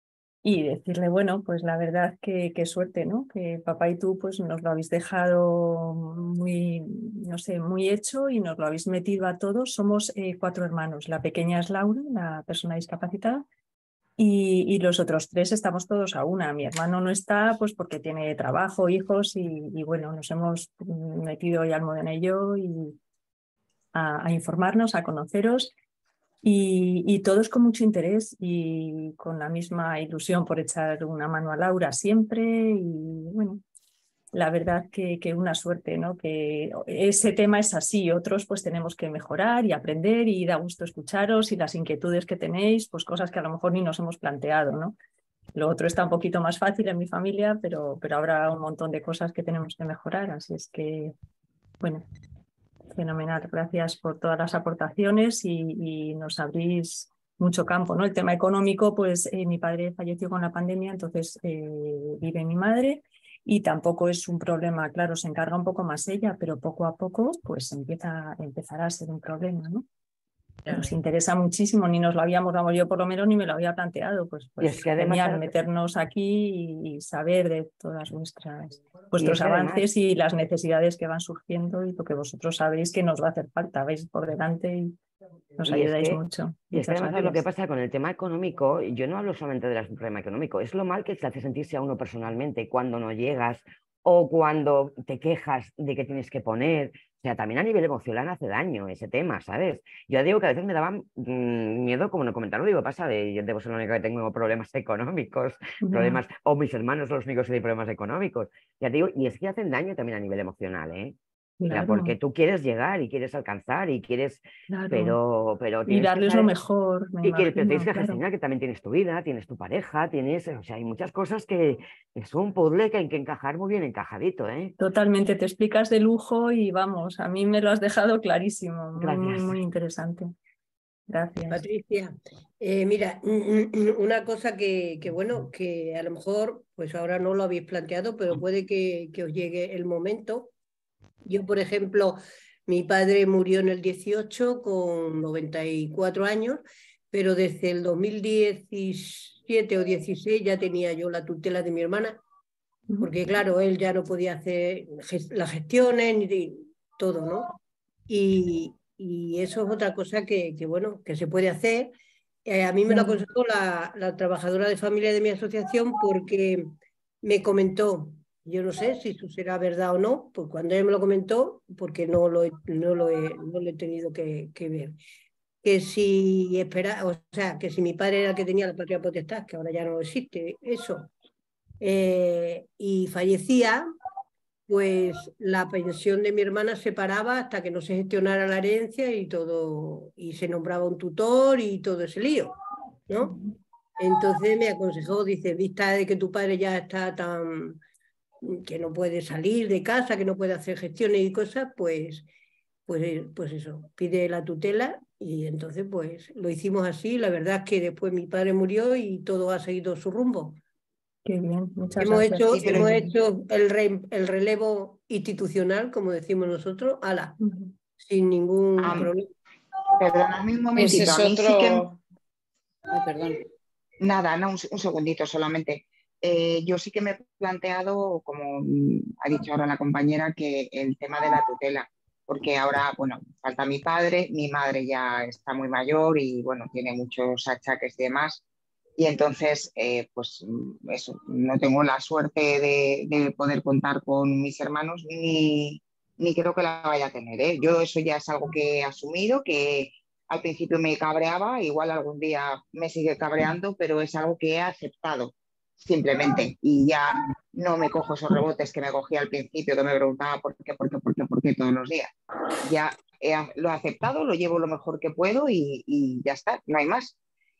Speaker 6: y decirle, bueno, pues la verdad que qué suerte, ¿no? Que papá y tú pues nos lo habéis dejado muy, no sé, muy hecho y nos lo habéis metido a todos. Somos eh, cuatro hermanos. La pequeña es Laura, la persona discapacitada, y, y los otros tres estamos todos a una. Mi hermano no está pues porque tiene trabajo, hijos y, y bueno, nos hemos metido ya Almudena y yo y a, a informarnos, a conoceros. Y, y todos con mucho interés y con la misma ilusión por echar una mano a Laura siempre y bueno, la verdad que, que una suerte, ¿no? Que ese tema es así, otros pues tenemos que mejorar y aprender y da gusto escucharos y las inquietudes que tenéis, pues cosas que a lo mejor ni nos hemos planteado, ¿no? Lo otro está un poquito más fácil en mi familia, pero, pero habrá un montón de cosas que tenemos que mejorar, así es que, bueno, fenomenal, gracias por todas las aportaciones y, y nos abrís mucho campo, ¿no? El tema económico, pues eh, mi padre falleció con la pandemia, entonces eh, vive mi madre y tampoco es un problema, claro, se encarga un poco más ella, pero poco a poco pues empieza, empezará a ser un problema, ¿no? Claro. Nos interesa muchísimo, ni nos lo habíamos, vamos, yo por lo menos ni me lo había planteado, pues, pues
Speaker 17: y es que
Speaker 6: genial
Speaker 17: además...
Speaker 6: meternos aquí y saber de todas vuestras, vuestros
Speaker 17: y es que
Speaker 6: avances
Speaker 17: además...
Speaker 6: y las necesidades que van surgiendo y lo que vosotros sabéis que nos va a hacer falta, veis por delante y nos
Speaker 17: y
Speaker 6: ayudáis
Speaker 17: es que,
Speaker 6: mucho.
Speaker 17: Y es que además
Speaker 6: gracias.
Speaker 17: Lo que pasa con el tema económico, yo no hablo solamente del problema económico, es lo mal que se hace sentirse a uno personalmente cuando no llegas o cuando te quejas de que tienes que poner. O sea, también a nivel emocional hace daño ese tema, ¿sabes? Yo digo que a veces me daba mmm, miedo, como no comentarlo, digo, pasa de yo debo ser la única que tengo problemas económicos, yeah. problemas, o mis hermanos son los únicos que tienen problemas económicos. Ya te digo, y es que hacen daño también a nivel emocional, ¿eh? Claro. O sea, porque tú quieres llegar y quieres alcanzar y quieres, claro. pero, pero
Speaker 6: y darles lo mejor. Me
Speaker 17: y que,
Speaker 6: imagino,
Speaker 17: pero tienes que
Speaker 6: claro.
Speaker 17: gestionar que también tienes tu vida, tienes tu pareja, tienes, o sea, hay muchas cosas que es un puzzle que hay que encajar muy bien encajadito, ¿eh?
Speaker 6: Totalmente, te explicas de lujo y vamos, a mí me lo has dejado clarísimo, muy, muy, muy interesante. Gracias.
Speaker 8: Patricia, eh, mira, una cosa que, que, bueno, que a lo mejor, pues ahora no lo habéis planteado, pero puede que, que os llegue el momento. Yo, por ejemplo, mi padre murió en el dieciocho con noventa y cuatro años, pero desde el dos mil diecisiete o dieciséis ya tenía yo la tutela de mi hermana porque claro, él ya no podía hacer las gestiones ni todo, ¿no? Y, y eso es otra cosa que, que, bueno, que se puede hacer. Eh, a mí me lo aconsejó la, la trabajadora de familia de mi asociación porque me comentó, yo no sé si eso será verdad o no, pues cuando ella me lo comentó, porque no lo he, no lo he, no lo he tenido que, que ver, que si espera, o sea, que si mi padre era el que tenía la patria potestad, que ahora ya no existe eso, eh, y fallecía, pues la pensión de mi hermana se paraba hasta que no se gestionara la herencia y todo, y se nombraba un tutor y todo ese lío, ¿no? Entonces me aconsejó, dice, vista de que tu padre ya está tan, que no puede salir de casa, que no puede hacer gestiones y cosas, pues, pues, pues eso, pide la tutela y entonces pues lo hicimos así. La verdad es que después mi padre murió y todo ha seguido su rumbo.
Speaker 6: Qué bien, muchas
Speaker 8: Hemos
Speaker 6: gracias.
Speaker 8: hecho,
Speaker 6: Sí, pero-
Speaker 8: hemos hecho el, re, el relevo institucional, como decimos nosotros, ala, uh-huh. sin ningún
Speaker 11: Ah,
Speaker 8: problema.
Speaker 11: Perdonadme un momentito,
Speaker 3: Ese es
Speaker 11: a mí
Speaker 3: otro...
Speaker 11: sí que...
Speaker 3: Ay, perdón.
Speaker 11: Nada, no, un, un segundito solamente. Eh, yo sí que me he planteado, como ha dicho ahora la compañera, que el tema de la tutela, porque ahora, bueno, falta mi padre, mi madre ya está muy mayor y, bueno, tiene muchos achaques y demás, y entonces, eh, pues eso, no tengo la suerte de, de poder contar con mis hermanos, ni, ni creo que la vaya a tener, ¿eh? Yo eso ya es algo que he asumido, que al principio me cabreaba, igual algún día me sigue cabreando, pero es algo que he aceptado simplemente y ya no me cojo esos rebotes que me cogía al principio, que me preguntaba por qué, por qué, por qué, por qué todos los días. Ya he, lo he aceptado, lo llevo lo mejor que puedo y, y ya está, no hay más.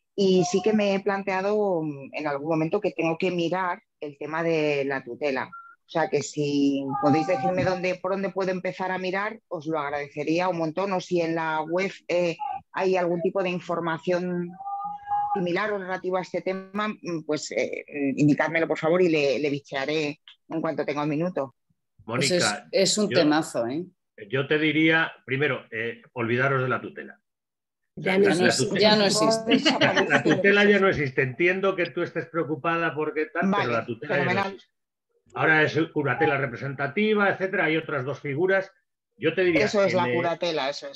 Speaker 11: Y sí que me he planteado en algún momento que tengo que mirar el tema de la tutela. O sea que si podéis decirme dónde, por dónde puedo empezar a mirar, os lo agradecería un montón. O si en la web eh, hay algún tipo de información similar o relativa a este tema, pues eh, indicádmelo por favor y le, le bichearé en cuanto tenga un minuto.
Speaker 3: Pues
Speaker 7: Mónica,
Speaker 3: es, es un
Speaker 7: yo,
Speaker 3: temazo, ¿eh?
Speaker 7: Yo te diría, primero, eh, olvidaros de la tutela.
Speaker 3: Ya, la, no, la tutela, ya no existe.
Speaker 7: La, la tutela ya no existe. Entiendo que tú estés preocupada porque tal, vale, pero la tutela fenomenal. Ya no existe. Ahora es curatela representativa, etcétera. Hay otras dos figuras. Yo te diría.
Speaker 11: Eso es la curatela, eso es.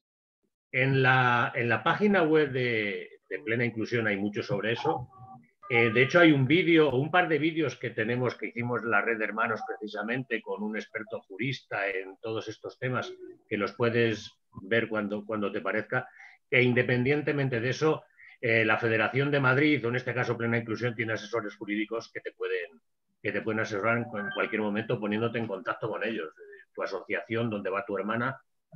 Speaker 7: En la, en la página web de, de Plena Inclusión hay mucho sobre eso. Eh, de hecho, hay un vídeo, un par de vídeos que tenemos, que hicimos la red de hermanos precisamente con un experto jurista en todos estos temas, que los puedes ver cuando, cuando te parezca. E independientemente de eso, eh, la Federación de Madrid, o en este caso Plena Inclusión, tiene asesores jurídicos que te pueden, que te pueden asesorar en, en cualquier momento poniéndote en contacto con ellos. Eh, tu asociación, donde va tu hermana,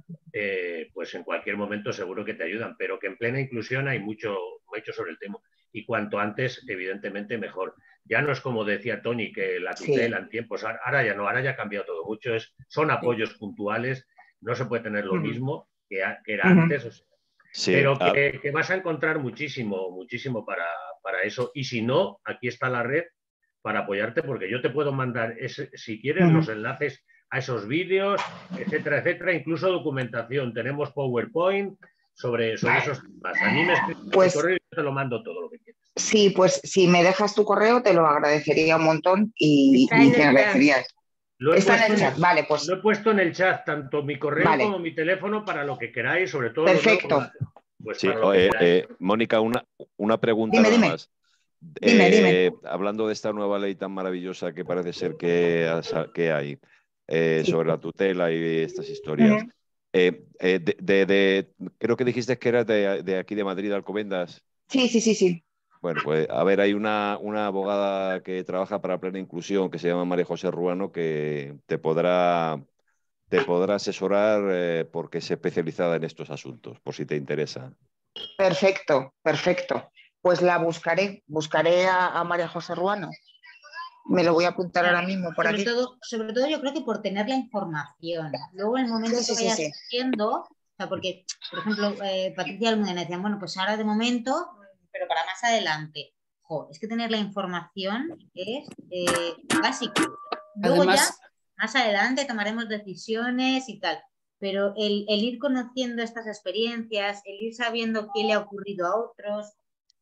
Speaker 7: eh, pues en cualquier momento seguro que te ayudan, pero que en Plena Inclusión hay mucho, mucho sobre el tema. Y cuanto antes, evidentemente, mejor. Ya no es como decía Tony, que la tutela sí. en tiempos, ahora ya no, ahora ya ha cambiado todo mucho, es, son apoyos sí. puntuales, no se puede tener lo uh-huh. mismo que, que era uh-huh. antes, o sea, sí. pero que, que vas a encontrar muchísimo, muchísimo para, para eso. Y si no, aquí está la red para apoyarte, porque yo te puedo mandar, ese, si quieres, uh-huh. los enlaces a esos vídeos, etcétera, etcétera, incluso documentación. Tenemos PowerPoint sobre, sobre vale. esos temas. A mí me escribes pues, el correo y yo te lo mando todo lo que quieras.
Speaker 11: Sí, pues si me dejas tu correo te lo agradecería un montón y, y te agradecería.
Speaker 7: Lo he, Está en el chat, vale, pues. Lo he puesto en el chat, tanto mi correo vale. como mi teléfono, para lo que queráis, sobre todo.
Speaker 11: Perfecto.
Speaker 7: Pues
Speaker 12: sí, eh, eh, Mónica, una, una pregunta
Speaker 11: dime,
Speaker 12: nada
Speaker 11: dime.
Speaker 12: más.
Speaker 11: Dime,
Speaker 12: eh,
Speaker 11: dime.
Speaker 12: Hablando de esta nueva ley tan maravillosa que parece ser que, que hay eh, sí. sobre la tutela y estas historias. Uh-huh. eh, eh, de, de, de, creo que dijiste que eras de, de aquí de Madrid, Alcobendas.
Speaker 11: Sí, sí, sí, sí.
Speaker 12: Bueno, pues a ver, hay una, una abogada que trabaja para Plena Inclusión que se llama María José Ruano, que te podrá, te podrá asesorar eh, porque es especializada en estos asuntos, por si te interesa.
Speaker 11: Perfecto, perfecto. Pues la buscaré, buscaré a, a María José Ruano. Me lo voy a apuntar ahora mismo por
Speaker 1: sobre
Speaker 11: aquí.
Speaker 1: Todo, sobre todo yo creo que por tener la información. Luego en el momento sí, que sí, vayas sí, sí. haciendo, o sea, porque, por ejemplo, eh, Patricia Almudena decía, bueno, pues ahora de momento, pero para más adelante. Jo, es que tener la información es eh, básico. Luego Además, ya, más adelante tomaremos decisiones y tal. Pero el, el ir conociendo estas experiencias, el ir sabiendo qué le ha ocurrido a otros,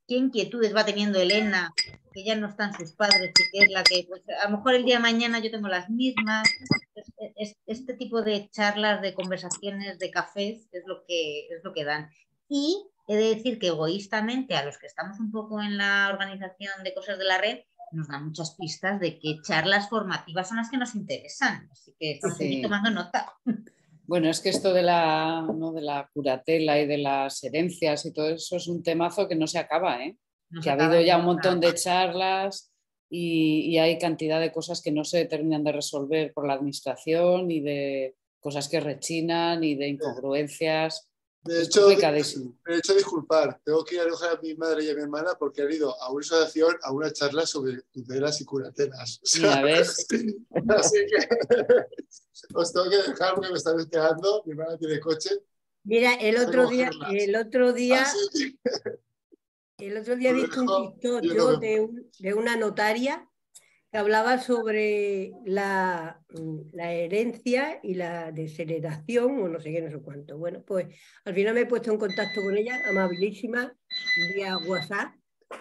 Speaker 1: qué inquietudes va teniendo Elena, que ya no están sus padres y que es la que, pues, a lo mejor el día de mañana yo tengo las mismas. Es, es, este tipo de charlas, de conversaciones, de cafés, es lo que, es lo que dan. Y he de decir que egoístamente, a los que estamos un poco en la organización de cosas de la red, nos dan muchas pistas de qué charlas formativas son las que nos interesan. Así que estamos
Speaker 3: Sí.
Speaker 1: aquí tomando nota.
Speaker 3: Bueno, es que esto de la, ¿no? de la curatela y de las herencias y todo eso es un temazo que no se acaba, ¿eh?
Speaker 1: No
Speaker 3: que
Speaker 1: se
Speaker 3: ha
Speaker 1: acaba
Speaker 3: habido ya un
Speaker 1: nunca.
Speaker 3: montón de charlas y, y hay cantidad de cosas que no se terminan de resolver por la administración y de cosas que rechinan y de incongruencias.
Speaker 4: De
Speaker 3: Es
Speaker 4: hecho,
Speaker 3: complicadísimo.
Speaker 4: de hecho, disculpar, tengo que ir a alojar a mi madre y a mi hermana porque han ido a una asociación a una charla sobre tutelas y curatelas. O sea,
Speaker 3: Mira, ¿ves?
Speaker 4: así que os tengo que dejar porque me están esperando. Mi hermana tiene coche.
Speaker 8: Mira, el otro día, el otro día,
Speaker 4: Así que
Speaker 8: el otro día he
Speaker 4: lo
Speaker 8: visto un
Speaker 4: dejo
Speaker 8: TikTok
Speaker 4: y nos
Speaker 8: yo
Speaker 4: vemos.
Speaker 8: de, un- de una notaria que hablaba sobre la, la herencia y la desheredación o no sé qué, no sé cuánto. Bueno, pues al final me he puesto en contacto con ella, amabilísima, vía WhatsApp.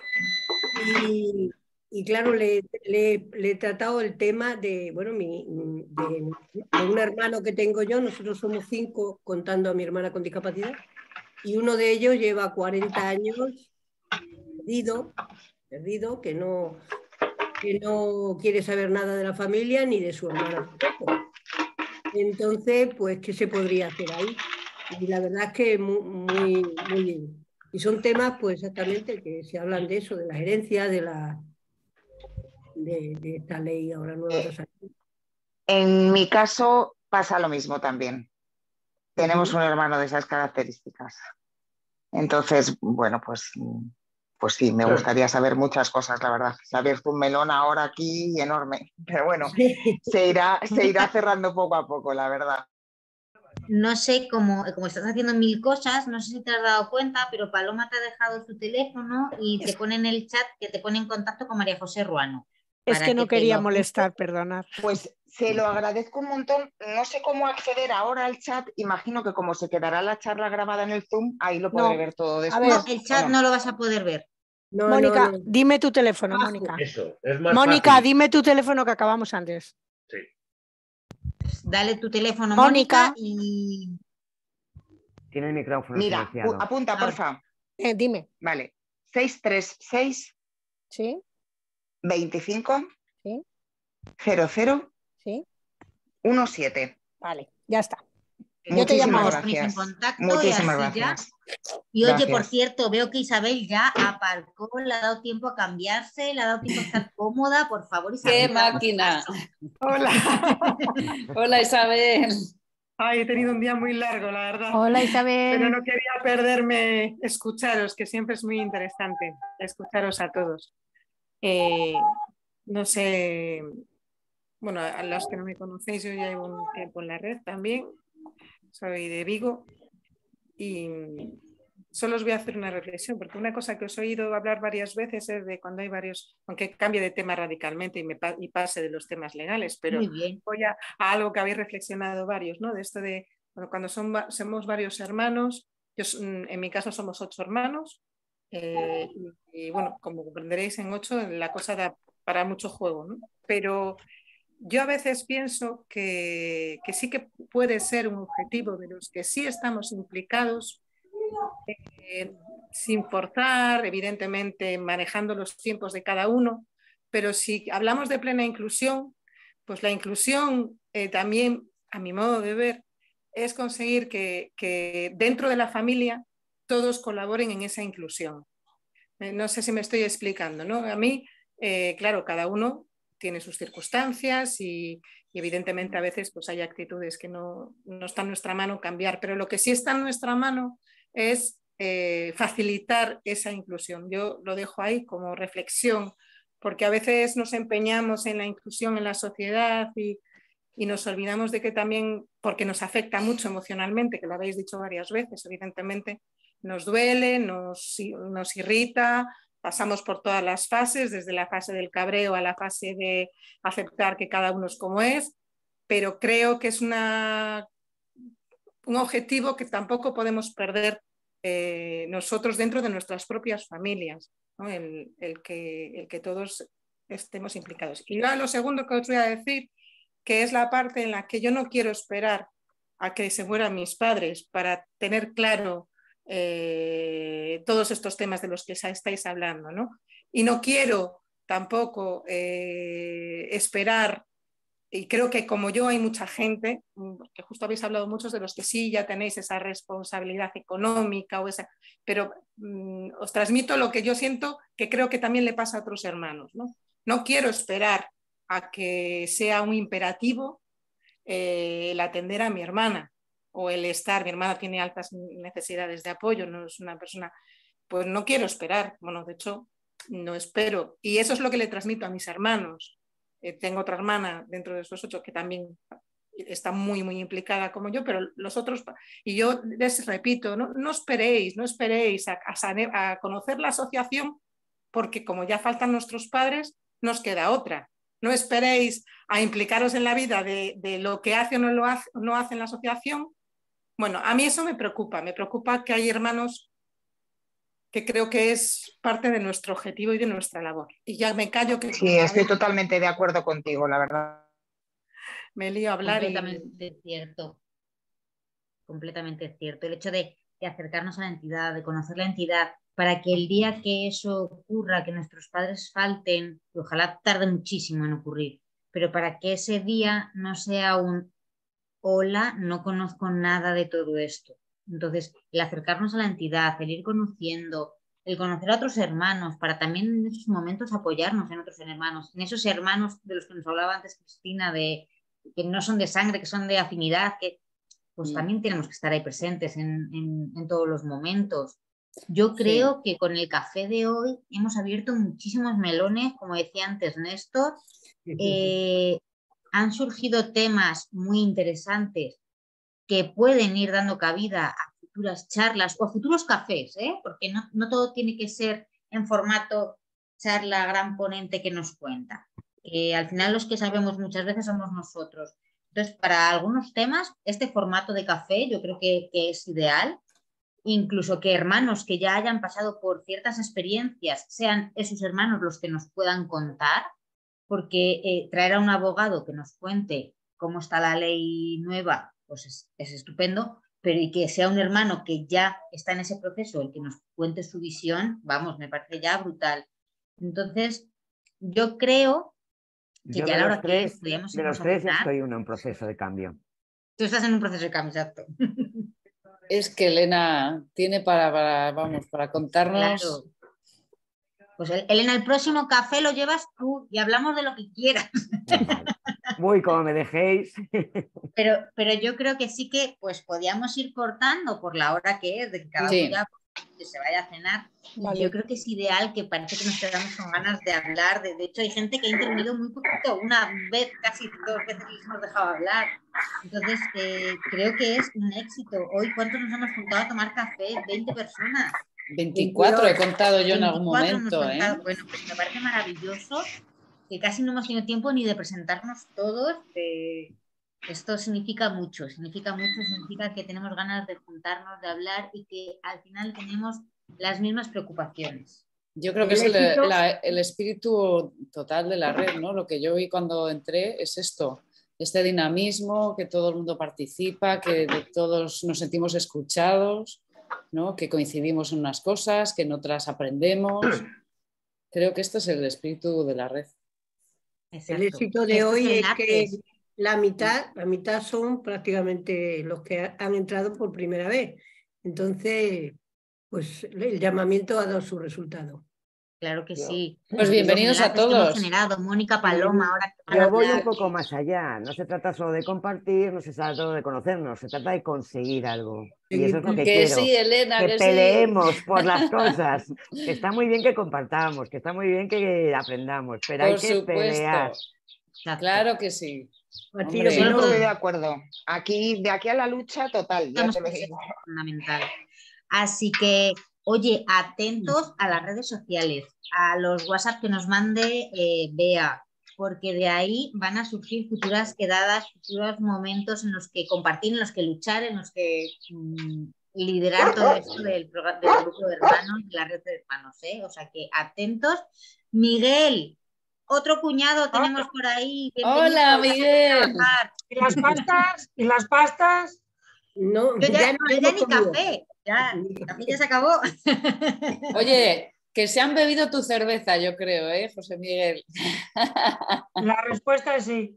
Speaker 8: Y, y claro, le, le- le he tratado el tema de, bueno, mi, de, de un hermano que tengo yo, nosotros somos cinco contando a mi hermana con discapacidad, y uno de ellos lleva cuarenta años perdido, perdido, que no, que no quiere saber nada de la familia ni de su hermana tampoco. Entonces, pues, ¿qué se podría hacer ahí? Y la verdad es que muy, muy, muy bien. Y son temas, pues, exactamente, que se hablan de eso, de las herencias, de, la, de, de esta ley ahora nueva que ha salido.
Speaker 11: En mi caso pasa lo mismo también. Tenemos un hermano de esas características. Entonces, bueno, pues, pues sí, me gustaría saber muchas cosas, la verdad. Se ha abierto un melón ahora aquí enorme, pero bueno, se irá, se irá cerrando poco a poco, la verdad.
Speaker 1: No sé cómo, como estás haciendo mil cosas, no sé si te has dado cuenta, pero Paloma te ha dejado su teléfono y te pone en el chat que te pone en contacto con María José Ruano.
Speaker 9: Es
Speaker 1: para
Speaker 9: que no
Speaker 1: te
Speaker 9: quería
Speaker 1: lo apuntes.
Speaker 9: molestar, perdonad.
Speaker 11: Pues se lo agradezco un montón. No sé cómo acceder ahora al chat. Imagino que como se quedará la charla grabada en el Zoom, ahí lo podré
Speaker 9: No,
Speaker 11: ver todo
Speaker 9: a
Speaker 11: después.
Speaker 9: ver.
Speaker 1: No, el chat
Speaker 11: ¿o
Speaker 1: no lo vas a poder ver.
Speaker 8: No,
Speaker 9: Mónica,
Speaker 8: no, no.
Speaker 9: dime tu teléfono,
Speaker 8: Abajo.
Speaker 9: Mónica.
Speaker 7: Eso, es más
Speaker 9: Mónica,
Speaker 7: fácil.
Speaker 9: dime tu teléfono que acabamos antes.
Speaker 7: Sí.
Speaker 1: Dale tu teléfono,
Speaker 9: Mónica.
Speaker 1: Mónica, y
Speaker 2: Tiene el micrófono
Speaker 11: Mira, pu-
Speaker 2: silenciado.
Speaker 11: apunta,
Speaker 1: Ah.
Speaker 11: porfa.
Speaker 9: Eh, dime.
Speaker 11: Vale. seis tres seis,
Speaker 9: Sí,
Speaker 11: veinticinco,
Speaker 9: sí,
Speaker 11: cero cero,
Speaker 9: sí.
Speaker 11: uno siete.
Speaker 9: Vale, ya está. Yo te llamo
Speaker 11: Muchísimas
Speaker 9: ahora.
Speaker 1: os ponéis en
Speaker 11: gracias.
Speaker 1: contacto
Speaker 11: Muchísimas
Speaker 1: y así
Speaker 11: gracias.
Speaker 1: ya. Y oye, por
Speaker 11: Gracias.
Speaker 1: cierto, veo que Isabel ya aparcó, le ha dado tiempo a cambiarse, le ha dado tiempo a estar cómoda. Por favor, Isabel.
Speaker 3: ¡Qué máquina!
Speaker 14: Hola.
Speaker 3: Hola, Isabel.
Speaker 14: Ay, he tenido un día muy largo, la verdad.
Speaker 9: Hola, Isabel.
Speaker 14: Pero no quería perderme escucharos, que siempre es muy interesante escucharos a todos. Eh, no sé, bueno, a los que no me conocéis, yo ya llevo un tiempo en la red también. Soy de Vigo y solo os voy a hacer una reflexión, porque una cosa que os he oído hablar varias veces es de cuando hay varios, aunque cambie de tema radicalmente y, me, y pase de los temas legales, pero
Speaker 1: Muy bien.
Speaker 14: voy a, a algo que habéis reflexionado varios, ¿no? De esto de bueno, cuando son, somos varios hermanos, yo, en mi caso somos ocho hermanos, eh, y, y bueno, como comprenderéis, en ocho la cosa da para mucho juego, ¿no? Pero yo a veces pienso que, que sí que puede ser un objetivo de los que sí estamos implicados, eh, sin forzar, evidentemente manejando los tiempos de cada uno, pero si hablamos de plena inclusión, pues la inclusión eh, también, a mi modo de ver, es conseguir que, que dentro de la familia todos colaboren en esa inclusión. Eh, no sé si me estoy explicando, ¿no? A mí, eh, claro, cada uno tiene sus circunstancias y, y evidentemente a veces pues hay actitudes que no, no está en nuestra mano cambiar, pero lo que sí está en nuestra mano es eh, facilitar esa inclusión. Yo lo dejo ahí como reflexión, porque a veces nos empeñamos en la inclusión en la sociedad y, y nos olvidamos de que también, porque nos afecta mucho emocionalmente, que lo habéis dicho varias veces, evidentemente nos duele, nos, nos irrita, pasamos por todas las fases, desde la fase del cabreo a la fase de aceptar que cada uno es como es, pero creo que es una, un objetivo que tampoco podemos perder eh, nosotros dentro de nuestras propias familias, ¿no? el, el, que, el que todos estemos implicados. Y ya lo segundo que os voy a decir, que es la parte en la que yo no quiero esperar a que se mueran mis padres para tener claro eh, todos estos temas de los que estáis hablando, ¿no? Y no quiero tampoco eh, esperar, y creo que como yo hay mucha gente, que justo habéis hablado muchos de los que sí ya tenéis esa responsabilidad económica, o esa, pero mm, os transmito lo que yo siento, que creo que también le pasa a otros hermanos, ¿no? No quiero esperar a que sea un imperativo eh, el atender a mi hermana o el estar, mi hermana tiene altas necesidades de apoyo, no es una persona, pues no quiero esperar, bueno, de hecho no espero, y eso es lo que le transmito a mis hermanos. Eh, tengo otra hermana dentro de esos ocho que también está muy muy implicada como yo, pero los otros, y yo les repito, no, no esperéis, no esperéis a, a, a conocer la asociación, porque como ya faltan nuestros padres, nos queda otra. No esperéis a implicaros en la vida de, de lo que hace o no lo hace, no hace en la asociación. Bueno, a mí eso me preocupa, me preocupa que hay hermanos que creo que es parte de nuestro objetivo y de nuestra labor. Y ya me callo que...
Speaker 11: Sí, estoy totalmente de acuerdo contigo, la verdad.
Speaker 14: Me lío a hablar.
Speaker 1: Completamente y... cierto. Completamente cierto. El hecho de, de acercarnos a la entidad, de conocer la entidad, para que el día que eso ocurra, que nuestros padres falten, que ojalá tarde muchísimo en ocurrir, pero para que ese día no sea un hola, no conozco nada de todo esto. Entonces, el acercarnos a la entidad, el ir conociendo, el conocer a otros hermanos, para también en esos momentos apoyarnos en otros hermanos, en esos hermanos de los que nos hablaba antes Cristina, de que no son de sangre, que son de afinidad, que pues sí. También tenemos que estar ahí presentes en, en, en todos los momentos. Yo creo sí. que con el café de hoy hemos abierto muchísimos melones, como decía antes Néstor. Eh, han surgido temas muy interesantes que pueden ir dando cabida a futuras charlas o a futuros cafés, ¿eh? Porque no, no todo tiene que ser en formato charla, gran ponente que nos cuenta. Que al final los que sabemos muchas veces somos nosotros. Entonces, para algunos temas, este formato de café yo creo que, que es ideal. Incluso que hermanos que ya hayan pasado por ciertas experiencias sean esos hermanos los que nos puedan contar, porque eh, traer a un abogado que nos cuente cómo está la ley nueva, pues es, es estupendo, pero y que sea un hermano que ya está en ese proceso, el que nos cuente su visión, vamos, me parece ya brutal. Entonces, yo creo que
Speaker 2: yo
Speaker 1: ya a la hora
Speaker 2: tres,
Speaker 1: que podríamos
Speaker 2: de los tres ya estoy en un proceso de cambio.
Speaker 1: Tú estás en un proceso de cambio, exacto.
Speaker 3: Es que Elena tiene para, para vamos, para contarnos.
Speaker 1: Claro. Pues Elena, el próximo café lo llevas tú y hablamos de lo que quieras.
Speaker 2: Voy como me dejéis.
Speaker 1: Pero, pero yo creo que sí que pues podíamos ir cortando por la hora que es, de que cada
Speaker 3: sí.
Speaker 1: uno ya pues, se vaya a cenar.
Speaker 3: Vale.
Speaker 1: Yo creo que es ideal, que parece que nos quedamos con ganas de hablar. De, de hecho, hay gente que ha intervenido muy poquito, una vez, casi dos veces les hemos dejado hablar. Entonces, eh, creo que es un éxito. Hoy, ¿cuántos nos hemos juntado a tomar café? veinte personas.
Speaker 3: veinticuatro he contado yo en algún momento. ¿eh?
Speaker 1: Bueno, pues me parece maravilloso que casi no hemos tenido tiempo ni de presentarnos todos. De... Esto significa mucho, significa mucho, significa que tenemos ganas de juntarnos, de hablar y que al final tenemos las mismas preocupaciones.
Speaker 3: Yo creo que es el, la, el espíritu total de la red, ¿no? Lo que yo vi cuando entré es esto, este dinamismo, que todo el mundo participa, que todos nos sentimos escuchados, ¿no? Que coincidimos en unas cosas, que en otras aprendemos. Creo que esto es el espíritu de la red.
Speaker 8: Exacto. El éxito de hoy es, es que la mitad, la mitad son prácticamente los que han entrado por primera vez. Entonces, pues el llamamiento ha dado su resultado.
Speaker 1: Claro que sí.
Speaker 3: Pues bienvenidos a todos.
Speaker 1: Que hemos generado, Mónica Paloma, ahora que
Speaker 2: Yo voy un poco más allá. No se trata solo de compartir, no se trata solo de conocernos, se trata de conseguir algo. Y eso es lo que,
Speaker 3: que
Speaker 2: quiero.
Speaker 3: Sí, Elena,
Speaker 2: que,
Speaker 3: que
Speaker 2: peleemos
Speaker 3: sí.
Speaker 2: por las cosas. Que está muy bien que compartamos, que está muy bien que aprendamos, pero
Speaker 3: por
Speaker 2: hay que
Speaker 3: supuesto.
Speaker 2: pelear.
Speaker 3: Claro que sí.
Speaker 11: Yo no estoy de acuerdo. Aquí, de aquí a la lucha total, ya te lo digo.
Speaker 1: Fundamental. Así que, oye, atentos a las redes sociales, a los WhatsApp que nos mande eh, Bea, porque de ahí van a surgir futuras quedadas, futuros momentos en los que compartir, en los que luchar, en los que mmm, liderar todo esto del, programa, del grupo de hermanos, de la red de hermanos, ¿eh? O sea que atentos. Miguel, otro cuñado tenemos por ahí.
Speaker 3: Hola, Miguel.
Speaker 18: ¿Y las pastas? ¿Y las pastas?
Speaker 8: No,
Speaker 1: yo ya,
Speaker 8: ya no
Speaker 1: yo ya
Speaker 8: hemos
Speaker 1: ni
Speaker 8: comido.
Speaker 1: café. Ya, el café ya se acabó.
Speaker 3: Oye, que se han bebido tu cerveza, yo creo, ¿eh, José Miguel?
Speaker 18: La respuesta es sí.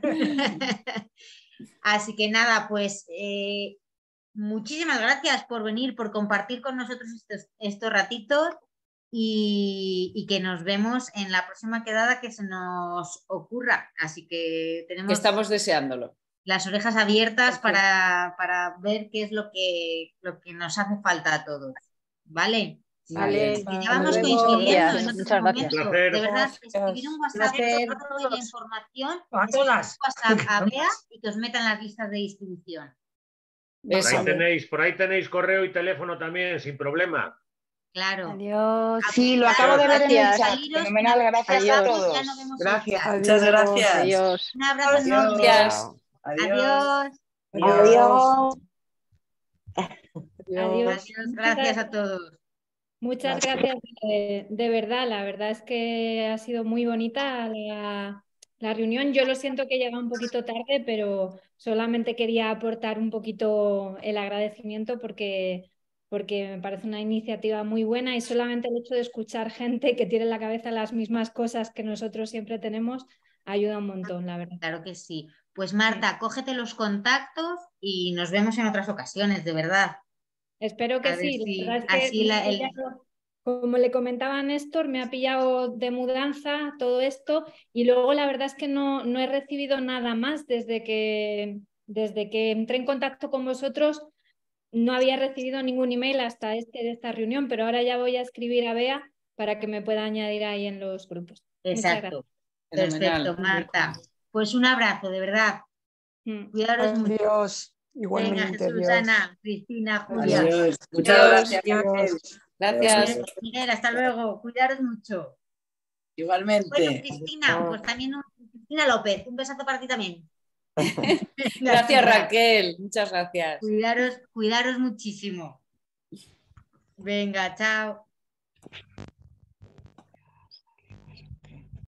Speaker 1: Así que nada, pues eh, muchísimas gracias por venir, por compartir con nosotros estos, estos ratitos y, y que nos vemos en la próxima quedada que se nos ocurra. Así que tenemos
Speaker 3: que estamos deseándolo.
Speaker 1: Las orejas abiertas para, para ver qué es lo que, lo que nos hace falta a todos. ¿Vale?
Speaker 16: Vale,
Speaker 1: que ya vamos
Speaker 16: luego.
Speaker 1: coincidiendo
Speaker 16: Gracias,
Speaker 1: en otro
Speaker 16: muchas
Speaker 1: momento.
Speaker 16: gracias.
Speaker 1: De verdad, escribir un WhatsApp con toda la información,
Speaker 18: a todas.
Speaker 1: WhatsApp a Bea y que os metan las listas de distribución.
Speaker 7: Por ahí, tenéis, por ahí tenéis correo y teléfono también, sin problema.
Speaker 1: Claro.
Speaker 16: Adiós.
Speaker 15: Sí, lo acabo de ver en el chat.
Speaker 1: Saliros,
Speaker 15: Fenomenal, gracias
Speaker 1: adiós.
Speaker 15: a todos.
Speaker 1: Ya nos vemos
Speaker 15: Gracias.
Speaker 1: en el
Speaker 15: Muchas
Speaker 1: chat.
Speaker 15: gracias.
Speaker 16: Adiós.
Speaker 1: Un abrazo enorme.
Speaker 15: Gracias.
Speaker 1: Adiós.
Speaker 15: Adiós.
Speaker 1: Adiós. Adiós. Gracias a todos.
Speaker 20: Muchas gracias, de, de verdad, la verdad es que ha sido muy bonita la, la reunión. Yo lo siento que llega un poquito tarde, pero solamente quería aportar un poquito el agradecimiento porque, porque me parece una iniciativa muy buena y solamente el hecho de escuchar gente que tiene en la cabeza las mismas cosas que nosotros siempre tenemos ayuda un montón, la verdad.
Speaker 1: Claro que sí. Pues Marta, cógete los contactos y nos vemos en otras ocasiones, de verdad.
Speaker 20: Espero que
Speaker 1: A ver
Speaker 20: sí.
Speaker 1: si
Speaker 20: La verdad es que
Speaker 1: así la- el-
Speaker 20: como le comentaba a Néstor, me ha pillado de mudanza todo esto y luego la verdad es que no, no he recibido nada más desde que, desde que entré en contacto con vosotros. No había recibido ningún email hasta este de esta reunión, pero ahora ya voy a escribir a Bea para que me pueda añadir ahí en los grupos.
Speaker 1: Exacto.
Speaker 20: Muchas
Speaker 1: Perfecto, Marta. Pues un abrazo, de verdad.
Speaker 20: Mm.
Speaker 1: Cuidaros mucho.
Speaker 13: Adiós.
Speaker 1: Venga,
Speaker 13: Igualmente,
Speaker 1: Jesús,
Speaker 13: adiós.
Speaker 1: Ana, Cristina, Julia.
Speaker 13: Adiós.
Speaker 3: Muchas gracias.
Speaker 13: Adiós.
Speaker 3: Gracias.
Speaker 1: Miguel, Miguel, hasta luego. Cuidaros mucho.
Speaker 22: Igualmente.
Speaker 1: Bueno, Cristina, pues también un- Cristina López, un besazo para ti también.
Speaker 3: Gracias, Raquel. Muchas gracias.
Speaker 1: Cuidaros, cuidaros muchísimo. Venga, chao.